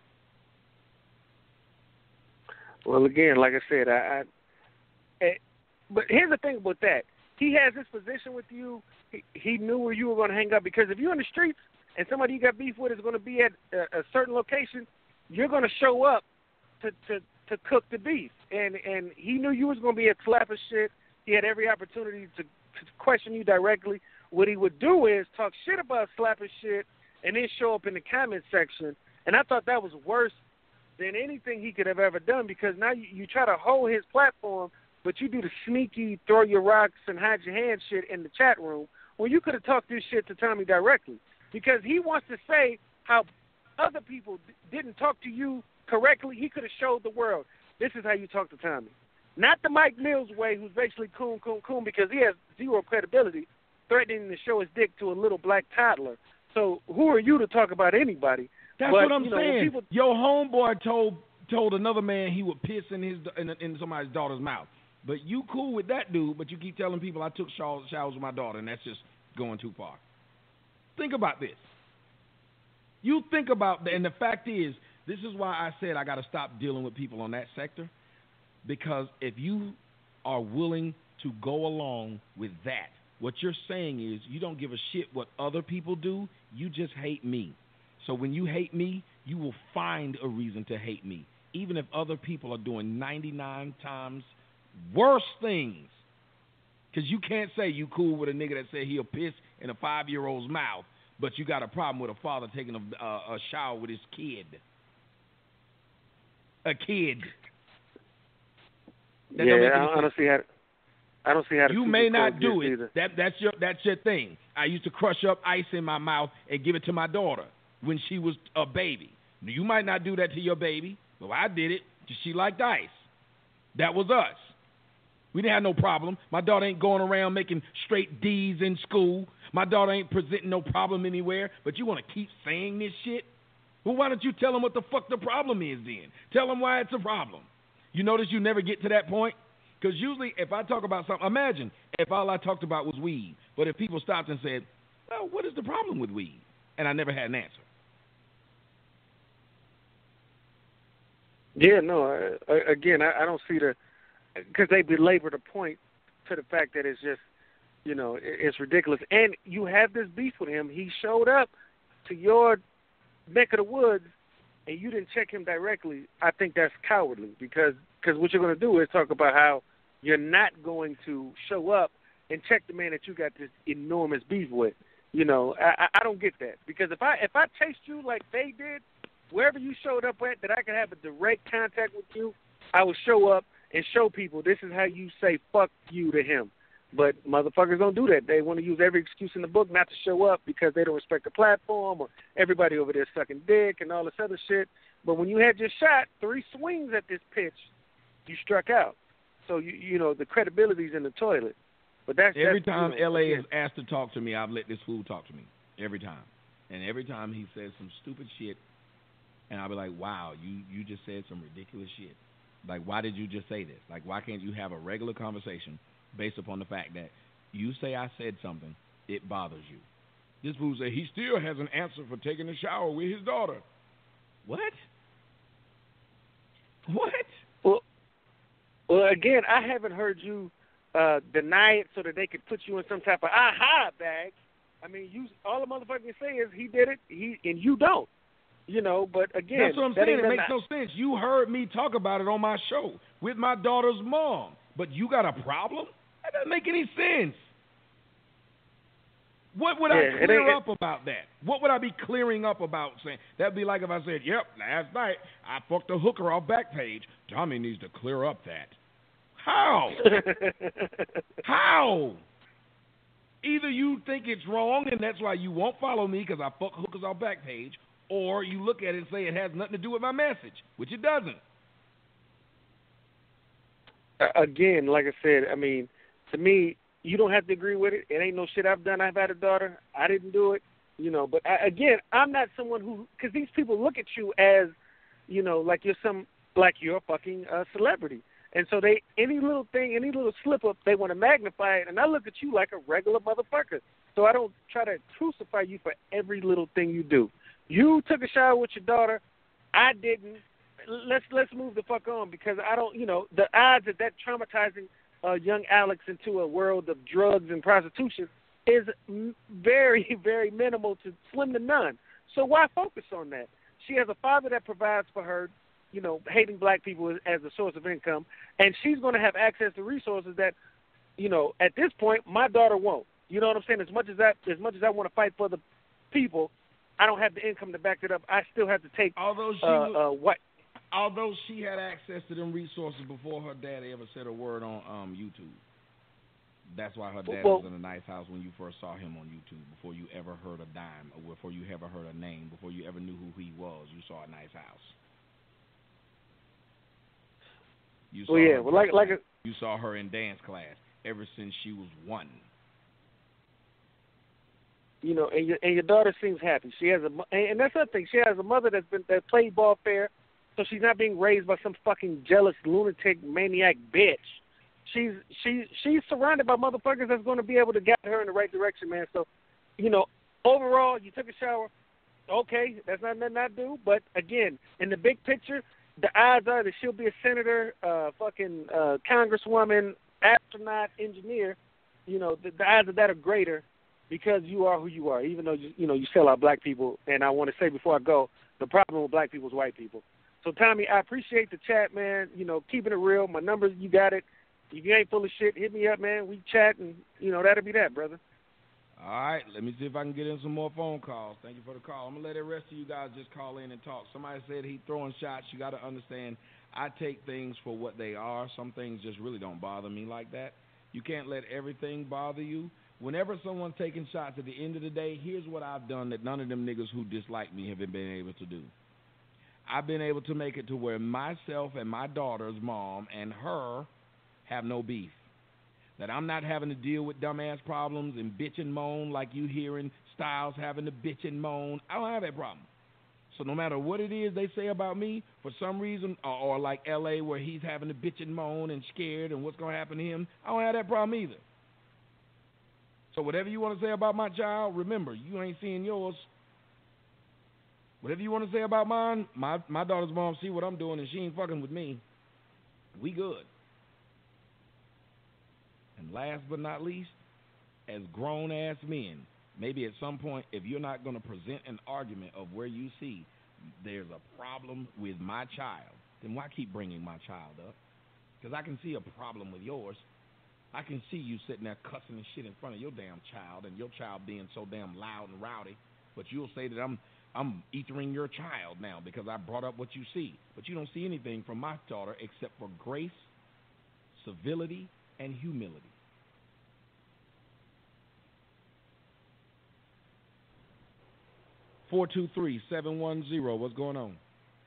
Well, again, like I said, I, I but here's the thing about that. He has his position with you. He, he knew where you were going to hang up, because if you're in the streets and somebody you got beef with is going to be at a, a certain location, you're going to show up to, to, to cook the beef. And and he knew you was going to be at slapping shit. He had every opportunity to, to question you directly. What he would do is talk shit about slapping shit and then show up in the comment section. And I thought that was worse than anything he could have ever done, because now you, you try to hold his platform, but you do the sneaky throw your rocks and hide your hand shit in the chat room, when you could have talked this shit to Tommy directly. Because he wants to say how other people d- didn't talk to you correctly. He could have showed the world, this is how you talk to Tommy. Not the Mike Mills way, who's basically coon, coon, coon, because he has zero credibility, threatening to show his dick to a little black toddler. So who are you to talk about anybody? That's but, what I'm you know, saying. People... Your homeboy told told another man he would piss in his in, in somebody's daughter's mouth. But you cool with that dude, but you keep telling people I took showers, showers with my daughter, and that's just going too far. Think about this. You think about that, and the fact is, this is why I said I got to stop dealing with people on that sector, because if you are willing to go along with that, what you're saying is you don't give a shit what other people do, you just hate me. So when you hate me, you will find a reason to hate me, even if other people are doing ninety-nine times worse things. Because you can't say you cool with a nigga that said he'll piss in a five-year-old's mouth, but you got a problem with a father taking a, a, a shower with his kid. A kid. That yeah, don't make I, any I sense. don't see how. I don't see how. You may not do it. Either. That that's your that's your thing. I used to crush up ice in my mouth and give it to my daughter when she was a baby. You might not do that to your baby, but I did it because she liked ice. That was us. We didn't have no problem. My daughter ain't going around making straight D's in school. My daughter ain't presenting no problem anywhere. But you want to keep saying this shit? Well, why don't you tell them what the fuck the problem is then? Tell them why it's a problem. You notice you never get to that point? Because usually if I talk about something, imagine if all I talked about was weed. But if people stopped and said, well, what is the problem with weed? And I never had an answer. Yeah, no. Uh, again, I, I don't see the because they belabor the point to the fact that it's just, you know, it, it's ridiculous. And you have this beef with him. He showed up to your neck of the woods, and you didn't check him directly. I think that's cowardly because cause what you're going to do is talk about how you're not going to show up and check the man that you got this enormous beef with. You know, I, I don't get that because if I if I chased you like they did, wherever you showed up at, that I could have a direct contact with you, I would show up and show people this is how you say fuck you to him. But motherfuckers don't do that. They want to use every excuse in the book not to show up because they don't respect the platform or everybody over there sucking dick and all this other shit. But when you had your shot, three swings at this pitch, you struck out. So, you you know, the credibility's in the toilet. But that's Every that's, time you know, L A again, is asked to talk to me, I've let this fool talk to me. Every time. And every time he says some stupid shit, and I'll be like, wow, you, you just said some ridiculous shit. Like, why did you just say this? Like, why can't you have a regular conversation based upon the fact that you say I said something, it bothers you? This fool said he still has an answer for taking a shower with his daughter. What? What? Well, well, again, I haven't heard you uh, deny it so that they could put you in some type of aha bag. I mean, you all the motherfucker say is he did it, he and you don't. You know, but again, that's what I'm that saying. It ain't makes no sense. You heard me talk about it on my show with my daughter's mom, but you got a problem? That doesn't make any sense. What would Yeah, I it clear ain't- up about that? What would I be clearing up about saying? That'd be like if I said, yep, last night I fucked a hooker off Backpage. Tommy needs to clear up that. How? How? Either you think it's wrong and that's why you won't follow me because I fuck hookers off Backpage, or you look at it and say it has nothing to do with my message, which it doesn't. Again, like I said, I mean, to me, you don't have to agree with it. It ain't no shit I've done. I've had a daughter. I didn't do it. You know, but I, again, I'm not someone who, because these people look at you as, you know, like you're some, like you're a fucking uh, celebrity. And so they, any little thing, any little slip up, they want to magnify it. And I look at you like a regular motherfucker. So I don't try to crucify you for every little thing you do. You took a shower with your daughter. I didn't. Let's let's move the fuck on because I don't, you know, the odds of that traumatizing uh, young Alex into a world of drugs and prostitution is m- very, very minimal to slim to none. So why focus on that? She has a father that provides for her, you know, hating black people as, as a source of income, and she's going to have access to resources that, you know, at this point, my daughter won't. You know what I'm saying? As much as that, as much as I want to fight for the people, I don't have the income to back it up. I still have to take Although she uh, was, uh, what. although she had access to them resources before her daddy ever said a word on um, YouTube. That's why her dad Well, was in a nice house when you first saw him on YouTube, before you ever heard a dime, or before you ever heard a name, before you ever knew who he was. You saw a nice house. You saw Well, yeah, her well, like, like, a, you saw her in dance class ever since she was one. you know, and your and your daughter seems happy. She has a, and that's the other thing. She has a mother that's been that played ball fair, so she's not being raised by some fucking jealous lunatic maniac bitch. She's she she's surrounded by motherfuckers that's going to be able to guide her in the right direction, man. So, you know, overall, you took a shower. Okay, that's not nothing I do. But again, in the big picture, the odds are that she'll be a senator, uh, fucking uh, congresswoman, astronaut, engineer. You know, the, the odds of that are greater because you are who you are. Even though you you know you sell out black people. And I want to say before I go, the problem with black people is white people. So Tommy, I appreciate the chat, man. You know, keeping it real. My numbers, you got it. If you ain't full of shit, hit me up, man. We chat, and, you know, that'll be that, brother. All right, let me see if I can get in some more phone calls. Thank you for the call. I'm going to let the rest of you guys just call in and talk. Somebody said he throwing shots. You got to understand, I take things for what they are. Some things just really don't bother me like that. You can't let everything bother you. Whenever someone's taking shots, at the end of the day, here's what I've done that none of them niggas who dislike me haven't been able to do. I've been able to make it to where myself and my daughter's mom and her have no beef. That I'm not having to deal with dumbass problems and bitch and moan like you hearing Styles having to bitch and moan. I don't have that problem. So no matter what it is they say about me, for some reason, or, or like L A where he's having to bitch and moan and scared and what's going to happen to him, I don't have that problem either. So whatever you want to say about my child, remember, you ain't seeing yours. Whatever you want to say about mine, my, my daughter's mom see what I'm doing and she ain't fucking with me. We good. And last but not least, as grown-ass men, maybe at some point, if you're not going to present an argument of where you see there's a problem with my child, then why keep bringing my child up? Because I can see a problem with yours. I can see you sitting there cussing and shit in front of your damn child and your child being so damn loud and rowdy, but you'll say that I'm I'm ethering your child now because I brought up what you see. But you don't see anything from my daughter except for grace, civility, and humility. four two three, seven one zero, what's going on?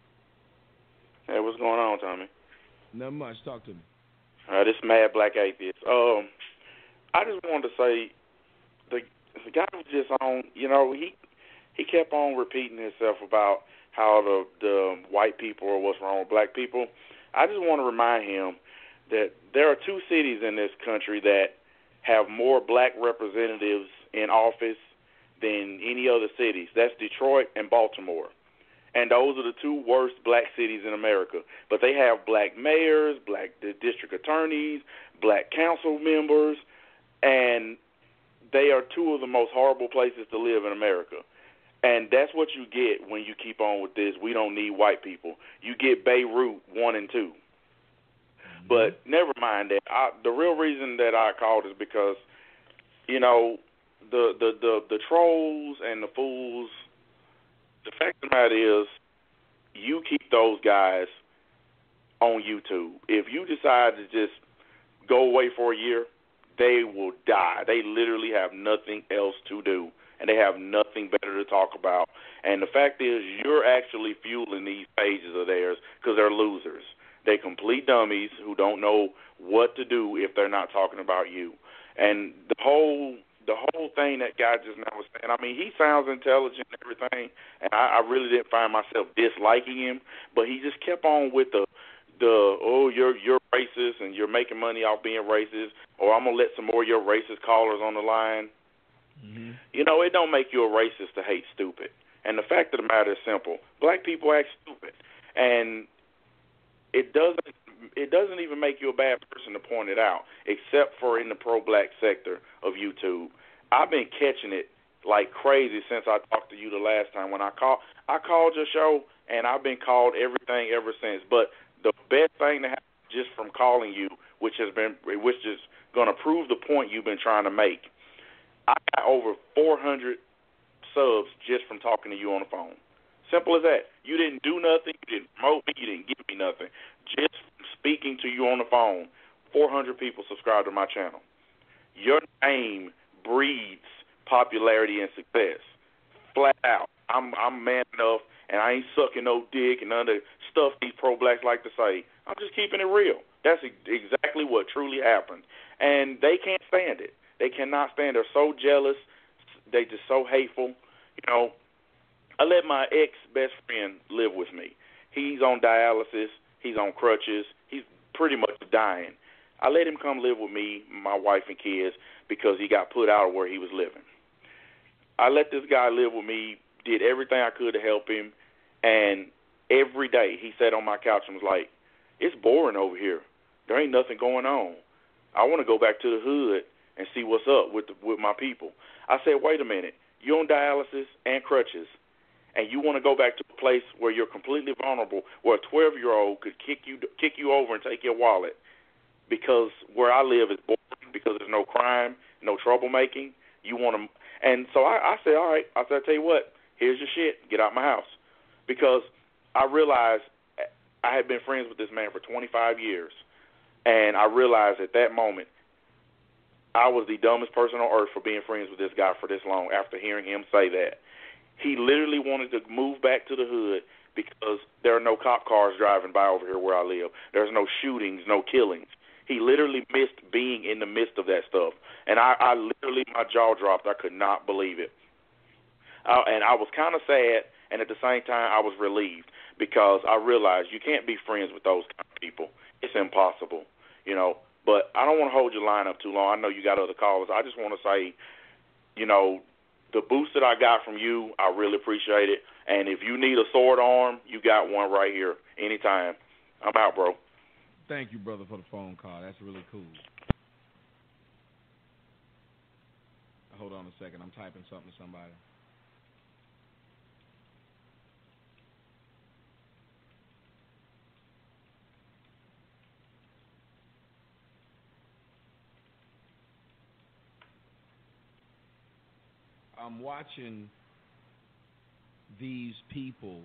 Hey, what's going on, Tommy? Not much. Talk to me. Uh, this Mad Black Atheist. Um, I just wanted to say, the the guy was just on, you know, he he kept on repeating himself about how the, the white people or what's wrong with black people. I just want to remind him that there are two cities in this country that have more black representatives in office than any other cities. That's Detroit and Baltimore. And those are the two worst black cities in America. But they have black mayors, black district attorneys, black council members, and they are two of the most horrible places to live in America. And that's what you get when you keep on with this. We don't need white people. You get Beirut one and two. Mm-hmm. But never mind that. I, the real reason that I called is because, you know, the, the, the, the trolls and the fools, the fact of the matter is, you keep those guys on YouTube. If you decide to just go away for a year, they will die. They literally have nothing else to do, and they have nothing better to talk about. And the fact is, you're actually fueling these pages of theirs because they're losers. They're complete dummies who don't know what to do if they're not talking about you. And the whole... The whole thing that guy just now was saying, I mean, he sounds intelligent and everything, and I, I really didn't find myself disliking him, but he just kept on with the, the oh, you're you're racist and you're making money off being racist, or I'm going to let some more of your racist callers on the line. Mm-hmm. You know, it don't make you a racist to hate stupid. And the fact of the matter is simple. Black people act stupid. And it doesn't it doesn't even make you a bad person to point it out, except for in the pro-black sector of YouTube. I've been catching it like crazy since I talked to you the last time. When I call, I called your show, and I've been called everything ever since. But the best thing to happen just from calling you, which has been, which is going to prove the point you've been trying to make, I got over four hundred subs just from talking to you on the phone. Simple as that. You didn't do nothing. You didn't promote me. You didn't give me nothing. Just speaking to you on the phone, four hundred people subscribe to my channel. Your name breeds popularity and success. Flat out. I'm I'm man enough, and I ain't sucking no dick and none of the stuff these pro-blacks like to say. I'm just keeping it real. That's exactly what truly happened. And they can't stand it. They cannot stand it. They're so jealous. They just so hateful. You know, I let my ex-best friend live with me. He's on dialysis. He's on crutches. He's pretty much dying. I let him come live with me, my wife and kids, because he got put out of where he was living. I let this guy live with me, did everything I could to help him, and every day he sat on my couch and was like, it's boring over here. There ain't nothing going on. I want to go back to the hood and see what's up with the, with my people. I said, wait a minute. You're on dialysis and crutches, and you want to go back to a place where you're completely vulnerable, where a twelve-year-old could kick you kick you over and take your wallet, because where I live is boring, because there's no crime, no troublemaking. You want to, and so I, I said, all right. I said, I tell you what, here's your shit. Get out my house, because I realized I had been friends with this man for twenty-five years, and I realized at that moment I was the dumbest person on earth for being friends with this guy for this long. After hearing him say that, he literally wanted to move back to the hood because there are no cop cars driving by over here where I live. There's no shootings, no killings. He literally missed being in the midst of that stuff. And I, I literally, my jaw dropped. I could not believe it. Uh, and I was kind of sad, and at the same time, I was relieved, because I realized you can't be friends with those kind of people. It's impossible, you know. But I don't want to hold your line up too long. I know you got other callers. I just want to say, you know, the boost that I got from you, I really appreciate it. And if you need a sword arm, you got one right here anytime. I'm out, bro. Thank you, brother, for the phone call. That's really cool. Hold on a second. I'm typing something to somebody. I'm watching these people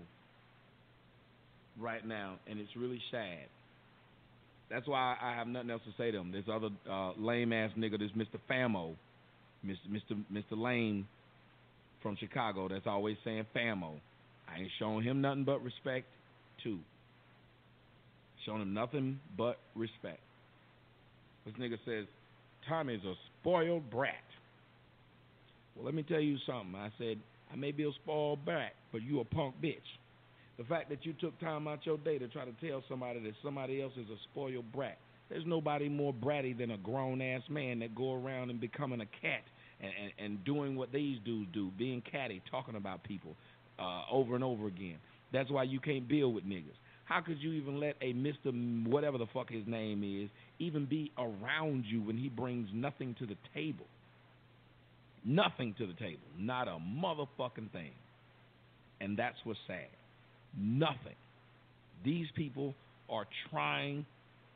right now, and it's really sad. That's why I have nothing else to say to them. This other uh, lame-ass nigga, this Mister Famo, Mister Mister Mister Lame from Chicago, that's always saying Famo. I ain't showing him nothing but respect, too. Showing him nothing but respect. This nigga says, Tommy's a spoiled brat. Well, let me tell you something. I said, I may be a spoiled brat, but you a punk bitch. The fact that you took time out your day to try to tell somebody that somebody else is a spoiled brat. There's nobody more bratty than a grown-ass man that go around and becoming a cat and, and, and doing what these dudes do, being catty, talking about people uh, over and over again. That's why you can't build with niggas. How could you even let a Mister whatever the fuck his name is even be around you when he brings nothing to the table? Nothing to the table. Not a motherfucking thing. And that's what's sad. Nothing. These people are trying.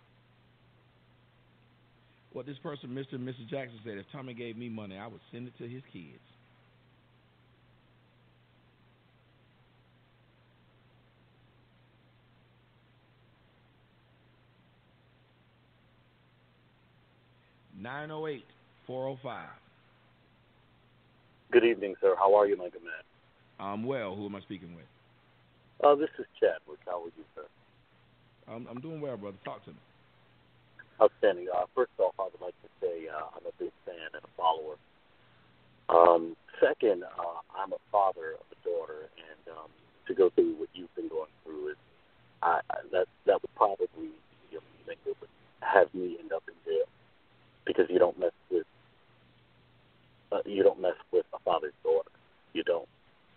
What this person, Mister and Missus Jackson, said, if Tommy gave me money, I would send it to his kids. nine oh eight, four oh five. Good evening, sir. How are you, my good man? I'm well. Who am I speaking with? Uh, this is Chadwick. How are you, sir? I'm, I'm doing well, brother. Talk to me. Outstanding. Uh, first off, I would like to say uh, I'm a big fan and a follower. Um, second, uh, I'm a father of a daughter, and um, to go through what you've been going through is I, I, that that would probably be the only thing that would have me end up in jail because you don't mess with uh, you don't mess with a father's daughter. You don't.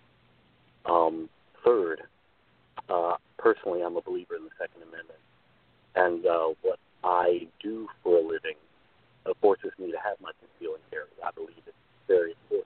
Um, third, uh, personally, I'm a believer in the Second Amendment, and uh, what I do for a living uh, forces me to have my concealed carry. I believe it's very important.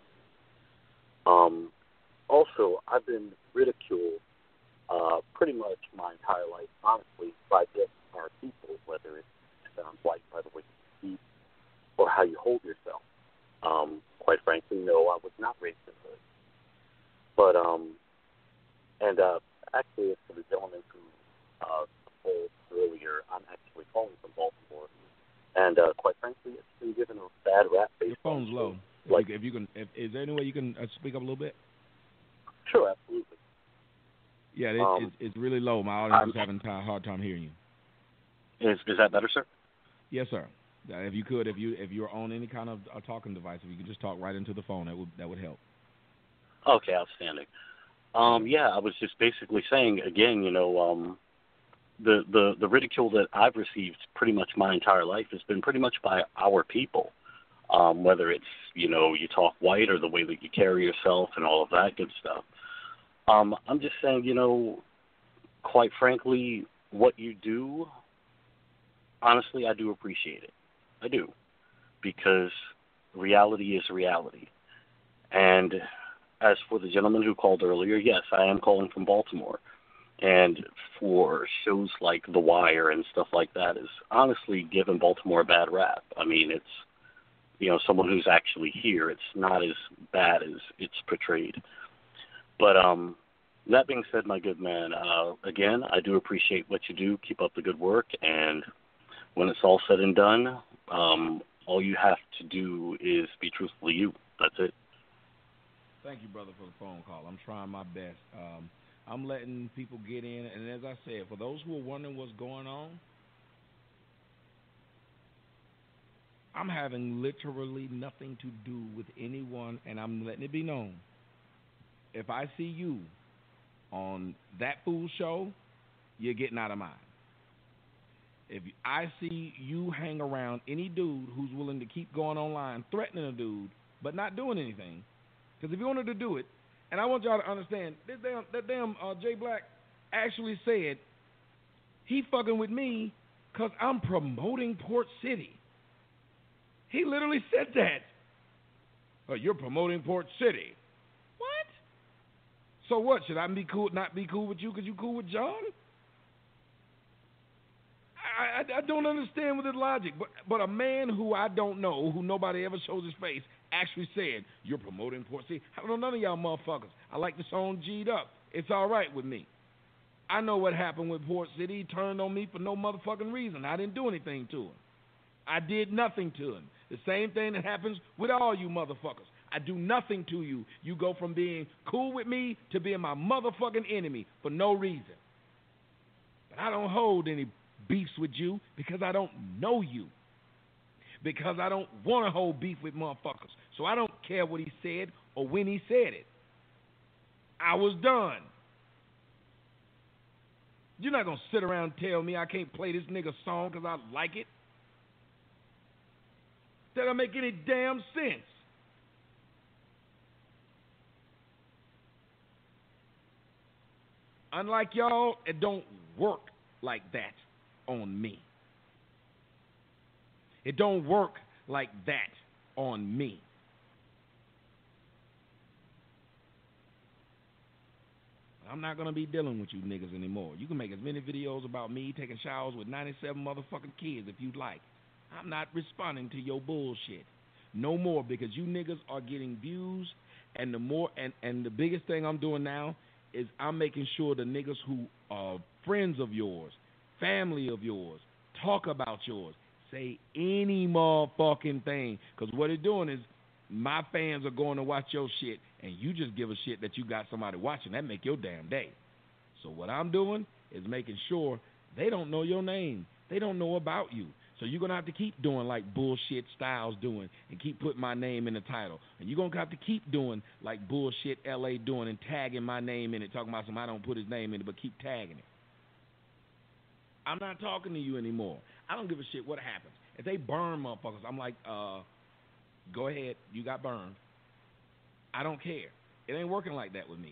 Um, also, I've been ridiculed uh, pretty much my entire life, honestly, by just our people, whether it sounds like by the way you speak or how you hold yourself. Um, quite frankly, no, I was not raised in the hood. But, um, and uh, actually, as for the gentleman who uh, called earlier, I'm actually calling from Baltimore. And uh, quite frankly, it's been given a bad rap. Your phone's low. Like, if you, if you can, if, is there any way you can uh, speak up a little bit? Sure, absolutely. Yeah, it, um, it's, it's really low. My audience is having a hard time hearing you. Is is that better, sir? Yes, sir. Uh, if you could, if you if you're on any kind of a talking device, if you could just talk right into the phone, that would that would help. Okay, outstanding. Um, yeah, I was just basically saying again, you know, um, the, the the ridicule that I've received pretty much my entire life has been pretty much by our people. Um, whether it's, you know, you talk white or the way that you carry yourself and all of that good stuff. Um, I'm just saying, you know, quite frankly, what you do, honestly, I do appreciate it. I do. Because reality is reality. And as for the gentleman who called earlier, yes, I am calling from Baltimore. And for shows like The Wire and stuff like that is honestly giving Baltimore a bad rap. I mean, it's, you know, someone who's actually here. It's not as bad as it's portrayed. But um, that being said, my good man, uh, again, I do appreciate what you do. Keep up the good work. And when it's all said and done, um, all you have to do is be truthfully you. That's it. Thank you, brother, for the phone call. I'm trying my best. Um, I'm letting people get in. And as I said, for those who are wondering what's going on, I'm having literally nothing to do with anyone, and I'm letting it be known. If I see you on that fool show, you're getting out of mine. If I see you hang around any dude who's willing to keep going online, threatening a dude, but not doing anything, because if you wanted to do it, And I want y'all to understand, this damn, that damn uh, Jay Black actually said he fucking with me because I'm promoting Port City. He literally said that. Oh, you're promoting Port City. What? So what? Should I be cool, not be cool with you because you cool with John? I, I, I don't understand with the logic. But, but a man who I don't know, who nobody ever shows his face, actually said, you're promoting Port City. I don't know none of y'all motherfuckers. I like the song G'd Up. It's all right with me. I know what happened with Port City. He turned on me for no motherfucking reason. I didn't do anything to him. I did nothing to him. The same thing that happens with all you motherfuckers. I do nothing to you. You go from being cool with me to being my motherfucking enemy for no reason. But I don't hold any beefs with you because I don't know you. Because I don't want to hold beef with motherfuckers. So I don't care what he said or when he said it. I was done. You're not going to sit around and tell me I can't play this nigga song because I like it. That don't make any damn sense. Unlike y'all, it don't work like that on me. It don't work like that on me. I'm not going to be dealing with you niggas anymore. You can make as many videos about me taking showers with ninety-seven motherfucking kids if you'd like. I'm not responding to your bullshit. No more, because you niggas are getting views, and the more and, and the biggest thing I'm doing now is I'm making sure the niggas who are friends of yours, family of yours, talk about yours, say any motherfucking thing. Because what they're doing is my fans are going to watch your shit, and you just give a shit that you got somebody watching. That make your damn day. So what I'm doing is making sure they don't know your name. They don't know about you. So you're going to have to keep doing like bullshit Styles doing and keep putting my name in the title. And you're going to have to keep doing like bullshit L A doing and tagging my name in it, talking about some I don't put his name in it, but keep tagging it. I'm not talking to you anymore. I don't give a shit what happens. If they burn motherfuckers, I'm like, uh, go ahead, you got burned. I don't care. It ain't working like that with me.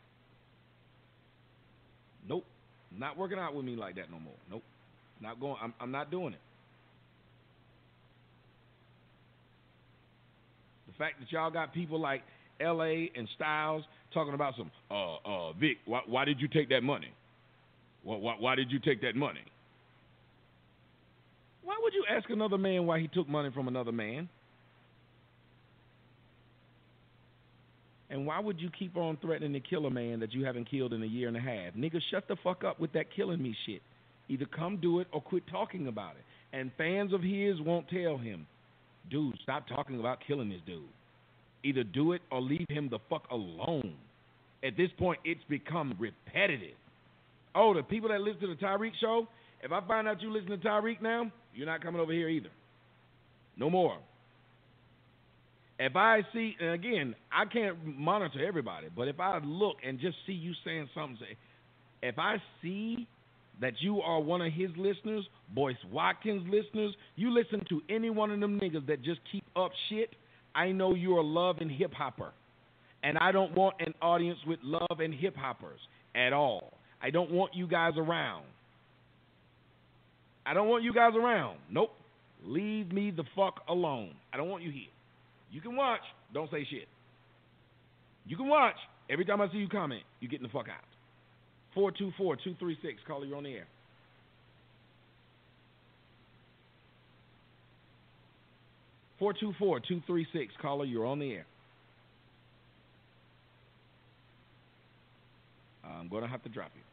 Nope. Not working out with me like that no more. Nope. Not going. I'm, I'm not doing it. The fact that y'all got people like L A and Styles talking about some, uh, uh, Vic, why, why did you take that money? Why, why, why did you take that money? Why would you ask another man why he took money from another man? And why would you keep on threatening to kill a man that you haven't killed in a year and a half? Nigga, shut the fuck up with that killing me shit. Either come do it or quit talking about it. And fans of his won't tell him, dude, stop talking about killing this dude. Either do it or leave him the fuck alone. At this point, it's become repetitive. Oh, the people that listen to the Tyreek show, if I find out you listen to Tyreek now, you're not coming over here either. No more. If I see, and again, I can't monitor everybody, but if I look and just see you saying something, say, if I see that you are one of his listeners, Boyce Watkins listeners, you listen to any one of them niggas that just keep up shit, I know you're a love and hip hopper. And I don't want an audience with love and hip hoppers at all. I don't want you guys around. I don't want you guys around. Nope. Leave me the fuck alone. I don't want you here. You can watch. Don't say shit. You can watch. Every time I see you comment, you're getting the fuck out. four two four, two three six. Caller, you're on the air. four two four, two three six. Caller, you're on the air. I'm going to have to drop you.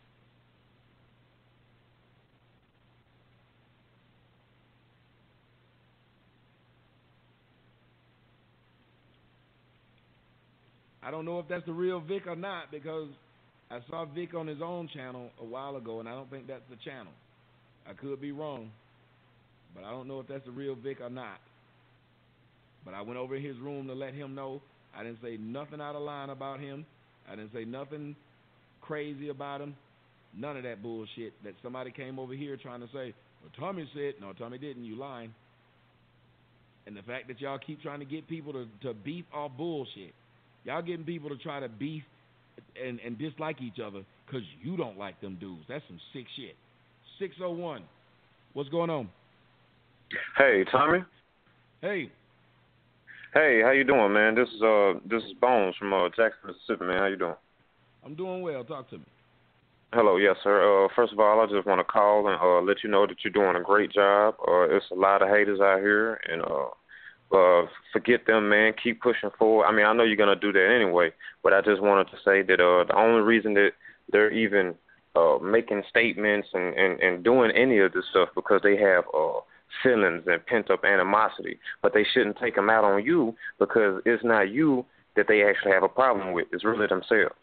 I don't know if that's the real Vic or not, because I saw Vic on his own channel a while ago, and I don't think that's the channel. I could be wrong, but I don't know if that's the real Vic or not. But I went over his room to let him know I didn't say nothing out of line about him. I didn't say nothing crazy about him. None of that bullshit that somebody came over here trying to say, well, Tommy said. No, Tommy didn't. You lying. And the fact that y'all keep trying to get people to, to beef off bullshit. Y'all getting people to try to beef and, and dislike each other because you don't like them dudes. That's some sick shit. six oh one. What's going on? Hey, Tommy. Hey. Hey, how you doing, man? This is uh this is Bones from uh, Jackson, Mississippi, man. How you doing? I'm doing well. Talk to me. Hello, yes, sir. Uh, first of all, I just want to call and uh, let you know that you're doing a great job. Uh, it's a lot of haters out here, and uh, uh, forget them, man. Keep pushing forward. I mean, I know you're gonna do that anyway, but I just wanted to say that uh, the only reason that they're even uh, making statements and, and, and doing any of this stuff because they have uh, feelings and pent-up animosity, but they shouldn't take them out on you because it's not you that they actually have a problem with. It's really themselves.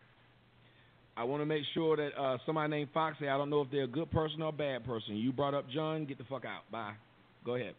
I want to make sure that uh, somebody named Foxy, I don't know if they're a good person or a bad person. You brought up John, get the fuck out. Bye. Go ahead.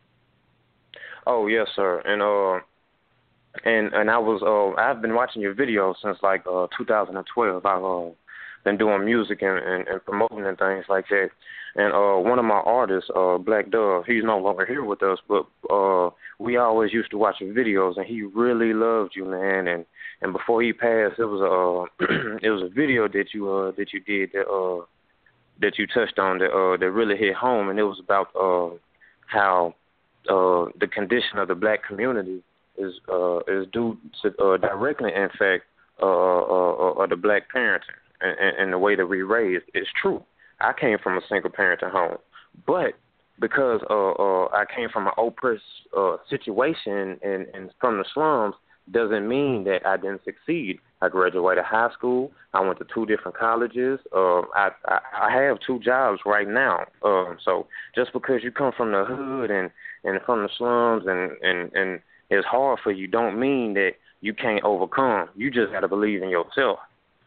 Oh, yes, sir. And uh, and and I was uh, I've been watching your videos since like uh, two thousand twelve. I've uh, been doing music and, and, and promoting and things like that. And uh, one of my artists, uh, Black Dove, he's no longer here with us, but uh, we always used to watch your videos, and he really loved you, man. And And before he passed, it was a uh, it was a video that you uh, that you did that uh, that you touched on that uh, that really hit home, and it was about uh, how uh, the condition of the black community is uh, is due to uh, directly, in fact, uh, uh, uh, the black parenting and, and, and the way that we raised. It's true. I came from a single parenting home, but because uh, uh, I came from an oppressed uh, situation and, and from the slums, doesn't mean that I didn't succeed. I graduated high school. I went to two different colleges. Uh, I, I I have two jobs right now. Um, so just because you come from the hood and, and from the slums and, and, and it's hard for you, don't mean that you can't overcome. You just got to believe in yourself.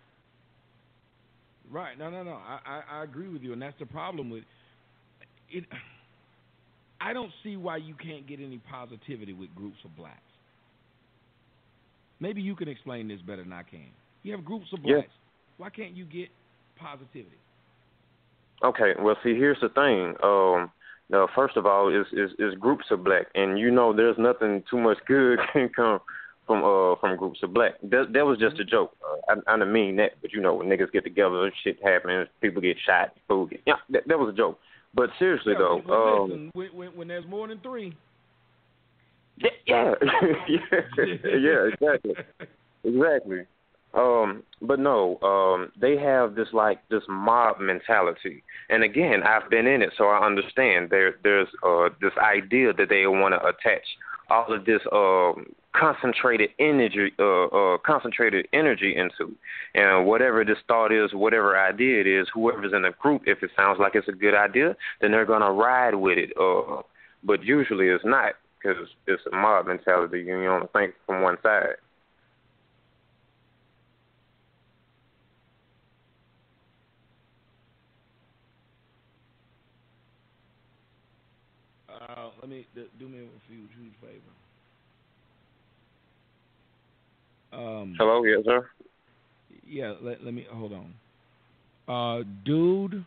Right. No, no, no. I, I, I agree with you, and that's the problem with it. I don't see why you can't get any positivity with groups of blacks. Maybe you can explain this better than I can. You have groups of blacks. Yeah. Why can't you get positivity? Okay, well, see, here's the thing. Um, now, first of all, is is is groups of black, and you know, there's nothing too much good can come from uh from groups of black. That that was just a joke. Uh, I, I didn't mean that, but you know, when niggas get together, shit happens, people get shot, food. Get, yeah, that, that was a joke. But seriously yeah, though, well, um, listen, when, when, when there's more than three. Yeah, yeah, yeah, yeah, exactly, exactly. Um, but no, um, they have this like this mob mentality, and again, I've been in it, so I understand. There, there's uh, this idea that they want to attach all of this um, concentrated energy, uh, uh, concentrated energy into, and whatever this thought is, whatever idea it is, whoever's in the group, if it sounds like it's a good idea, then they're gonna ride with it. Uh, but usually it's not. Because it's a mob mentality, you only think from one side. Uh, let me do me a huge, huge favor. Um, Hello, yes, sir. Yeah, let let me hold on, uh, dude.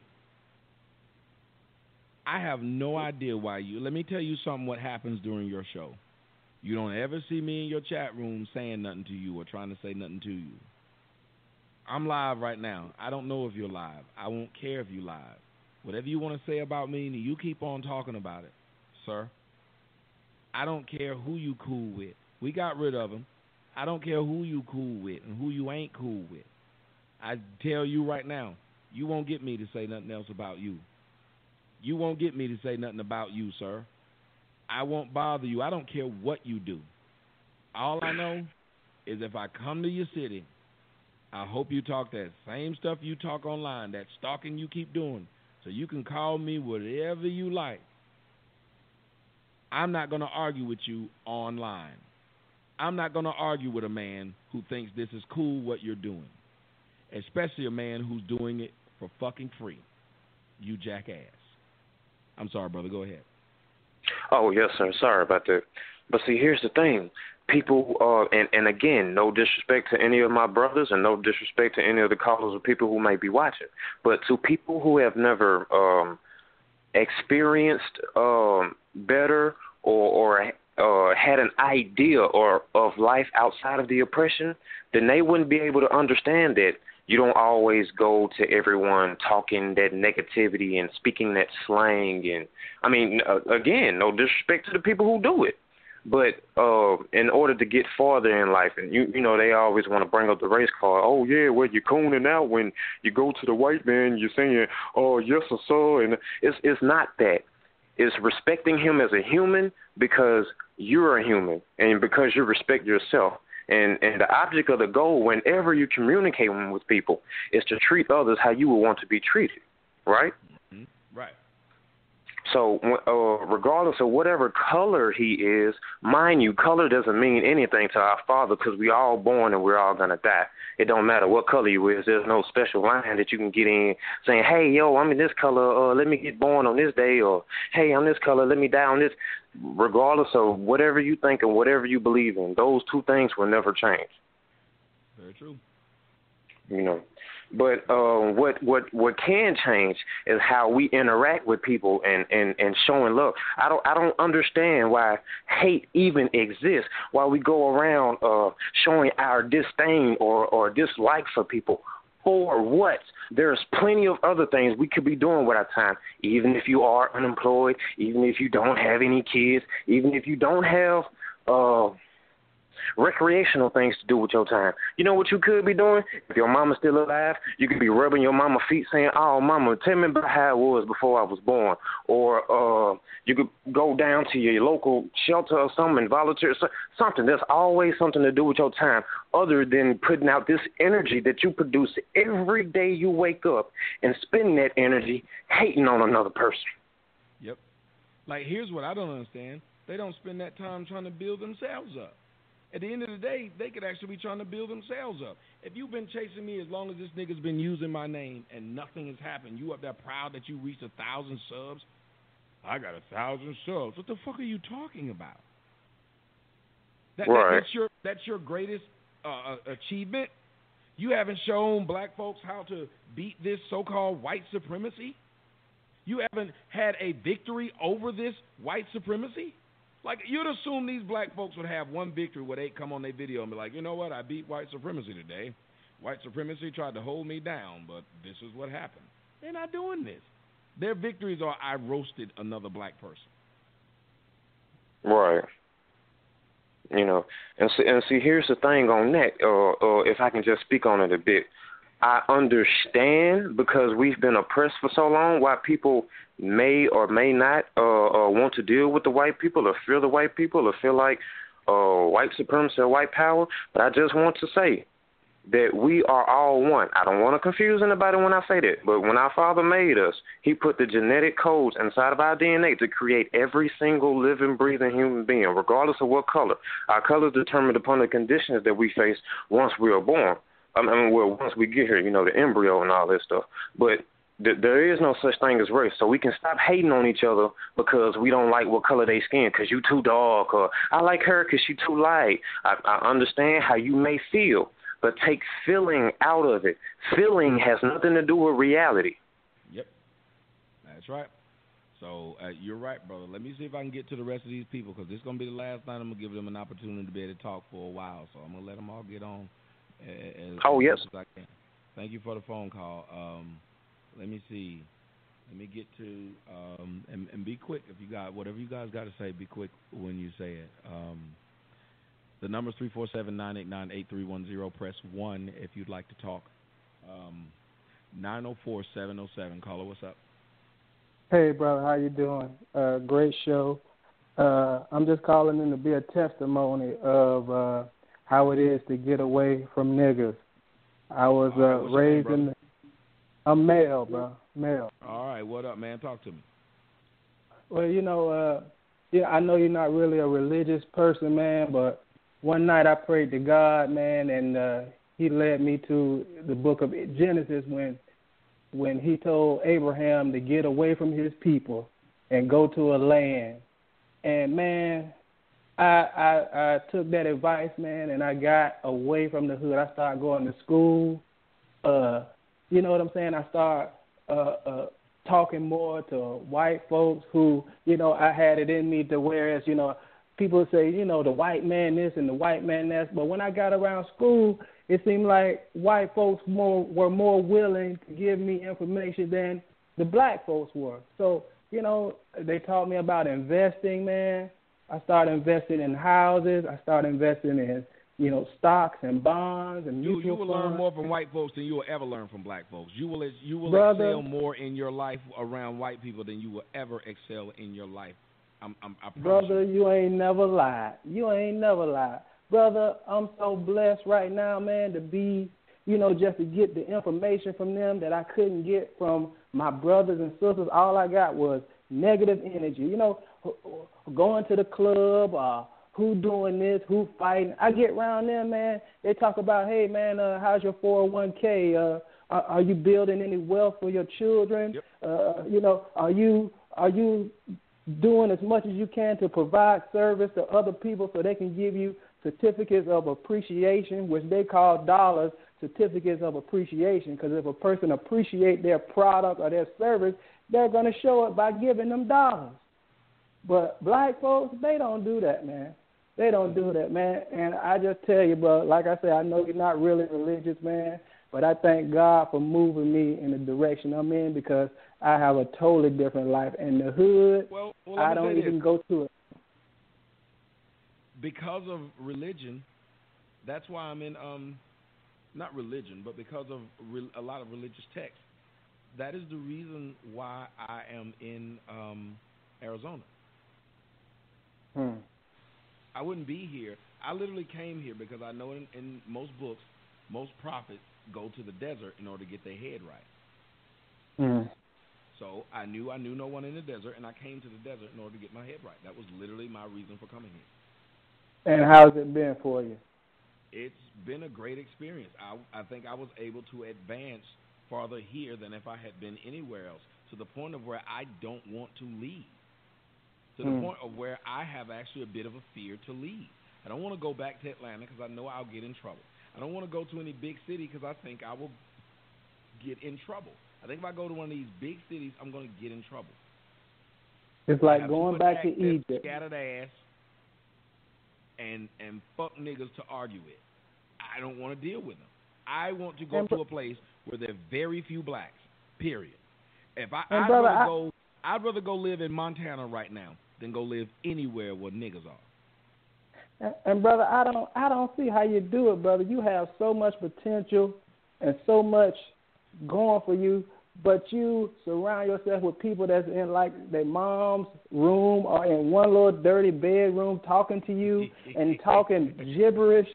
I have no idea why you. Let me tell you something. What happens during your show? You don't ever see me in your chat room saying nothing to you or trying to say nothing to you. I'm live right now. I don't know if you're live. I won't care if you're live. Whatever you want to say about me, you keep on talking about it, sir. I don't care who you cool with. We got rid of them. I don't care who you cool with and who you ain't cool with. I tell you right now, you won't get me to say nothing else about you. You won't get me to say nothing about you, sir. I won't bother you. I don't care what you do. All I know is if I come to your city, I hope you talk that same stuff you talk online, that stalking you keep doing, so you can call me whatever you like. I'm not going to argue with you online. I'm not going to argue with a man who thinks this is cool what you're doing, especially a man who's doing it for fucking free. You jackass. I'm sorry, brother. Go ahead. Oh, yes, sir. Sorry about that. But see, here's the thing. People, uh, and, and again, no disrespect to any of my brothers and no disrespect to any of the callers or people who may be watching, but to people who have never um, experienced um, better or, or uh, had an idea or of life outside of the oppression, then they wouldn't be able to understand that you don't always go to everyone talking that negativity and speaking that slang. And I mean, uh, again, no disrespect to the people who do it, but uh, in order to get farther in life, and you you know, they always want to bring up the race card. Oh yeah, well you're cooning out when you go to the white man. You're saying, oh yes or so, and it's it's not that. It's respecting him as a human because you're a human and because you respect yourself. And and the object of the goal, whenever you're communicating with people, is to treat others how you would want to be treated, right? Mm-hmm. Right. So uh, regardless of whatever color he is, mind you, color doesn't mean anything to our Father because we all born and we're all going to die. It don't matter what color you is. There's no special line that you can get in saying, hey, yo, I'm in this color. Uh, let me get born on this day. Or, hey, I'm this color. Let me die on this. Regardless of whatever you think and whatever you believe in, those two things will never change. Very true. You know. But uh, what what what can change is how we interact with people and, and, and showing love. I don't I don't understand why hate even exists. Why we go around uh, showing our disdain or, or dislike for people. For what? There's plenty of other things we could be doing with our time. Even if you are unemployed, even if you don't have any kids, even if you don't have uh, recreational things to do with your time. You know what you could be doing? If your mama's still alive, you could be rubbing your mama's feet saying, oh, mama, tell me about how it was before I was born. Or uh, you could go down to your local shelter or something and volunteer. Something. There's always something to do with your time other than putting out this energy that you produce every day you wake up and spending that energy hating on another person. Yep. Like, here's what I don't understand. They don't spend that time trying to build themselves up. At the end of the day, they could actually be trying to build themselves up. If you've been chasing me as long as this nigga's been using my name and nothing has happened, you up there proud that you reached a thousand subs? I got a thousand subs. What the fuck are you talking about? That, right. that, that's your that's your greatest uh, achievement? You haven't shown black folks how to beat this so-called white supremacy? You haven't had a victory over this white supremacy? Like, you'd assume these black folks would have one victory where they come on their video and be like, you know what, I beat white supremacy today. White supremacy tried to hold me down, but this is what happened. They're not doing this. Their victories are, I roasted another black person. Right. You know, and see, and see here's the thing on that, or uh, uh, if I can just speak on it a bit. I understand because we've been oppressed for so long why people may or may not uh, uh, want to deal with the white people or fear the white people or feel like uh, white supremacy or white power. But I just want to say that we are all one. I don't want to confuse anybody when I say that, but when our Father made us, he put the genetic codes inside of our D N A to create every single living, breathing human being, regardless of what color. Our color is determined upon the conditions that we face once we are born. I mean, well, once we get here, you know, the embryo and all that stuff. But th- there is no such thing as race. So we can stop hating on each other because we don't like what color they skin, because you too dark, or I like her because she too light. I, I understand how you may feel, but take feeling out of it. Feeling has nothing to do with reality. Yep, that's right. So uh, you're right, brother. Let me see if I can get to the rest of these people, because this is going to be the last night I'm going to give them an opportunity to be able to talk for a while. So I'm going to let them all get on. As, oh, as yes. as I can. Thank you for the phone call. Um, let me see. Let me get to, um, and, and be quick if you got, whatever you guys got to say, be quick when you say it. Um, the number is three four seven, nine eight nine, eight three one zero. Press one if you'd like to talk. Um, nine oh four, seven oh seven. Caller, what's up? Hey, brother, how you doing? Uh, great show. Uh, I'm just calling in to be a testimony of uh, how it is to get away from niggas. I was uh, right, raised name, in the, I'm male, bro, male. All right, what up, man? Talk to me. Well, you know, uh, yeah, I know you're not really a religious person, man, but one night I prayed to God, man, and uh, he led me to the book of Genesis when when he told Abraham to get away from his people and go to a land. And, man, I, I I took that advice, man, and I got away from the hood. I started going to school. Uh, you know what I'm saying? I started uh, uh, talking more to white folks who, you know, I had it in me to whereas, you know, people say, you know, the white man this and the white man that. But when I got around school, it seemed like white folks more were more willing to give me information than the black folks were. So, you know, they taught me about investing, man. I started investing in houses. I started investing in, you know, stocks and bonds and you, mutual you will funds. learn more from white folks than you will ever learn from black folks. You will you will Brother, excel more in your life around white people than you will ever excel in your life. I'm, I'm, I promise Brother, you. you ain't never lied. You ain't never lied. Brother, I'm so blessed right now, man, to be, you know, just to get the information from them that I couldn't get from my brothers and sisters. All I got was negative energy. You know, going to the club, uh, who doing this, who fighting. I get around them, man. They talk about, hey, man, uh, how's your four oh one k? Uh, are, are you building any wealth for your children? Yep. Uh, you know, are you are you doing as much as you can to provide service to other people so they can give you certificates of appreciation, which they call dollars, certificates of appreciation, because if a person appreciates their product or their service, they're going to show it by giving them dollars. But black folks, they don't do that, man. They don't do that, man. And I just tell you, bro, like I said, I know you're not really religious, man, but I thank God for moving me in the direction I'm in because I have a totally different life. In the hood, well, well, I don't even this. go to it. Because of religion, that's why I'm in, um, not religion, but because of re- a lot of religious texts. That is the reason why I am in um, Arizona. Hmm. I wouldn't be here. I literally came here because I know in, in most books, most prophets go to the desert in order to get their head right. Hmm. So I knew I knew no one in the desert, and I came to the desert in order to get my head right. That was literally my reason for coming here. And how's it been for you? It's been a great experience. I, I think I was able to advance farther here than if I had been anywhere else, to the point of where I don't want to leave, to the Hmm. point of where I have actually a bit of a fear to leave. I don't want to go back to Atlanta because I know I'll get in trouble. I don't want to go to any big city because I think I will get in trouble. I think if I go to one of these big cities, I'm going to get in trouble. It's like going back to Egypt. Scattered ass and and fuck niggas to argue with. I don't want to deal with them. I want to go and to a place where there are very few blacks. Period. If I, and I'd brother, rather I, go, I'd rather go live in Montana right now than go live anywhere where niggas are. And, and brother, I don't, I don't see how you do it, brother. You have so much potential and so much going for you, but you surround yourself with people that's in like their mom's room or in one little dirty bedroom talking to you and talking gibberish.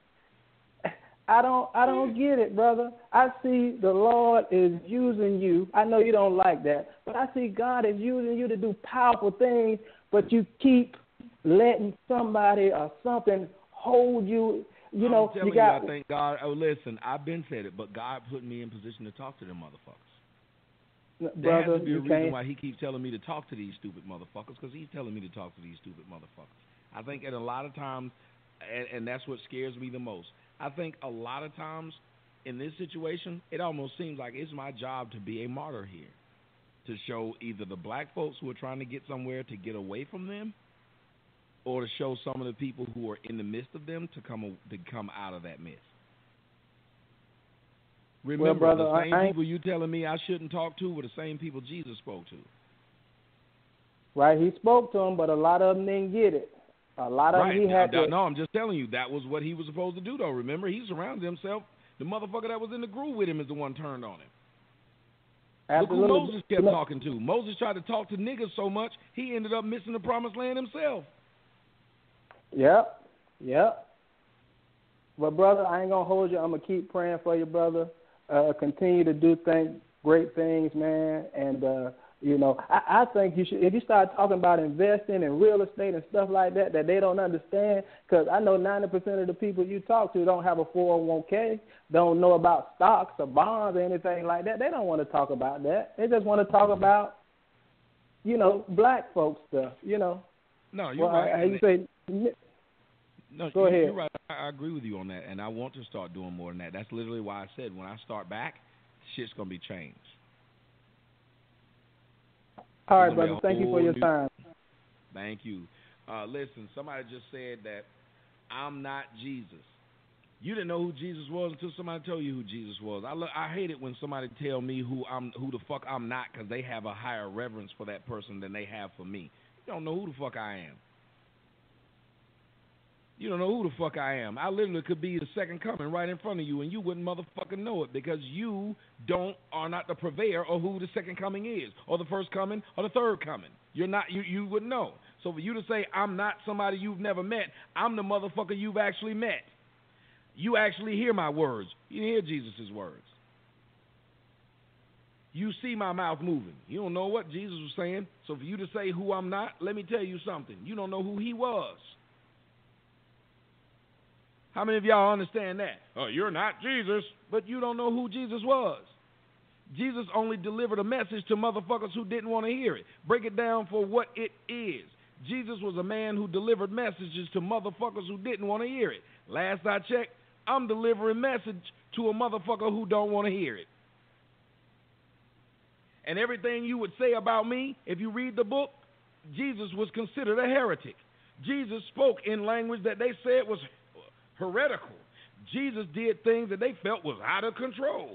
I don't I don't get it, brother. I see the Lord is using you. I know you don't like that, but I see God is using you to do powerful things, but you keep letting somebody or something hold you. You I'm know, telling you got. you, I thank God. Oh, listen, I've been said it, but God put me in position to talk to them motherfuckers. Brother, there has to be a you reason can't. why he keeps telling me to talk to these stupid motherfuckers, because he's telling me to talk to these stupid motherfuckers. I think at a lot of times, and, and that's what scares me the most, I think a lot of times in this situation, it almost seems like it's my job to be a martyr here, to show either the black folks who are trying to get somewhere to get away from them, or to show some of the people who are in the midst of them to come to come out of that midst. Remember, well, brother, the same I, I people you telling me I shouldn't talk to were the same people Jesus spoke to. Right, he spoke to them, but a lot of them didn't get it. A lot of right. them he had no, to. No, I'm just telling you, that was what he was supposed to do, though. Remember, he surrounded himself. The motherfucker that was in the groove with him is the one turned on him. Absolutely. Look who Moses kept you know, talking to. Moses tried to talk to niggas so much, he ended up missing the promised land himself. Yep, yep. But, brother, I ain't going to hold you. I'm going to keep praying for you, brother. Uh, continue to do things, great things, man. And, uh, you know, I, I think you should, if you start talking about investing in real estate and stuff like that, that they don't understand, because I know ninety percent of the people you talk to don't have a four oh one k, don't know about stocks or bonds or anything like that. They don't want to talk about that. They just want to talk about, you know, black folks stuff, you know. No, you're well, right. I, I, you say, no, go you, ahead. You're right. I agree with you on that, and I want to start doing more than that. That's literally why I said when I start back, shit's going to be changed. All right, brother. Thank you for your new, time. Thank you. Uh, listen, somebody just said that I'm not Jesus. You didn't know who Jesus was until somebody told you who Jesus was. I, lo- I hate it when somebody tell me who I'm, who the fuck I'm not, because they have a higher reverence for that person than they have for me. You don't know who the fuck I am. You don't know who the fuck I am. I literally could be the second coming right in front of you, and you wouldn't motherfucking know it, because you don't are not the purveyor of who the second coming is, or the first coming, or the third coming. You're not. You you wouldn't know. So for you to say I'm not somebody you've never met, I'm the motherfucker you've actually met. You actually hear my words. You hear Jesus' words. You see my mouth moving. You don't know what Jesus was saying. So for you to say who I'm not, let me tell you something. You don't know who he was. How many of y'all understand that? Oh, you're not Jesus, but you don't know who Jesus was. Jesus only delivered a message to motherfuckers who didn't want to hear it. Break it down for what it is. Jesus was a man who delivered messages to motherfuckers who didn't want to hear it. Last I checked, I'm delivering message to a motherfucker who don't want to hear it. And everything you would say about me, if you read the book, Jesus was considered a heretic. Jesus spoke in language that they said was heretical. Jesus did things that they felt was out of control.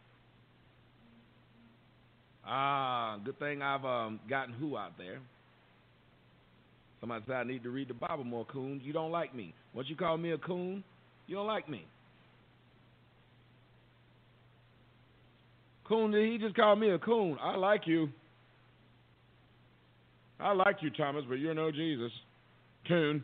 Ah, good thing I've um, gotten who out there. Somebody said I need to read the Bible more, coon. You don't like me. Once you call me a coon, you don't like me. Coon, he just called me a coon. I like you. I like you, Thomas, but you're no Jesus. Coon.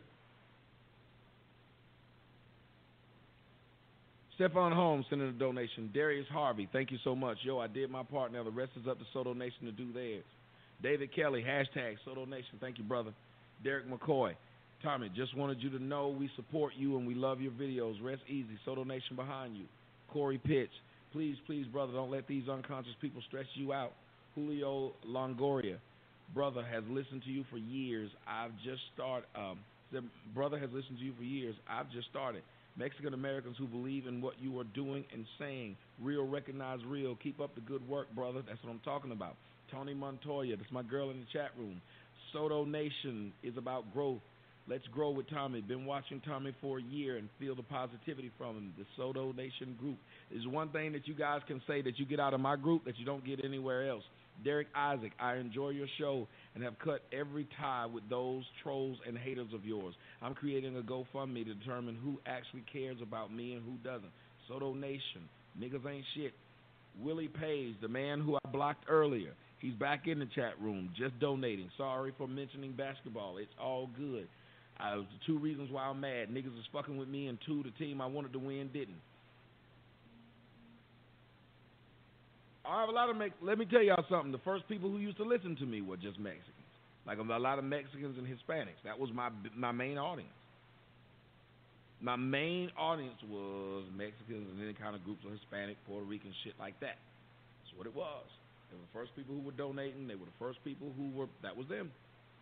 Stephon Holmes sending a donation. Darius Harvey, thank you so much. Yo, I did my part. Now the rest is up to Soto Nation to do theirs. David Kelly, hashtag Soto Nation. Thank you, brother. Derek McCoy, Tommy, just wanted you to know we support you and we love your videos. Rest easy. Soto Nation behind you. Corey Pitts, please, please, brother, don't let these unconscious people stress you out. Julio Longoria, brother has listened to you for years. I've just started. Um, the brother has listened to you for years. I've just started. Mexican Americans who believe in what you are doing and saying. Real, recognize real. Keep up the good work, brother. That's what I'm talking about. Tony Montoya, that's my girl in the chat room. Soto Nation is about growth. Let's grow with Tommy. Been watching Tommy for a year and feel the positivity from him. The Soto Nation group is one thing that you guys can say that you get out of my group that you don't get anywhere else. Derek Isaac, I enjoy your show and have cut every tie with those trolls and haters of yours. I'm creating a GoFundMe to determine who actually cares about me and who doesn't. Soto Nation, niggas ain't shit. Willie Page, the man who I blocked earlier, he's back in the chat room, just donating. Sorry for mentioning basketball. It's all good. Uh, the two reasons why I'm mad. Niggas is fucking with me, and two, the team I wanted to win didn't. I have a lot of Mex- let me tell y'all something. The first people who used to listen to me were just Mexicans, like a lot of Mexicans and Hispanics. That was my my main audience. My main audience was Mexicans and any kind of groups of Hispanic, Puerto Rican, shit like that. That's what it was. They were the first people who were donating. They were the first people who were. That was them.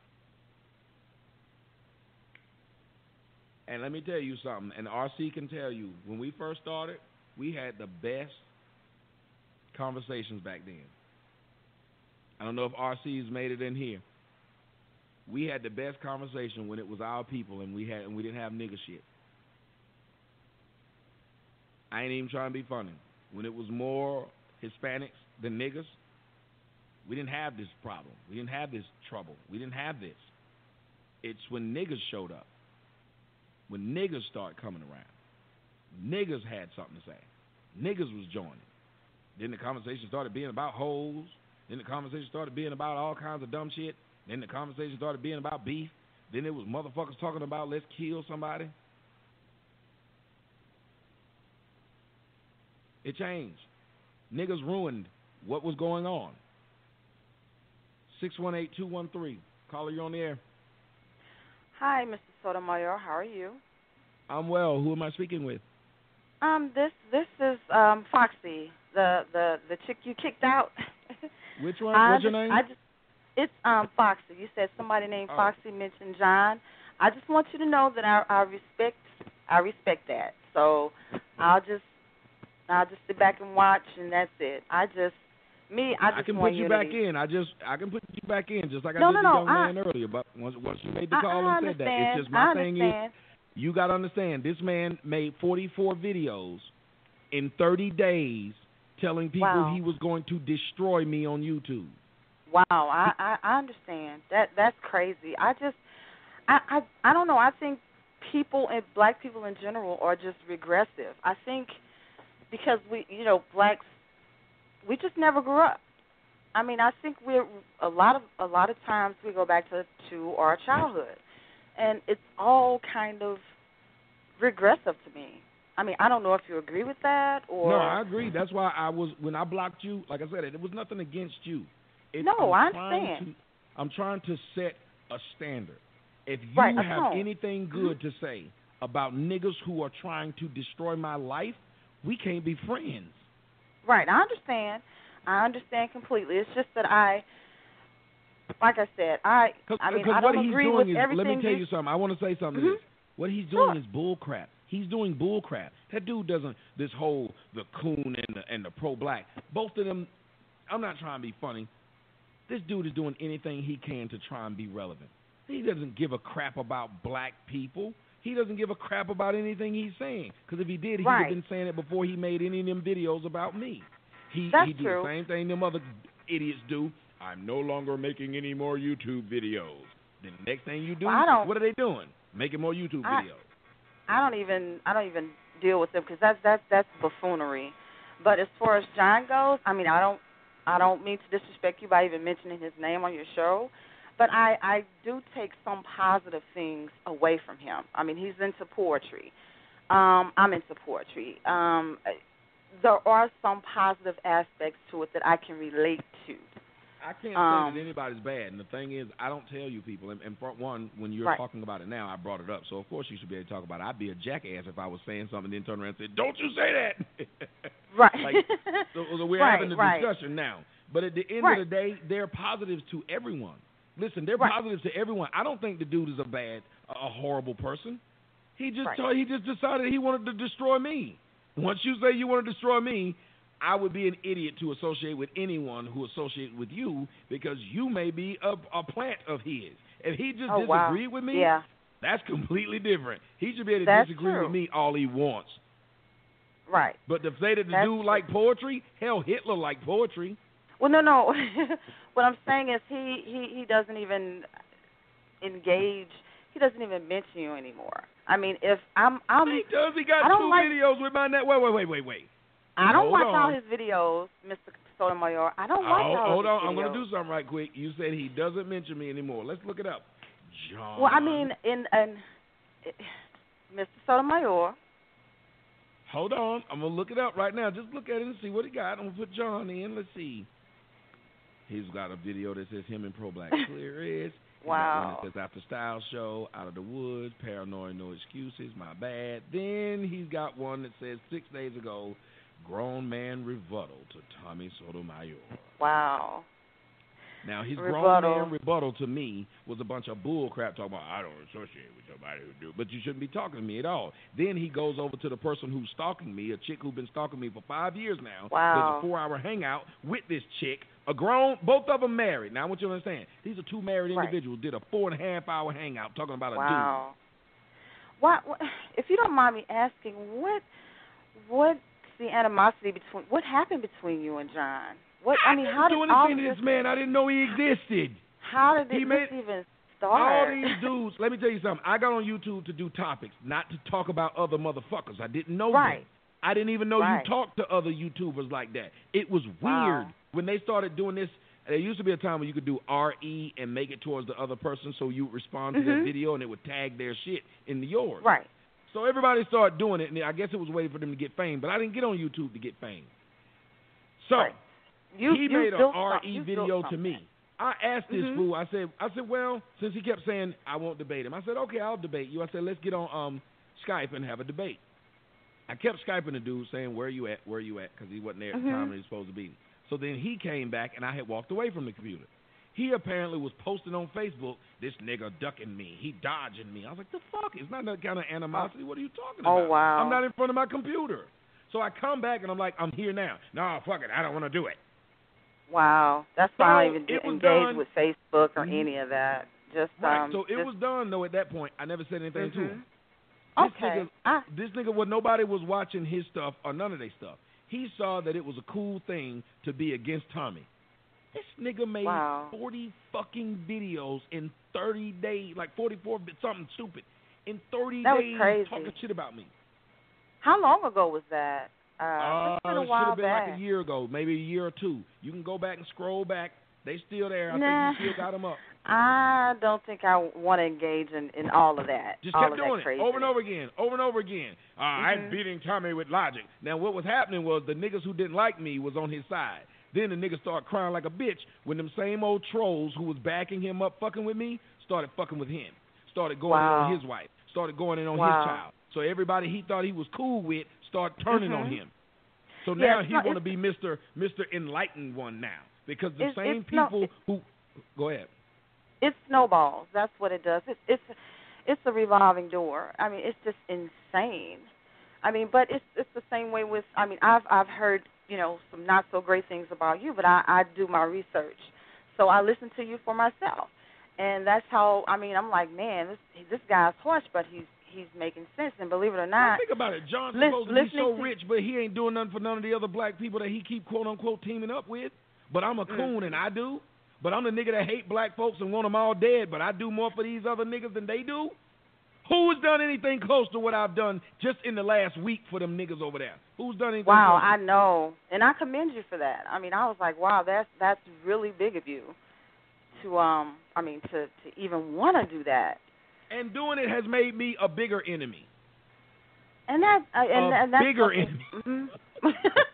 And let me tell you something. And R C can tell you, when we first started, we had the best conversations back then. I don't know if R C's made it in here. We had the best conversation when it was our people and we had and we didn't have nigga shit. I ain't even trying to be funny. When it was more Hispanics than niggas, we didn't have this problem. We didn't have this trouble. We didn't have this. It's when niggas showed up. When niggas started coming around. Niggas had something to say. Niggas was joining. Then the conversation started being about hoes. Then the conversation started being about all kinds of dumb shit. Then the conversation started being about beef. Then it was motherfuckers talking about let's kill somebody. It changed. Niggas ruined what was going on. six one eight, two one three. Caller, you're on the air. Hi, Mister Sotomayor. How are you? I'm well. Who am I speaking with? Um, this this is um Foxy, the the the chick you kicked out. Which one? What's just, your name? I just it's um Foxy. You said somebody named oh. Foxy mentioned John. I just want you to know that I, I respect I respect that. So I'll just I'll just sit back and watch, and that's it. I just Me, I just I can want put you unity. back in. I just I can put you back in just like I No, did no, the no, young I- man earlier. But once once you made the I- call I and said that, understand. it's just my I thing is understand. you got to understand this man made forty-four videos in thirty days telling people Wow. he was going to destroy me on YouTube. Wow, I, I I understand. That that's crazy. I just I, I I don't know. I think people and black people in general are just regressive. I think because we, you know, blacks, we just never grew up. I mean, I think we're a lot of a lot of times we go back to to our childhood, and it's all kind of regressive to me. I mean, I don't know if you agree with that or No, I agree. That's why I was when I blocked you. Like I said, it was nothing against you. It's, No, I'm I trying understand. To, I'm trying to set a standard. If you Right, a have tone. anything good to say about niggas who are trying to destroy my life, we can't be friends. Right, I understand. I understand completely. It's just that I, like I said, I, Cause, I mean, cause I what don't he's agree doing with is, everything. let me tell you, you something. I want to say something Mhm. to this. What he's Sure. doing is bull crap. He's doing bull crap. That dude doesn't, this whole, the coon and the, and the pro-black, both of them, I'm not trying to be funny. This dude is doing anything he can to try and be relevant. He doesn't give a crap about black people. He doesn't give a crap about anything he's saying. Because if he did, he'd Right. have been saying it before he made any of them videos about me. He, That's he do true. the same thing them other idiots do. I'm no longer making any more YouTube videos. Then the next thing you do, Well, I don't- what are they doing? Making more YouTube I- videos. I don't even, I don't even deal with them because that's that's that's buffoonery. But as far as John goes, I mean, I don't, I don't mean to disrespect you by even mentioning his name on your show, but I I do take some positive things away from him. I mean, he's into poetry. Um, I'm into poetry. Um, there are some positive aspects to it that I can relate to. I can't Um, say that anybody's bad. And the thing is, I don't tell you people. And, and for one, when you're Right. talking about it now, I brought it up. So, of course, you should be able to talk about it. I'd be a jackass if I was saying something and then turn around and say, don't you say that. Right. Like, so, so we're Right, having a right. discussion now. But at the end Right. of the day, they're positives to everyone. Listen, they're Right. positives to everyone. I don't think the dude is a bad, a horrible person. He just Right. told, he just decided he wanted to destroy me. Once you say you want to destroy me, I would be an idiot to associate with anyone who associates with you because you may be a, a plant of his. If he just Oh, wow. disagreed with me, Yeah. that's completely different. He should be able to That's disagree true. with me all he wants. Right. But to say that the That's dude true. liked poetry, hell, Hitler liked poetry. Well, no, no. What I'm saying is he, he, he doesn't even engage. He doesn't even mention you anymore. I mean, if I'm, I'm. He does. He got I don't two like- videos with my net. Wait, wait, wait, wait, wait. I don't Hold watch on. all his videos, Mister Sotomayor. I don't watch Oh, all hold of on. his I'm videos. going to do something right quick. You said he doesn't mention me anymore. Let's look it up. John. Well, I mean, in in Mister Sotomayor. Hold on. I'm going to look it up right now. Just look at it and see what he got. I'm going to put John in. Let's see. He's got a video that says him and Pro Black Clear is. He's got Wow. one that says After Style Show, Out of the Woods, Paranoid, No Excuses, My Bad. Then he's got one that says six days ago, Grown Man Rebuttal to Tommy Sotomayor. Wow. Now, his Rebuttal. grown man rebuttal to me was a bunch of bull crap talking about, I don't associate with somebody who do, but you shouldn't be talking to me at all. Then he goes over to the person who's stalking me, a chick who's been stalking me for five years now. Wow. There's a four-hour hangout with this chick, a grown, both of them married. Now, I want you to understand, these are two married Right. individuals, did a four-and-a-half-hour hangout talking about a Wow. What, what? If you don't mind me asking, what what's the animosity between? What happened between you and John? What I mean, dude. how I did didn't do all anything to this? this man. I didn't know he existed. How did He this made- even All start? these dudes, let me tell you something. I got on YouTube to do topics, not to talk about other motherfuckers. I didn't know Right. them. I didn't even know Right. you talked to other YouTubers like that. It was weird Wow. when they started doing this. There used to be a time when you could do R E and make it towards the other person so you would respond to their Mhm. video and it would tag their shit in the yours. Right. So everybody started doing it, and I guess it was a way for them to get fame. But I didn't get on YouTube to get fame. So Right. You, he you made an built R some- E you built video to something. me. I asked this Mhm. fool. I said, I said, well, since he kept saying I won't debate him, I said, okay, I'll debate you. I said, let's get on um, Skype and have a debate. I kept Skyping the dude, saying, where you at, where you at, because he wasn't there at the Mhm. time when he was supposed to be. So then he came back, and I had walked away from the computer. He apparently was posting on Facebook, this nigga ducking me. He dodging me. I was like, the fuck? It's not that kind of animosity. What are you talking Oh, about? wow. I'm not in front of my computer. So I come back, and I'm like, I'm here now. No, fuck it. I don't want to do it. Wow, that's So why I don't even it was engage done- with Facebook or Mhm. any of that. Just Right. um, So it just, was done though. At that point, I never said anything to Mhm. him. This Okay. nigga, I, this nigga, was nobody was watching his stuff or none of their stuff. He saw that it was a cool thing to be against Tommy. This nigga made Wow. forty fucking videos in thirty days, like forty-four, something stupid, in thirty That was days crazy. talking shit about me. How long ago was that? Uh, Uh, it's been a should while have been back. like a year ago, maybe a year or two. You can go back and scroll back. They still there. I Nah. think you still got them up. I don't think I want to engage in, in all of that. Just all kept of doing that it crazy. over and over again, over and over again. Uh, I'm Mhm. beating Tommy with logic. Now, what was happening was the niggas who didn't like me was on his side. Then the niggas started crying like a bitch when them same old trolls who was backing him up, fucking with me, started fucking with him. Started going Wow. in on his wife. Started going in on Wow. his child. So everybody he thought he was cool with started turning Mhm. on him. So Yeah, now it's he not- want to it's- be Mister Mister Enlightened one now because the It's- same it's not- people who go ahead. It snowballs. That's what it does. It's it's it's a revolving door. I mean, it's just insane. I mean, but it's it's the same way with. I mean, I've I've heard you know some not so great things about you, but I I do my research, so I listen to you for myself, and that's how. I mean, I'm like, man, this this guy's harsh, but he's he's making sense. And believe it or Well, not, think about it. John's lis- supposed to be listening so to- rich, but he ain't doing nothing for none of the other black people that he keep quote unquote teaming up with. But I'm a coon Mhm. and I do. But I'm the nigga that hate black folks and want them all dead. But I do more for these other niggas than they do. Who's done anything close to what I've done just in the last week for them niggas over there? Who's done anything? Wow, close? I know, and I commend you for that. I mean, I was like, wow, that's that's really big of you to um, I mean, to to even want to do that. And doing it has made me a bigger enemy. And that uh, and, A and that's bigger something- enemy. Mhm.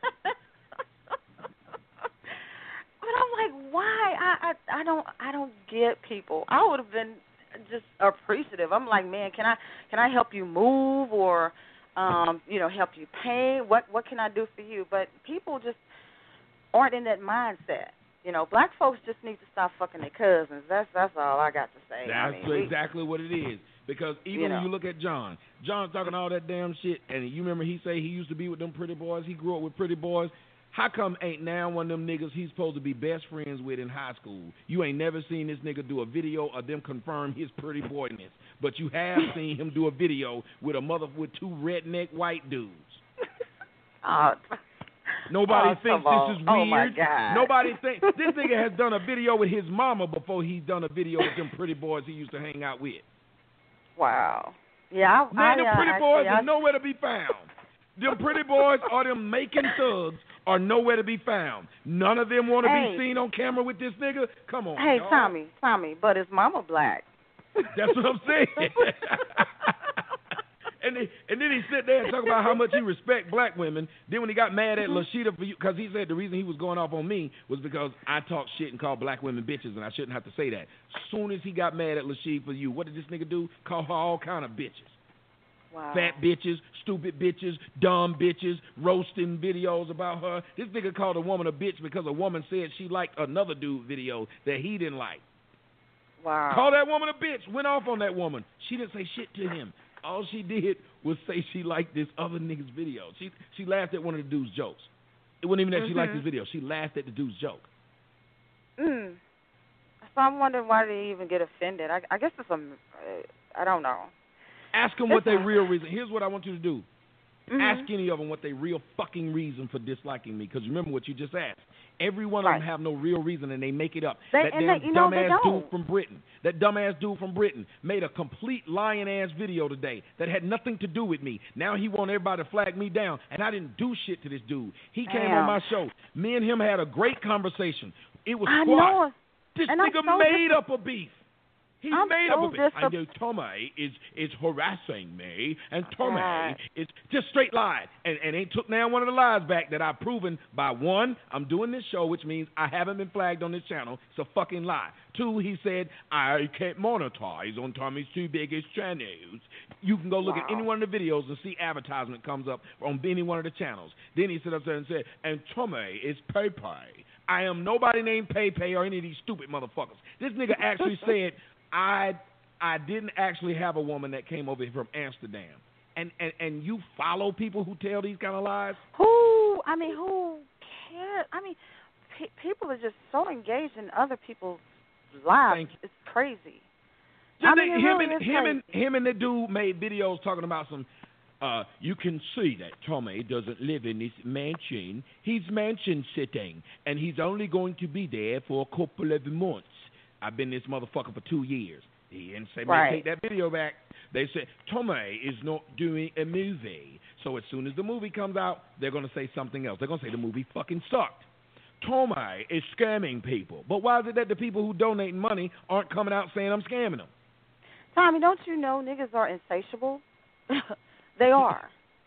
But I'm like, why? I, I I don't I don't get people. I would have been just appreciative. I'm like, man, can I can I help you move or um, you know, help you pay? What what can I do for you? But people just aren't in that mindset. You know, black folks just need to stop fucking their cousins. That's that's all I got to say. That's I mean, we- exactly what it is. Because even You know. when you look at John, John's talking all that damn shit, and you remember he say he used to be with them pretty boys. He grew up with pretty boys. How come ain't now one of them niggas he's supposed to be best friends with in high school? You ain't never seen this nigga do a video of them confirm his pretty boyness, but you have seen him do a video with a mother with two redneck white dudes. Oh, Nobody oh, thinks come this is on. weird. Oh my God. Nobody think this nigga has done a video with his mama before he's done a video with them pretty boys he used to hang out with. Wow. Yeah, I, Man, I, them uh, pretty actually, boys I, are nowhere to be found. Them pretty boys or them making thugs are nowhere to be found. None of them want to Hey. be seen on camera with this nigga. Come on, Hey, dawg. Tommy, Tommy, but his mama black. That's what I'm saying. and then, and then he sit there and talk about how much he respect black women. Then when he got mad at Lashida for you, because he said the reason he was going off on me was because I talk shit and call black women bitches, and I shouldn't have to say that. Soon as he got mad at Lashida for you, what did this nigga do? Call her all kind of bitches. Wow. Fat bitches, stupid bitches, dumb bitches, roasting videos about her. This nigga called a woman a bitch because a woman said she liked another dude video that he didn't like. Wow. Called that woman a bitch, went off on that woman. She didn't say shit to him. All she did was say she liked this other nigga's video. She she laughed at one of the dude's jokes. It wasn't even that she liked Mhm. his video. She laughed at the dude's joke. Mm. So I'm wondering why they even get offended. I, I guess it's a, uh, I don't know. Ask them what their real reason. Here's what I want you to do. Mhm. Ask any of them what their real fucking reason for disliking me. Because remember what you just asked. Every one of them have no real reason, and they make it up. They- that and damn they- you know, they dumbass don't. dude from Britain, that dumbass dude from Britain made a complete lying-ass video today that had nothing to do with me. Now he want everybody to flag me down, and I didn't do shit to this dude. He came Damn. on my show. Me and him had a great conversation. It was I squash. know. This And I'm nigga so made dis- up a beef. He I'm made so up a beef. I disap- know Tommy is is harassing me, and Tommy Right. is just straight lie. And and they took down one of the lies back that I've proven by one, I'm doing this show, which means I haven't been flagged on this channel. It's a fucking lie. Two, he said I can't monetize on Tommy's two biggest channels. You can go look at Wow. any one of the videos and see advertisement comes up on any one of the channels. Then he stood up there and said, and Tommy is Pepe. I am nobody named Pepe or any of these stupid motherfuckers. This nigga actually said I I didn't actually have a woman that came over here from Amsterdam. And, and and you follow people who tell these kind of lies? Who, I mean, who cares? I mean, pe- people are just so engaged in other people's lives. Thank you. It's crazy. Just I mean, think it him really and is him and crazy. him and the dude made videos talking about some. Uh, you can see that Tommy doesn't live in this mansion. He's mansion sitting, and he's only going to be there for a couple of months. I've been this motherfucker for two years. He didn't say, man, Right. take that video back. They said, Tommy is not doing a movie. So as soon as the movie comes out, they're going to say something else. They're going to say the movie fucking sucked. Tommy is scamming people. But why is it that the people who donate money aren't coming out saying I'm scamming them? Tommy, don't you know niggas are insatiable? They are.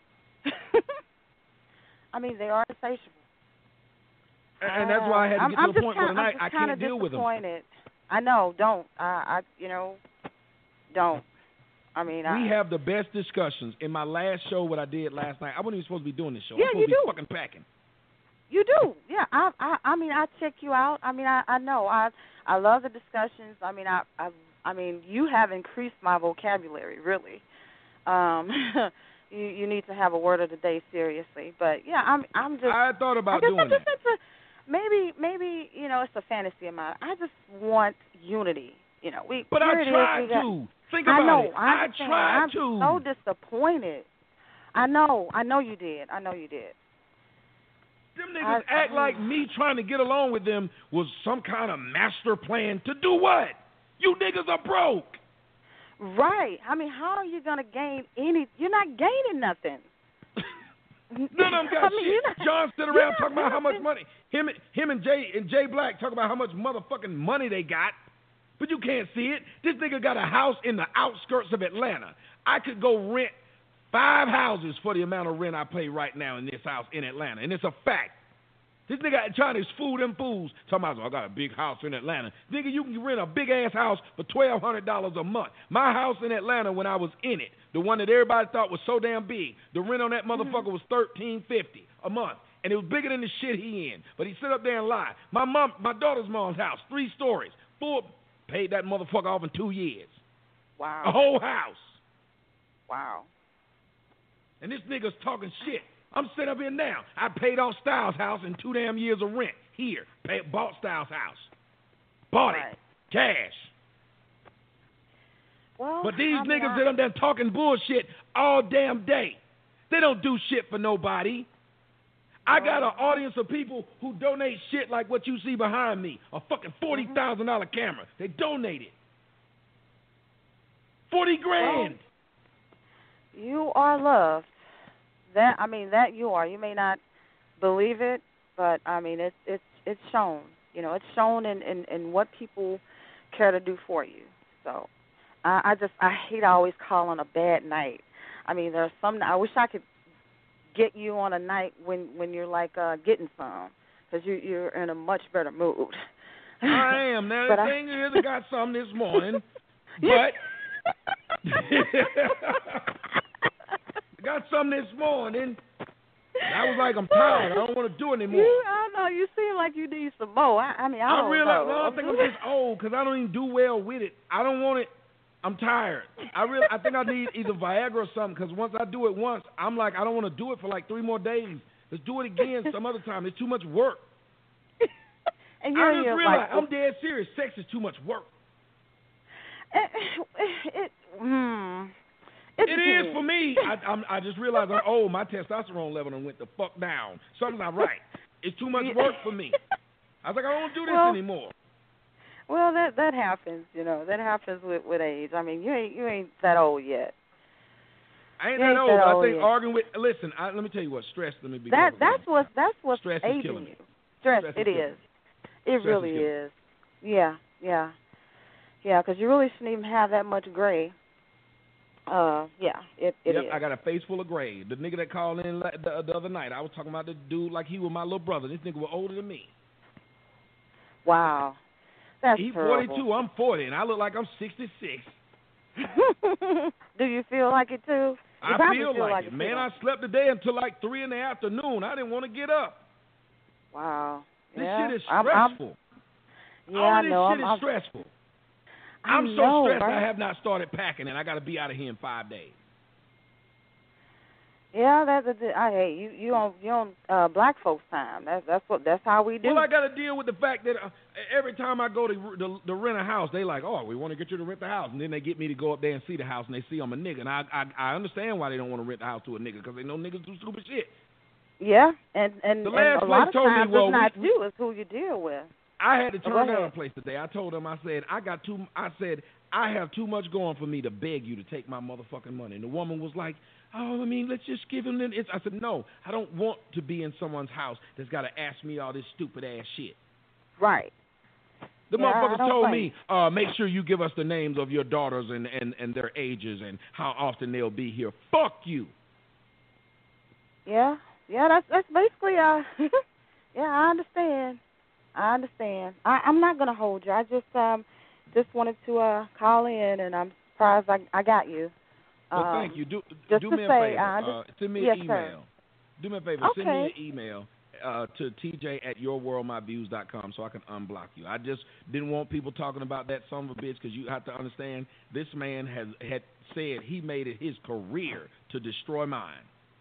I mean, they are insatiable. And, and that's why I had to I'm, get to I'm the just point kinda, where tonight I'm I just kinda can't deal with them. disappointed. I know, don't. I, I, you know, don't. I mean, We I, have the best discussions. In my last show, what I did last night, I wasn't even supposed to be doing this show. Yeah, I'm supposed you to be do. fucking packing. You do, yeah. I, I, I mean, I check you out. I mean, I, I know. I, I love the discussions. I mean, I, I, I mean, you have increased my vocabulary, really. Um, you, you need to have a word of the day, seriously. But yeah, I'm, I'm just. I thought about I guess doing I'm just that. into, maybe, maybe you know, it's a fantasy of mine. I just want unity. You know, we. But here I it is, tried we got, to. Think I about know. it. I, I understand. tried I'm to. so disappointed. I know. I know you did. I know you did. Them niggas I- act like me trying to get along with them was some kind of master plan to do what? You niggas are broke. Right. I mean, how are you going to gain any? You're not gaining nothing. None of them got I mean, shit. you're not- John stood you're around not talking about how much helping. money him, him and Jay and Jay Black talk about how much motherfucking money they got, but you can't see it. This nigga got a house in the outskirts of Atlanta. I could go rent five houses for the amount of rent I pay right now in this house in Atlanta, and it's a fact. This nigga trying to fool them fools. Talking about, I got a big house in Atlanta. Nigga, you can rent a big-ass house for twelve hundred dollars a month. My house in Atlanta, when I was in it, the one that everybody thought was so damn big, the rent on that motherfucker was thirteen fifty a month. And it was bigger than the shit he in. But he sit up there and lie. My mom, my daughter's mom's house, three stories, full, paid that motherfucker off in two years. Wow. A whole house. Wow. And this nigga's talking shit. I'm sitting up here now. I paid off Styles' house in two damn years of rent. Here, pay, bought Styles' house. Bought Right. it. Cash. Well, But these I mean, niggas I, that I'm there talking bullshit all damn day. They don't do shit for nobody. I got an audience of people who donate shit like what you see behind me. A fucking forty thousand dollars camera. They donate it. forty grand. Well, you are loved. That I mean, that you are. You may not believe it, but I mean, it's it's it's shown. You know, it's shown in, in, in what people care to do for you. So, I, I just I hate always calling a bad night. I mean, there's some. I wish I could get you on a night when when you're like uh, getting some, because you you're in a much better mood. I am. Now, But the I- thing is, I got some this morning, but got some this morning. I was like, I'm tired. I don't want to do it anymore. You, I don't know. You seem like you need some more. I, I mean, I I don't realize, know. no, I think I'm just old because I don't even do well with it. I don't want it. I'm tired. I really, I think I need either Viagra or something because once I do it once, I'm like, I don't want to do it for like three more days. Let's do it again some other time. It's too much work. And you're I just here realized, like, I'm dead serious. Sex is too much work. It, it, mm, it, It is for me. I, I'm, I just realized I'm old. My testosterone level done went the fuck down. Something's not right. It's too much work for me. I was like, I don't want to do this Well, anymore. Well, that that happens. You know, that happens with, with age. I mean, you ain't you ain't that old yet. I ain't You that ain't old, that but I old think yet. arguing with, listen, I, let me tell you what, stress, let me be That careful. that's what that's what's Stress is aging killing me. you. Stress, Stress is it killing is. me. It Stress really is killing is. Yeah, yeah, yeah. Because you really shouldn't even have that much gray. Uh, yeah, it it yep, is. I got a face full of gray. The nigga that called in la- the, the other night, I was talking about the dude like he was my little brother. This nigga was older than me. Wow, that's He's terrible. forty-two, I'm forty, and I look like I'm sixty-six. Do you feel like it too? You I probably feel, like, like it. it Man, too. I slept today until like three in the afternoon. I didn't want to get up. Wow. This yeah. shit is I'm- I'm- stressful. yeah, All I of this know. shit I'm, is I'm, stressful. I I'm so know, stressed right? I have not started packing, and I got to be out of here in five days. Yeah, that's a, I hate you. You on you on uh, black folks' time. That's that's what that's how we do. Well, I got to deal with the fact that uh, every time I go to, to to rent a house, they like, oh, we want to get you to rent the house, and then they get me to go up there and see the house, and they see I'm a nigga, and I I, I understand why they don't want to rent the house to a nigga because they know niggas do stupid shit. Yeah, and and, the and last a place lot of told times me, well, it's not we, you, it's who you deal with. I had to Oh, turn go down a ahead. place today. I told them, I said, I got too. I said, I have too much going for me to beg you to take my motherfucking money. And the woman was like, oh, I mean, let's just give him. It's, I said, no, I don't want to be in someone's house that's got to ask me all this stupid ass shit. Right. The Yeah, motherfuckers I don't told blame me, uh, make sure you give us the names of your daughters and, and, and their ages and how often they'll be here. Fuck you. Yeah, yeah, that's that's basically uh, yeah, I understand. I understand. I, I'm not gonna hold you. I just um just wanted to uh call in, and I'm surprised I I got you. Well, um, thank you. Do just do to me a say, favor. I Uh, just, send me yes, an email. sir. Do me a favor. Send me an email uh, to t j at your world my views dot com so I can unblock you. I just didn't want people talking about that son of a bitch because you have to understand this man has had said he made it his career to destroy mine.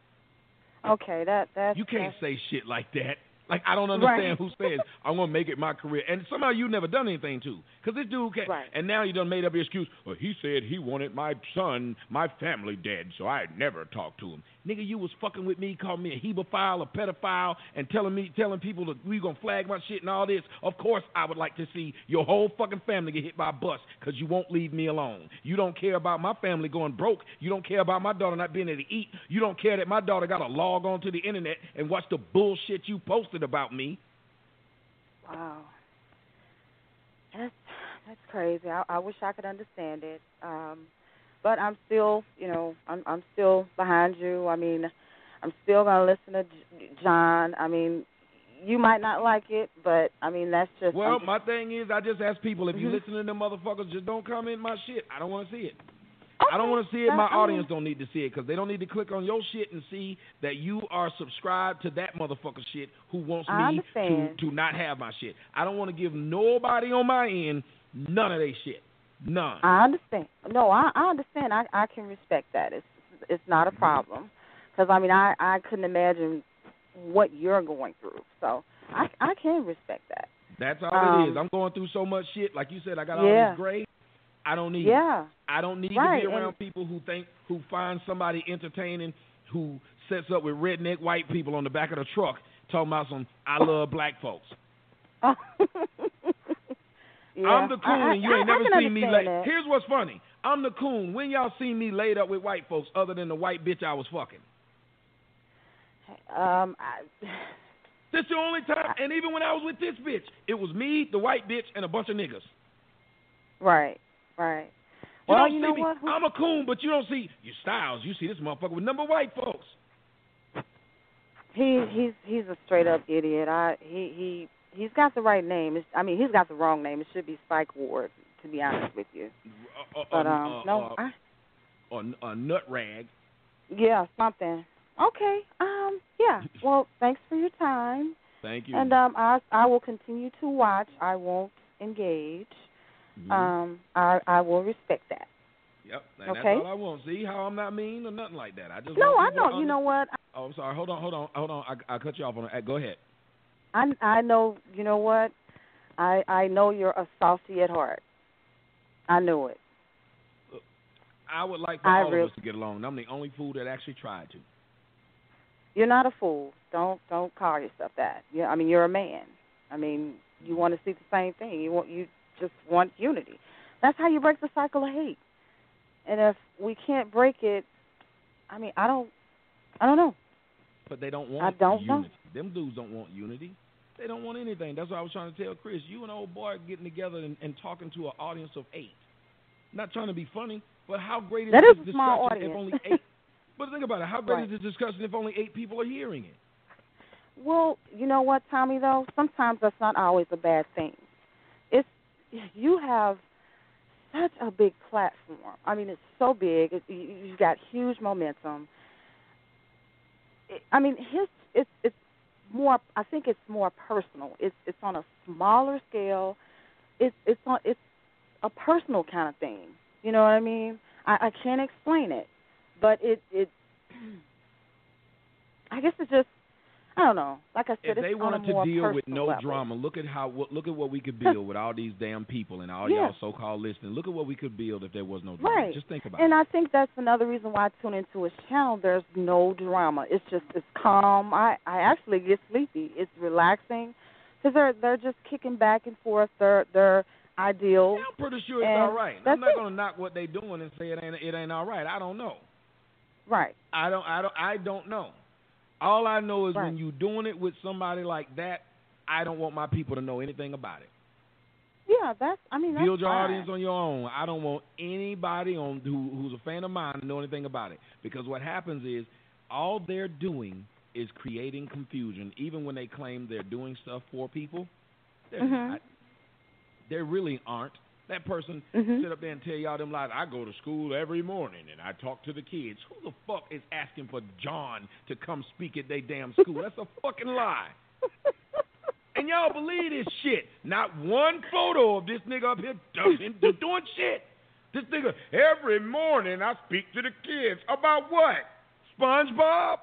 Okay, that that You can't that's, say shit like that. Like, I don't understand Right. who says, I'm going to make it my career. And somehow you never done anything to. Because this dude can't. Right. And now you done made up your excuse. Well, he said he wanted my son, my family dead, so I never talked to him. Nigga, you was fucking with me, calling me a hebephile, a pedophile, and telling me, telling people that we going to flag my shit and all this. Of course I would like to see your whole fucking family get hit by a bus because you won't leave me alone. You don't care about my family going broke. You don't care about my daughter not being able to eat. You don't care that my daughter got to log on to the internet and watch the bullshit you posted about me. wow. That's that's crazy. I, I wish I could understand it. Um, but I'm still, you know, I'm I'm still behind you. I mean, I'm still gonna listen to J- John. I mean, you might not like it, but I mean that's just. Well, just, my thing is, I just ask people if you Mhm. listen to them motherfuckers, just don't comment my shit. I don't want to see it. Okay. I don't want to see it. That- My I mean- audience don't need to see it because they don't need to click on your shit and see that you are subscribed to that motherfucker shit who wants I me to, understand. to not have my shit. I don't want to give nobody on my end none of their shit. None. I understand. No, I, I understand. I, I can respect that. It's it's not a problem. Because, I mean, I, I couldn't imagine what you're going through. So I, I can respect that. That's all Um, it is. I'm going through so much shit. Like you said, I got Yeah. all this grade. I don't need Yeah. it. I don't need Right, to be around and- people who think, who find somebody entertaining, who sets up with redneck white people on the back of the truck talking about some, I love black folks. Yeah. I'm the coon I- and you I- ain't I never can seen me understand lay. that. Here's what's funny. I'm the coon. When y'all seen me laid up with white folks other than the white bitch I was fucking? Um, I, This the only time. And even when I was with this bitch, it was me, the white bitch, and a bunch of niggas. right, right. You Well, don't you see know me. what? Who- I'm a coon, but you don't see your Styles. You see this motherfucker with number white folks. He he's he's a straight up idiot. I he he he's got the right name. It's, I mean, he's got the wrong name. It should be Spike Ward, to be honest with you. Uh, uh, But uh, um, uh, no, uh, I, or a nut rag. yeah, something. Okay. Um. Yeah. Well, thanks for your time. Thank you. And um, I I will continue to watch. I won't engage. Mhm. Um. I I will respect that. Yep. And Okay. that's all I want. See how I'm not mean or nothing like that. I just No, I want people know. to You know what? Oh, I'm sorry. Hold on, hold on, hold on. I I cut you off on that. Go ahead. I I know. You know what? I I know you're a softy at heart. I know it. I would like for I all real- of us to get along. I'm the only fool that actually tried to. You're not a fool. Don't don't call yourself that. Yeah, I mean you're a man. I mean you want to see the same thing. You want you just want unity. That's how you break the cycle of hate. And if we can't break it, I mean I don't I don't know. But they don't want I don't know. unity. Them dudes don't want unity. They don't want anything. That's what I was trying to tell Chris. You and old boy getting together and, and talking to an audience of eight. Not trying to be funny, but how great is That this is a discussion small if audience. only eight? But think about it. How great Right. is this discussion if only eight people are hearing it? Well, you know what, Tommy, though? Sometimes that's not always a bad thing. It's you have such a big platform. I mean, it's so big. It, you, you've got huge momentum. It, I mean, his it's it's more. I think it's more personal. It's it's on a smaller scale. It's it's on it's a personal kind of thing. You know what I mean? I, I can't explain it, but it it guess it's just, I don't know. Like I said, if it's they on a wanted to more deal with personal no level. drama, look at how what, look at what we could build with all these damn people and all Yeah. y'all so-called listening. Look at what we could build if there was no drama. Right. Just think about and it. I think that's another reason why I tune into his channel. There's no drama. It's just it's calm. I, I actually get sleepy. It's relaxing because they're they're just kicking back and forth their their ideals. Yeah, I'm pretty sure it's and all right. that's I'm not it. gonna knock what they doing and say it ain't it ain't all right. I don't know. Right. I don't I don't I don't know. All I know is Right. when you're doing it with somebody like that, I don't want my people to know anything about it. Yeah, that's. I mean, that's Build your fine. audience on your own. I don't want anybody on who, who's a fan of mine to know anything about it. Because what happens is all they're doing is creating confusion. Even when they claim they're doing stuff for people, they're Mhm. not. They really aren't. That person Mhm. sit up there and tell y'all them lies. I go to school every morning and I talk to the kids. Who the fuck is asking for John to come speak at their damn school? That's a fucking lie. And y'all believe this shit. Not one photo of this nigga up here doing, doing shit. This nigga, every morning I speak to the kids. About what? SpongeBob?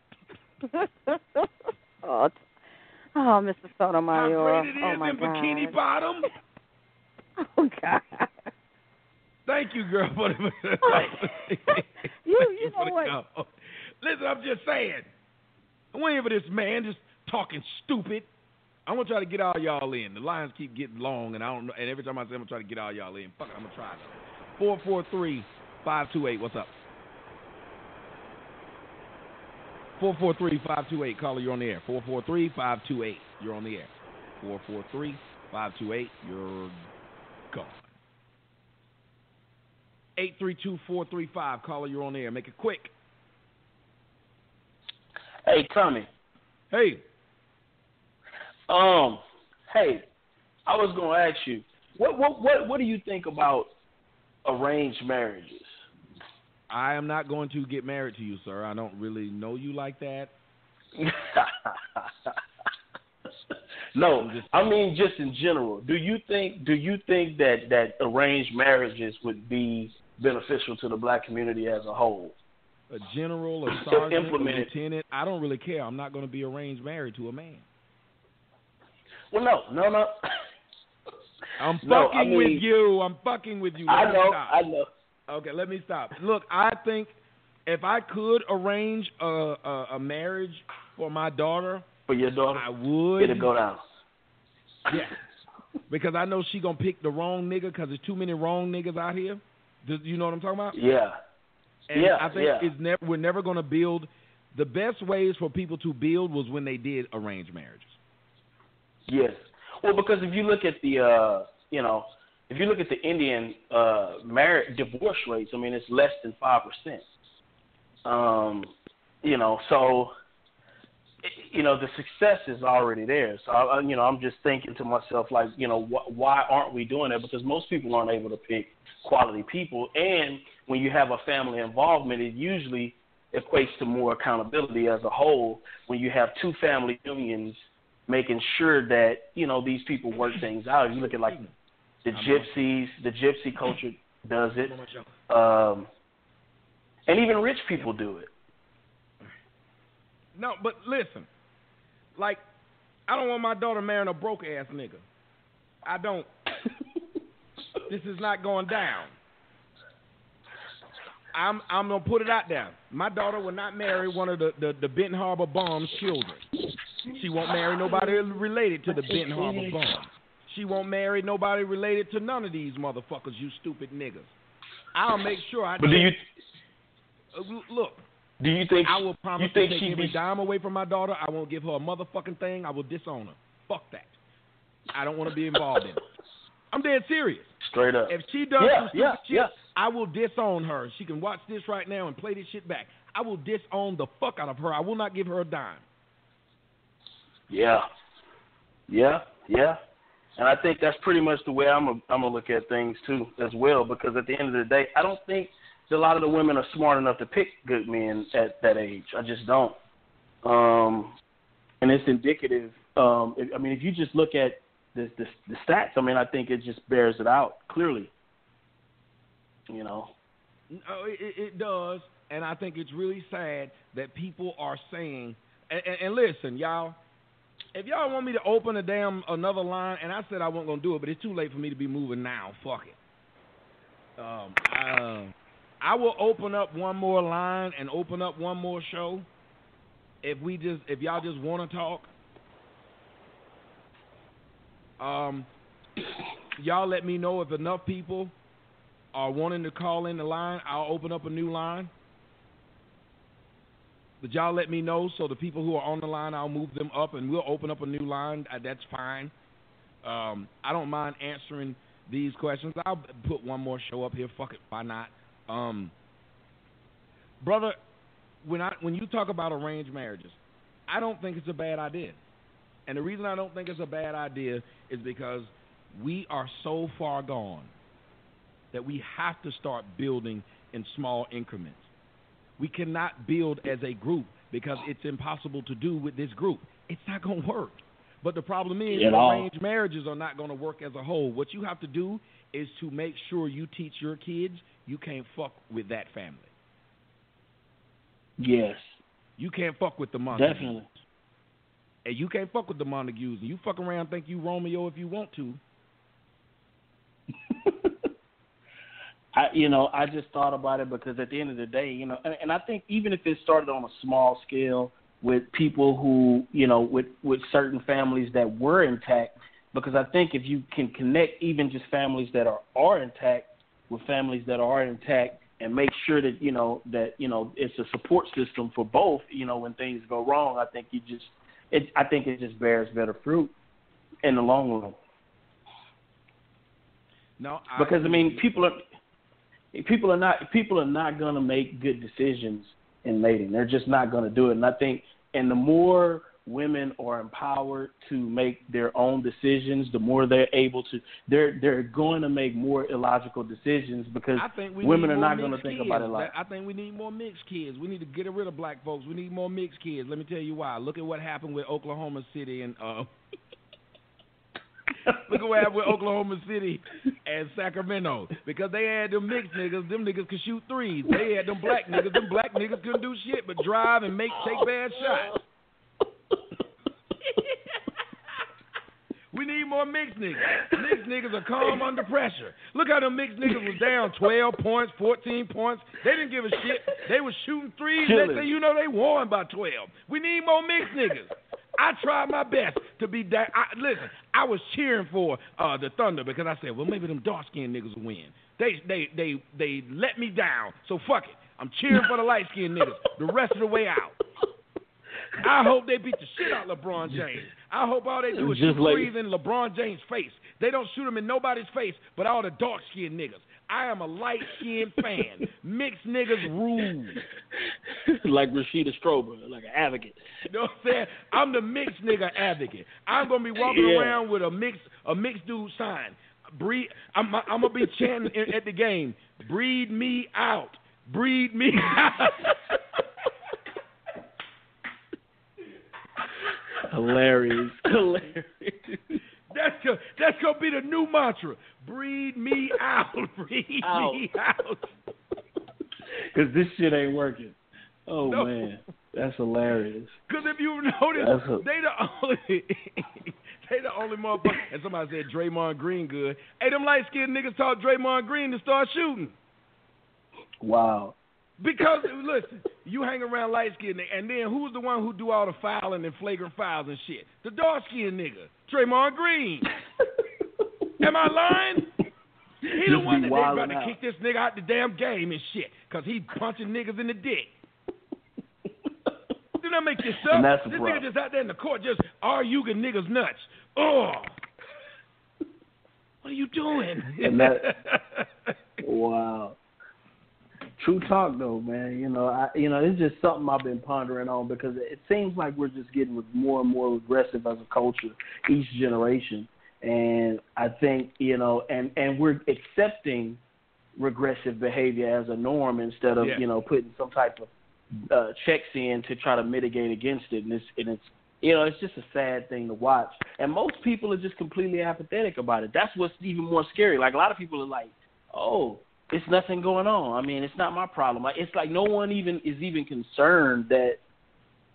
oh, t- oh, Mister Sotomayor. How great it is oh my in God. Bikini Bottom? Oh God. Thank you, girl. For the, you, Thank you for know the what? call. Listen, I'm just saying. I'm waiting for this man just talking stupid. I'm gonna try to get all y'all in. The lines keep getting long, and I don't know. And every time I say I'm gonna try to get all y'all in, fuck it, I'm gonna try. Four four three five two eight. What's up? Four four three five two eight. Caller, you're on the air. Four four three five two eight. You're on the air. Four four three five two eight. You're gone. Eight three two four three five. Caller, you're on the air. Make it quick. Hey, Tommy. Hey. Um, hey, I was gonna ask you, what what what what do you think about arranged marriages? I am not going to get married to you, sir. I don't really know you like that. No, I mean just in general. Do you think do you think that, that arranged marriages would be beneficial to the black community as a whole? A general, a sergeant, a implemented. lieutenant, I don't really care. I'm not going to be arranged married to a man. Well, no, no, no. I'm fucking No, I mean, with you. I'm fucking with you. Let I me know, stop. I know. Okay, let me stop. Look, I think if I could arrange a, a, a marriage for my daughter, for your daughter, I would. It'll go down. Yeah, because I know she gonna pick the wrong nigga because there's too many wrong niggas out here. Do you know what I'm talking about? Yeah. And yeah, I think yeah. it's never we're never gonna build. The best ways for people to build was when they did arranged marriages. Yes. Well, because if you look at the, uh, you know, if you look at the Indian uh, marriage divorce rates, I mean, it's less than five percent. Um, you know, so, you know, the success is already there. So, I, you know, I'm just thinking to myself, like, you know, wh- why aren't we doing that? Because most people aren't able to pick quality people. And when you have a family involvement, it usually equates to more accountability as a whole when you have two family unions making sure that, you know, these people work things out. If you look at, like, the gypsies, the gypsy culture does it. Um, and even rich people do it. No, but listen, like, I don't want my daughter marrying a broke ass nigga. I don't. This is not going down. I'm I'm gonna put it out there. My daughter will not marry one of the the, the Benton Harbor Bomb's children. She won't marry nobody related to the Benton Harbor Bomb. She won't marry nobody related to none of these motherfuckers. You stupid niggas. I'll make sure I. But do you uh, look? Do you think I will promise you think to take she'd every be dime away from my daughter? I won't give her a motherfucking thing. I will disown her. Fuck that. I don't want to be involved in it. I'm dead serious. Straight up. If she does Yeah, some stupid yeah, shit, yeah. I will disown her. She can watch this right now and play this shit back. I will disown the fuck out of her. I will not give her a dime. Yeah, yeah, yeah. And I think that's pretty much the way I'm a, I'm gonna look at things too, as well. Because at the end of the day, I don't think a lot of the women are smart enough to pick good men at that age. I just don't. Um, and it's indicative. Um, I mean, if you just look at the, the the stats, I mean, I think it just bears it out clearly. You know. No, it, it does, and I think it's really sad that people are saying and, and, and listen, y'all. If y'all want me to open a damn another line, and I said I wasn't gonna do it, but it's too late for me to be moving now. Fuck it. Um, I, I will open up one more line and open up one more show. If we just, if y'all just want to talk, um, y'all let me know if enough people are wanting to call in the line. I'll open up a new line. But y'all let me know so the people who are on the line, I'll move them up and we'll open up a new line. Uh, that's fine. Um, I don't mind answering these questions. I'll put one more show up here. Fuck it, why not? Um, brother, when I when you talk about arranged marriages, I don't think it's a bad idea. And the reason I don't think it's a bad idea is because we are so far gone that we have to start building in small increments. We cannot build as a group because it's impossible to do with this group. It's not going to work. But the problem is At all. arranged marriages are not going to work as a whole. What you have to do is to make sure you teach your kids you can't fuck with that family. Yes. You can't fuck with the Montagues. Definitely. And you can't fuck with the Montagues. And you fuck around and think you Romeo if you want to. I, you know, I just thought about it because at the end of the day, you know, and, and I think even if it started on a small scale with people who, you know, with, with certain families that were intact, because I think if you can connect even just families that are, are intact with families that are intact and make sure that, you know, that, you know, it's a support system for both, you know, when things go wrong, I think you just, it, I think it just bears better fruit in the long run. No, I because, I mean, people are, People are not people are not going to make good decisions in mating. They're just not going to do it. And I think, and the more women are empowered to make their own decisions, the more they're able to. They're they're going to make more illogical decisions because I think we women need are more not going to mixed think kids. about it like. I think we need more mixed kids. We need to get rid of black folks. We need more mixed kids. Let me tell you why. Look at what happened with Oklahoma City and. Uh, Look at what happened with Oklahoma City and Sacramento. Because they had them mixed niggas, them niggas could shoot threes. They had them black niggas, them black niggas couldn't do shit but drive and make take bad shots. We need more mixed niggas. Mixed niggas are calm under pressure. Look how them mixed niggas was down twelve points, fourteen points. They didn't give a shit. They was shooting threes. Next thing you know, they won by twelve. We need more mixed niggas. I tried my best to be that. I, listen, I was cheering for uh, the Thunder because I said, well, maybe them dark-skinned niggas will win. They, they, they, they let me down, so fuck it. I'm cheering for the light-skinned niggas the rest of the way out. I hope they beat the shit out of LeBron James. I hope all they do is Just shoot like, threes in LeBron James' face. They don't shoot him in nobody's face but all the dark-skinned niggas. I am a light-skinned fan. Mixed niggas rule. Like Rashida Strober, like an advocate. You know what I'm saying? I'm the mixed nigga advocate. I'm gonna be walking Yeah. around with a mixed a mixed dude sign. Breed. I'm I'm gonna be chanting in, at the game. Breed me out. Breed me out. Hilarious. Hilarious. That's gonna, that's gonna be the new mantra. Breed me out. Breed Out. me out. Because this shit ain't working. Oh, No. man. That's hilarious. Because if you notice, That's a- they the only they the only motherfucker. And somebody said Draymond Green good. Hey, them light skinned niggas taught Draymond Green to start shooting. Wow. Because listen, you hang around light skinned nigga, and then who's the one who do all the fouling and flagrant fouls and shit? The dark skinned nigga, Draymond Green. Am I lying? He the Just one be that they about wildin' to out. kick this nigga out the damn game and shit, cause he punching niggas in the dick. Do not make this up. And that's the This problem. nigga just out there in the court just arguing niggas nuts. Oh, what are you doing? And that, wow. True talk, though, man. You know, I, you know, it's just something I've been pondering on because it seems like we're just getting more and more aggressive as a culture each generation, and I think you know, and, and we're accepting regressive behavior as a norm instead of Yeah. you know putting some type of uh, checks in to try to mitigate against it, and it's and it's you know it's just a sad thing to watch, and most people are just completely apathetic about it. That's what's even more scary. Like a lot of people are like, oh. It's nothing going on. I mean, it's not my problem. It's like no one even is even concerned that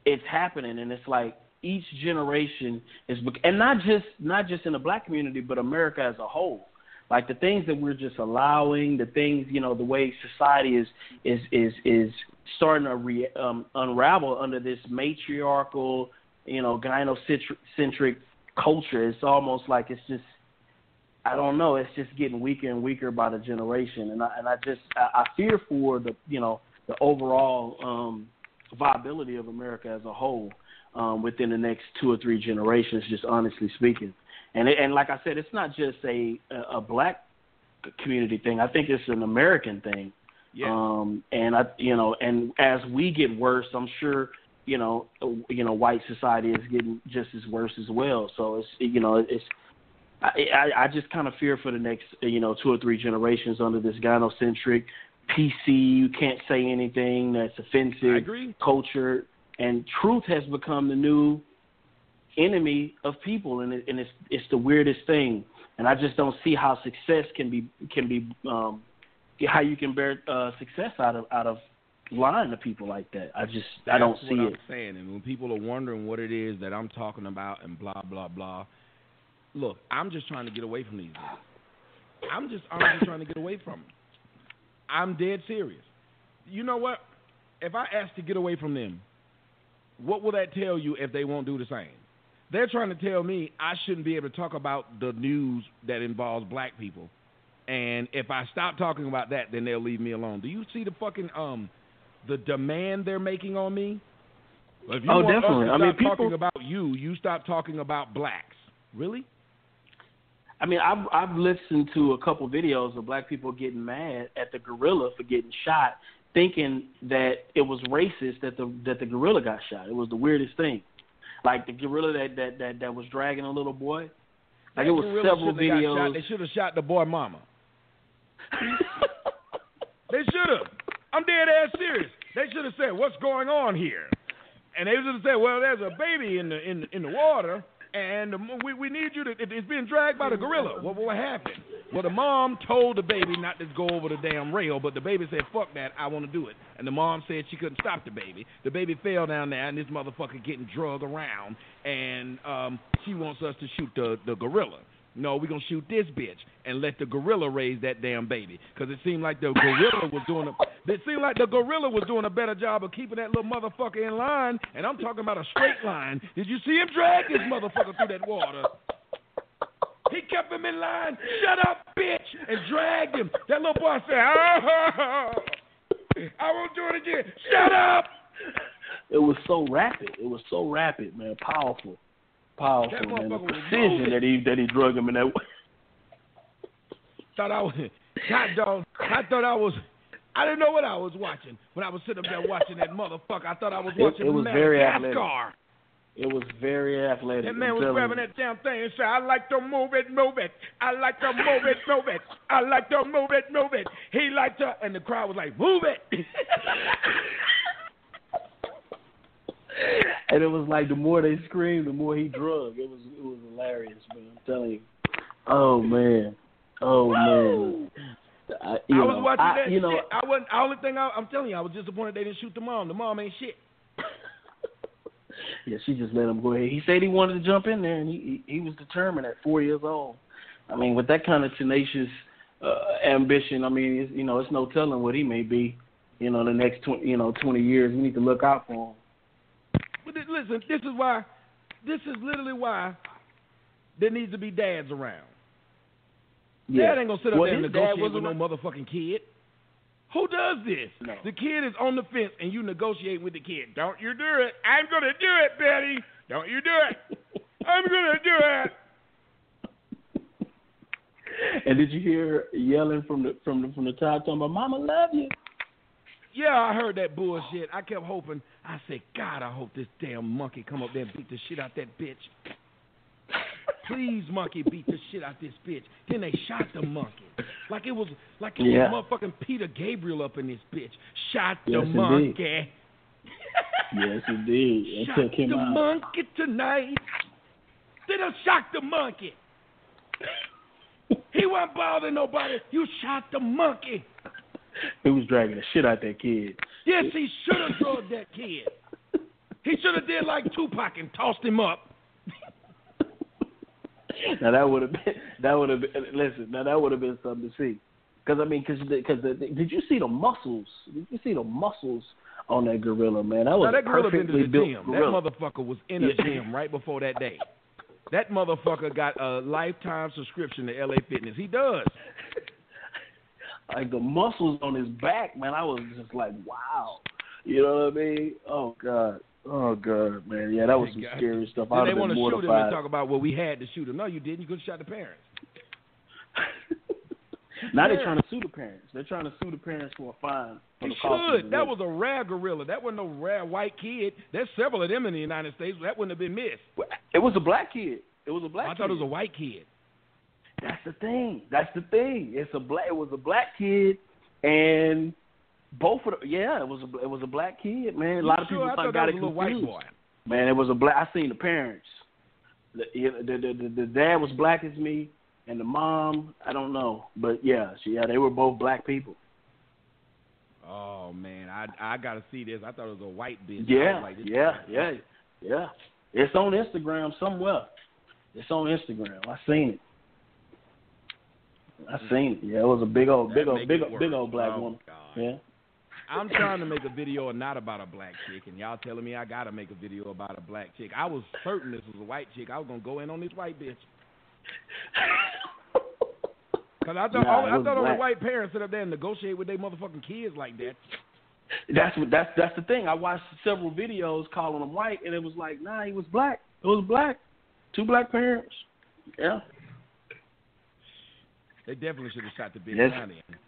it's happening, and it's like each generation is, and not just not just in the black community, but America as a whole. Like the things that we're just allowing, the things, you know, the way society is is is is starting to re, um, unravel under this matriarchal, you know, gynocentric culture. It's almost like it's just, I don't know, it's just getting weaker and weaker by the generation, and I and I just I, I fear for the you know the overall um, viability of America as a whole um, within the next two or three generations. Just honestly speaking. And it, and like I said, it's not just a a black community thing. I think it's an American thing. Yeah. Um, and I, you know, and as we get worse, I'm sure, you know, you know, white society is getting just as worse as well. So it's, you know, it's. I I, I just kind of fear for the next, you know, two or three generations under this gynocentric, P C. You can't say anything that's offensive. I agree. Culture and truth has become the new enemy of people, and, it, and it's it's the weirdest thing, and I just don't see how success can be can be um, how you can bear uh, success out of out of lying to people like that. I just That's I don't see what it. I'm saying, and when people are wondering what it is that I'm talking about and blah blah blah, look, I'm just trying to get away from these guys. I'm just honestly trying to get away from them. I'm dead serious. You know what? If I ask to get away from them, what will that tell you if they won't do the same? They're trying to tell me I shouldn't be able to talk about the news that involves black people. And if I stop talking about that, then they'll leave me alone. Do you see the fucking, um, the demand they're making on me? If you oh, want definitely. Us to I mean, stop people... talking about you, you stop talking about blacks. Really? I mean, I've, I've listened to a couple videos of black people getting mad at the gorilla for getting shot, thinking that it was racist that the that the gorilla got shot. It was the weirdest thing. Like the gorilla that, that, that, that was dragging a little boy. Like that it was several videos. Shot. They should have shot the boy mama. They should have. I'm dead ass serious. They should have said, "What's going on here?" And they should have said, "Well, there's a baby in the in in the water, and we we need you to. It, it's being dragged by the gorilla. What what happened?" Well, the mom told the baby not to go over the damn rail, but the baby said, "Fuck that, I want to do it." And the mom said she couldn't stop the baby. The baby fell down there, and this motherfucker getting drugged around, and um, she wants us to shoot the, the gorilla. No, we're going to shoot this bitch and let the gorilla raise that damn baby. Because it seemed like the gorilla was doing a, it seemed like the gorilla was doing a better job of keeping that little motherfucker in line, and I'm talking about a straight line. Did you see him drag this motherfucker through that water? He kept him in line. Shut up, bitch, and dragged him. That little boy said, oh, I won't do it again. Shut up. It was so rapid. It was so rapid, man. Powerful. Powerful, that man. The was precision that he that he drug him in that way. Thought I was, God dog, I thought I was, I didn't know what I was watching when I was sitting up there watching that motherfucker. I thought I was watching it, it was very athletic. NASCAR. It was very athletic. That man was grabbing that damn thing and said, I like to move it, move it. I like to move it, move it. I like to move it, move it. He liked to, and the crowd was like, move it. And it was like the more they screamed, the more he drug. It was it was hilarious, man. I'm telling you. Oh, man. Oh, man. I, I you was know, watching I, that you know, shit. I wasn't, the only thing I, I'm telling you, I was disappointed they didn't shoot the mom. The mom ain't shit. Yeah, she just let him go ahead. He said he wanted to jump in there, and he he, he was determined at four years old. I mean, with that kind of tenacious uh, ambition, I mean, it's, you know, it's no telling what he may be. You know, the next twenty, you know, twenty years, we need to look out for him. But th- listen, this is why, this is literally why there needs to be dads around. Yeah. Dad ain't gonna sit up well, there and his dad negotiate with no wasn't- motherfucking kid. Who does this? No. The kid is on the fence, and you negotiate with the kid. Don't you do it. I'm going to do it, Betty. Don't you do it. I'm going to do it. And did you hear her yelling from the from the, from the top talking about, Mama love you? Yeah, I heard that bullshit. I kept hoping. I said, God, I hope this damn monkey come up there and beat the shit out that bitch. Please, monkey, beat the shit out this bitch. Then they shot the monkey. Like it was like it Yeah. was motherfucking Peter Gabriel up in this bitch. Shot the Yes, monkey. indeed. Yes, indeed. It Shot took him the out. monkey tonight. They done shot the monkey. He wasn't bothering nobody. You shot the monkey. He was dragging the shit out that kid. Yes, he should have drugged that kid. He should have did like Tupac and tossed him up. Now that would have been that would have been listen. Now that would have been something to see. Because I mean, because because did you see the muscles? Did you see the muscles on that gorilla, man? That was now, that gorilla been perfectly to the built gym. gorilla. That motherfucker was in a gym right before that day. That motherfucker got a lifetime subscription to L A Fitness. He does. Like the muscles on his back, man. I was just like, wow. You know what I mean? Oh God. Oh God, man. Yeah, that was some scary stuff. Then I'd they have want been to shoot him mortified. and talk about, well, we had to shoot him. No, you didn't. You could have shot the parents. Now they're trying to sue the parents. They're trying to sue the parents for a fine. For They the cost should. That was a rare gorilla. That wasn't no rare white kid. There's several of them in the United States. That wouldn't have been missed. It was a black kid. It was a black I kid. thought it was a white kid. That's the thing. That's the thing. It's a black. It was a black kid, and both of the, yeah, it was a it was a black kid, man. A lot of sure? people I thought got that it was a little confused. white boy. Man, it was a black. I seen the parents. The, the, the, the, the dad was black as me, and the mom, I don't know, but yeah, she, yeah, they were both black people. Oh man, I I gotta see this. I thought it was a white bitch. I Yeah, was like, this yeah, is- yeah, yeah. It's on Instagram somewhere. It's on Instagram. I seen it. I seen it. Yeah, it was a big old, big That old, make big it old, big worse. old black Oh, woman. God. Yeah. I'm trying to make a video not about a black chick, and y'all telling me I gotta make a video about a black chick. I was certain this was a white chick. I was gonna go in on this white bitch. Cause I thought, Nah, all, it I was thought only black. white parents sit up there and negotiate with their motherfucking kids like that. That's what. That's that's the thing. I watched several videos calling him white, and it was like, nah, he was black. It was black. Two black parents. Yeah. They definitely should have shot the bitch Yes. down there.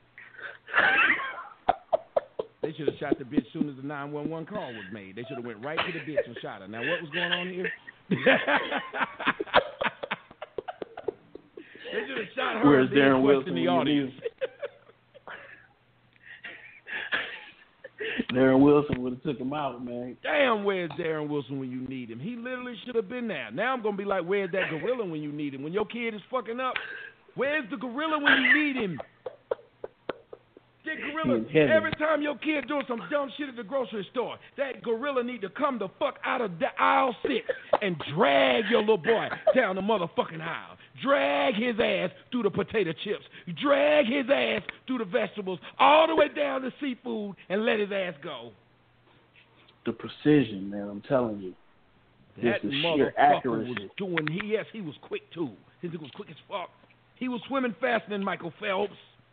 They should have shot the bitch as soon as the nine one one call was made. They should have went right to the bitch and shot her. Now, what was going on here? They should have shot her Where's and then Darren questioned Wilson the when you audience. need Darren Wilson would have took him out, man. Damn, where's Darren Wilson when you need him? He literally should have been there. Now I'm going to be like, where's that gorilla when you need him? When your kid is fucking up, where's the gorilla when you need him? That gorilla, every time your kid doing some dumb shit at the grocery store, that gorilla need to come the fuck out of the aisle six and drag your little boy down the motherfucking aisle. Drag his ass through the potato chips. Drag his ass through the vegetables, all the way down to seafood, and let his ass go. The precision, man, I'm telling you. That Just the sheer motherfucker accuracy. was doing, he, yes, he was quick too. His dick was quick as fuck. He was swimming faster than Michael Phelps.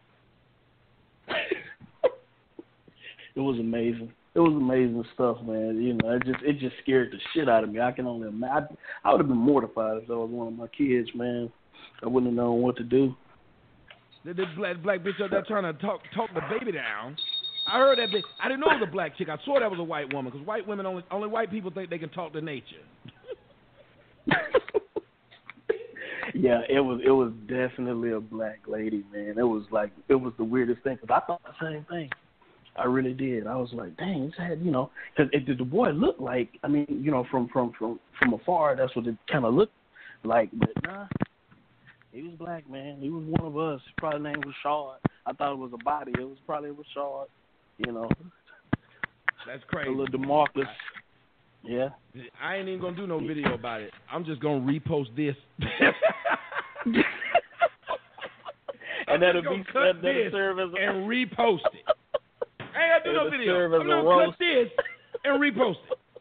It was amazing. It was amazing stuff, man. You know, it just it just scared the shit out of me. I can only imagine. I, I would have been mortified if that was one of my kids, man. I wouldn't have known what to do. This black, black bitch up there trying to talk talk the baby down. I heard that bitch. I didn't know it was a black chick. I saw that was a white woman because white women only only white people think they can talk to nature. Yeah, it was it was definitely a black lady, man. It was like it was the weirdest thing because I thought the same thing. I really did. I was like, dang, this had, you know, because it did the boy look like, I mean, you know, from from from from afar, that's what it kind of looked like. But nah, he was black, man. He was one of us. His probably name was Rashad. I thought it was a body. It was probably Rashad. You know, That's crazy. a little DeMarcus. Yeah. I ain't even gonna do no video about it. I'm just gonna repost this. And that'll gonna be cut that, that'll this serve as a, and repost it. I ain't gotta do no It'll video. serve as I'm a gonna roast. cut this and repost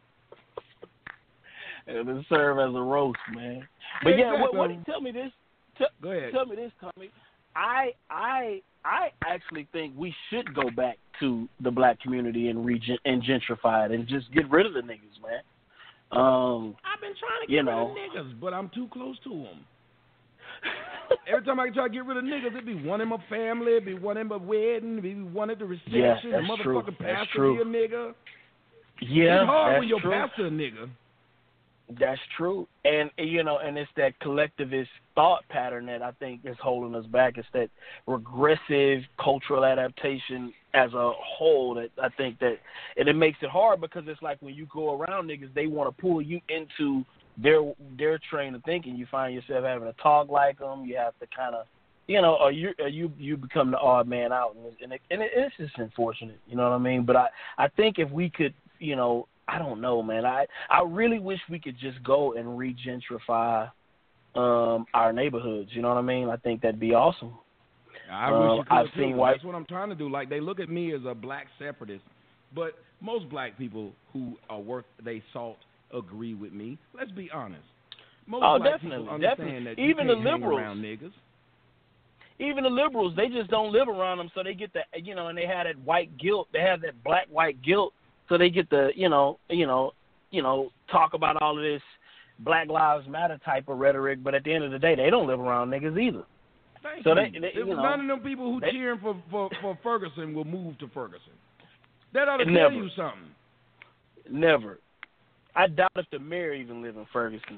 it. It'll serve as a roast, man. But yeah, what, what? Tell me this. Tell, Go ahead. Tell me this, Tommy. I I I actually think we should go back to the black community and regen- and gentrify it and just get rid of the niggas, man. Um, I've been trying to get you rid know. of niggas, but I'm too close to them. Every time I try to get rid of niggas, it be one in my family, it be one in my wedding, it be one at the reception. Yeah, the that's true. motherfucking That's pastor true. be a nigga. Yeah, it's hard that's when your true. pastor a nigga. That's true, and you know, and it's that collectivist thought pattern that I think is holding us back. It's that regressive cultural adaptation as a whole that I think that, and it makes it hard because it's like when you go around niggas, they want to pull you into their their train of thinking. You find yourself having to talk like them. You have to kind of, you know, or you or you you become the odd man out, and, and, it, and it, it's just unfortunate. You know what I mean? But I I think if we could, you know, I don't know, man. I I really wish we could just go and re-gentrify um, our neighborhoods. You know what I mean? I think that'd be awesome. I um, wish you could I've too. seen white. That's what I'm trying to do. Like, they look at me as a black separatist, but most black people who are worth they salt agree with me. Let's be honest. Most Oh, black definitely, people understand definitely. that you Even can't the hang liberals, around niggas. even the liberals, they just don't live around them, so they get that, you know, and they have that white guilt. They have that black white guilt, so they get the, you know, you know, you know, talk about all of this Black Lives Matter type of rhetoric. But at the end of the day, they don't live around niggas either. Thank so you. they, they, if you know, none of them people who they, cheering for, for, for Ferguson will move to Ferguson. That ought to Never. tell you something. Never. I doubt if the mayor even live in Ferguson.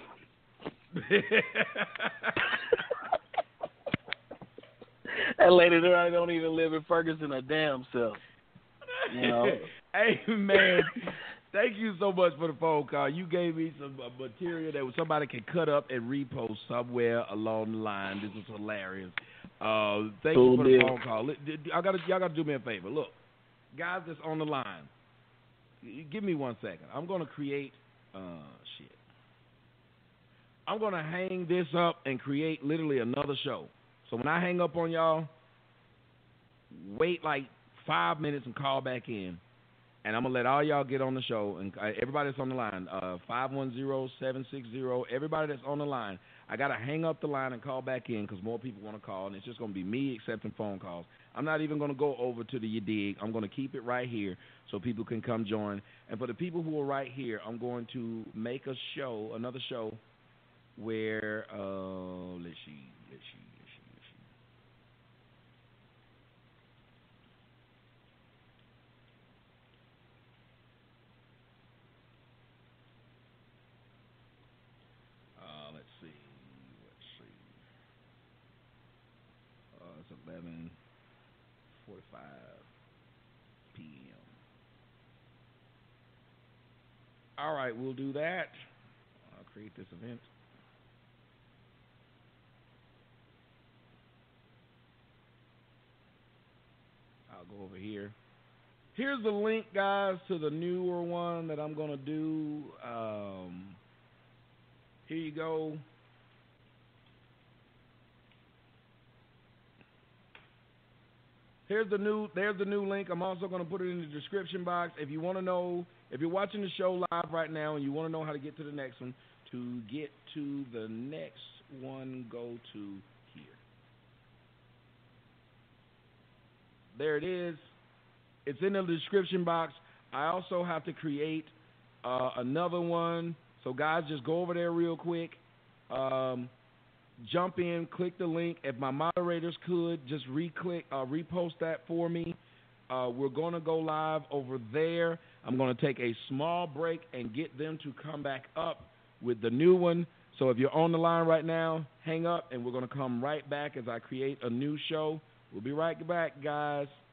That lady there don't even live in Ferguson her damn self. You know. Hey, man, thank you so much for the phone call. You gave me some uh, material that somebody can cut up and repost somewhere along the line. This was hilarious. Uh, thank cool you for deal. the phone call. I gotta, y'all got to do me a favor. Look, guys that's on the line, give me one second. I'm going to create uh, – shit. I'm going to hang this up and create literally another show. So when I hang up on y'all, wait like five minutes and call back in. And I'm going to let all y'all get on the show. And everybody that's on the line, uh, five one zero, seven six zero, everybody that's on the line, I got to hang up the line and call back in because more people want to call. And it's just going to be me accepting phone calls. I'm not even going to go over to the You Dig. I'm going to keep it right here so people can come join. And for the people who are right here, I'm going to make a show, another show, where, uh, let's see, let's see, let's see, let's see. Uh, let's see, let's see. Uh, it's eleven forty-five p.m. All right, we'll do that. I'll create this event. I'll go over here. Here's the link, guys, to the newer one that I'm going to do. Um, here you go. Here's the new, there's the new link. I'm also going to put it in the description box. If you want to know, if you're watching the show live right now and you want to know how to get to the next one, to get to the next one, go to here. There it is. It's in the description box. I also have to create uh, another one. So, guys, just go over there real quick. Um, jump in, click the link. If my moderators could, just re-click, uh, repost that for me. Uh, we're going to go live over there. I'm going to take a small break and get them to come back up with the new one. So if you're on the line right now, hang up, and we're going to come right back as I create a new show. We'll be right back, guys.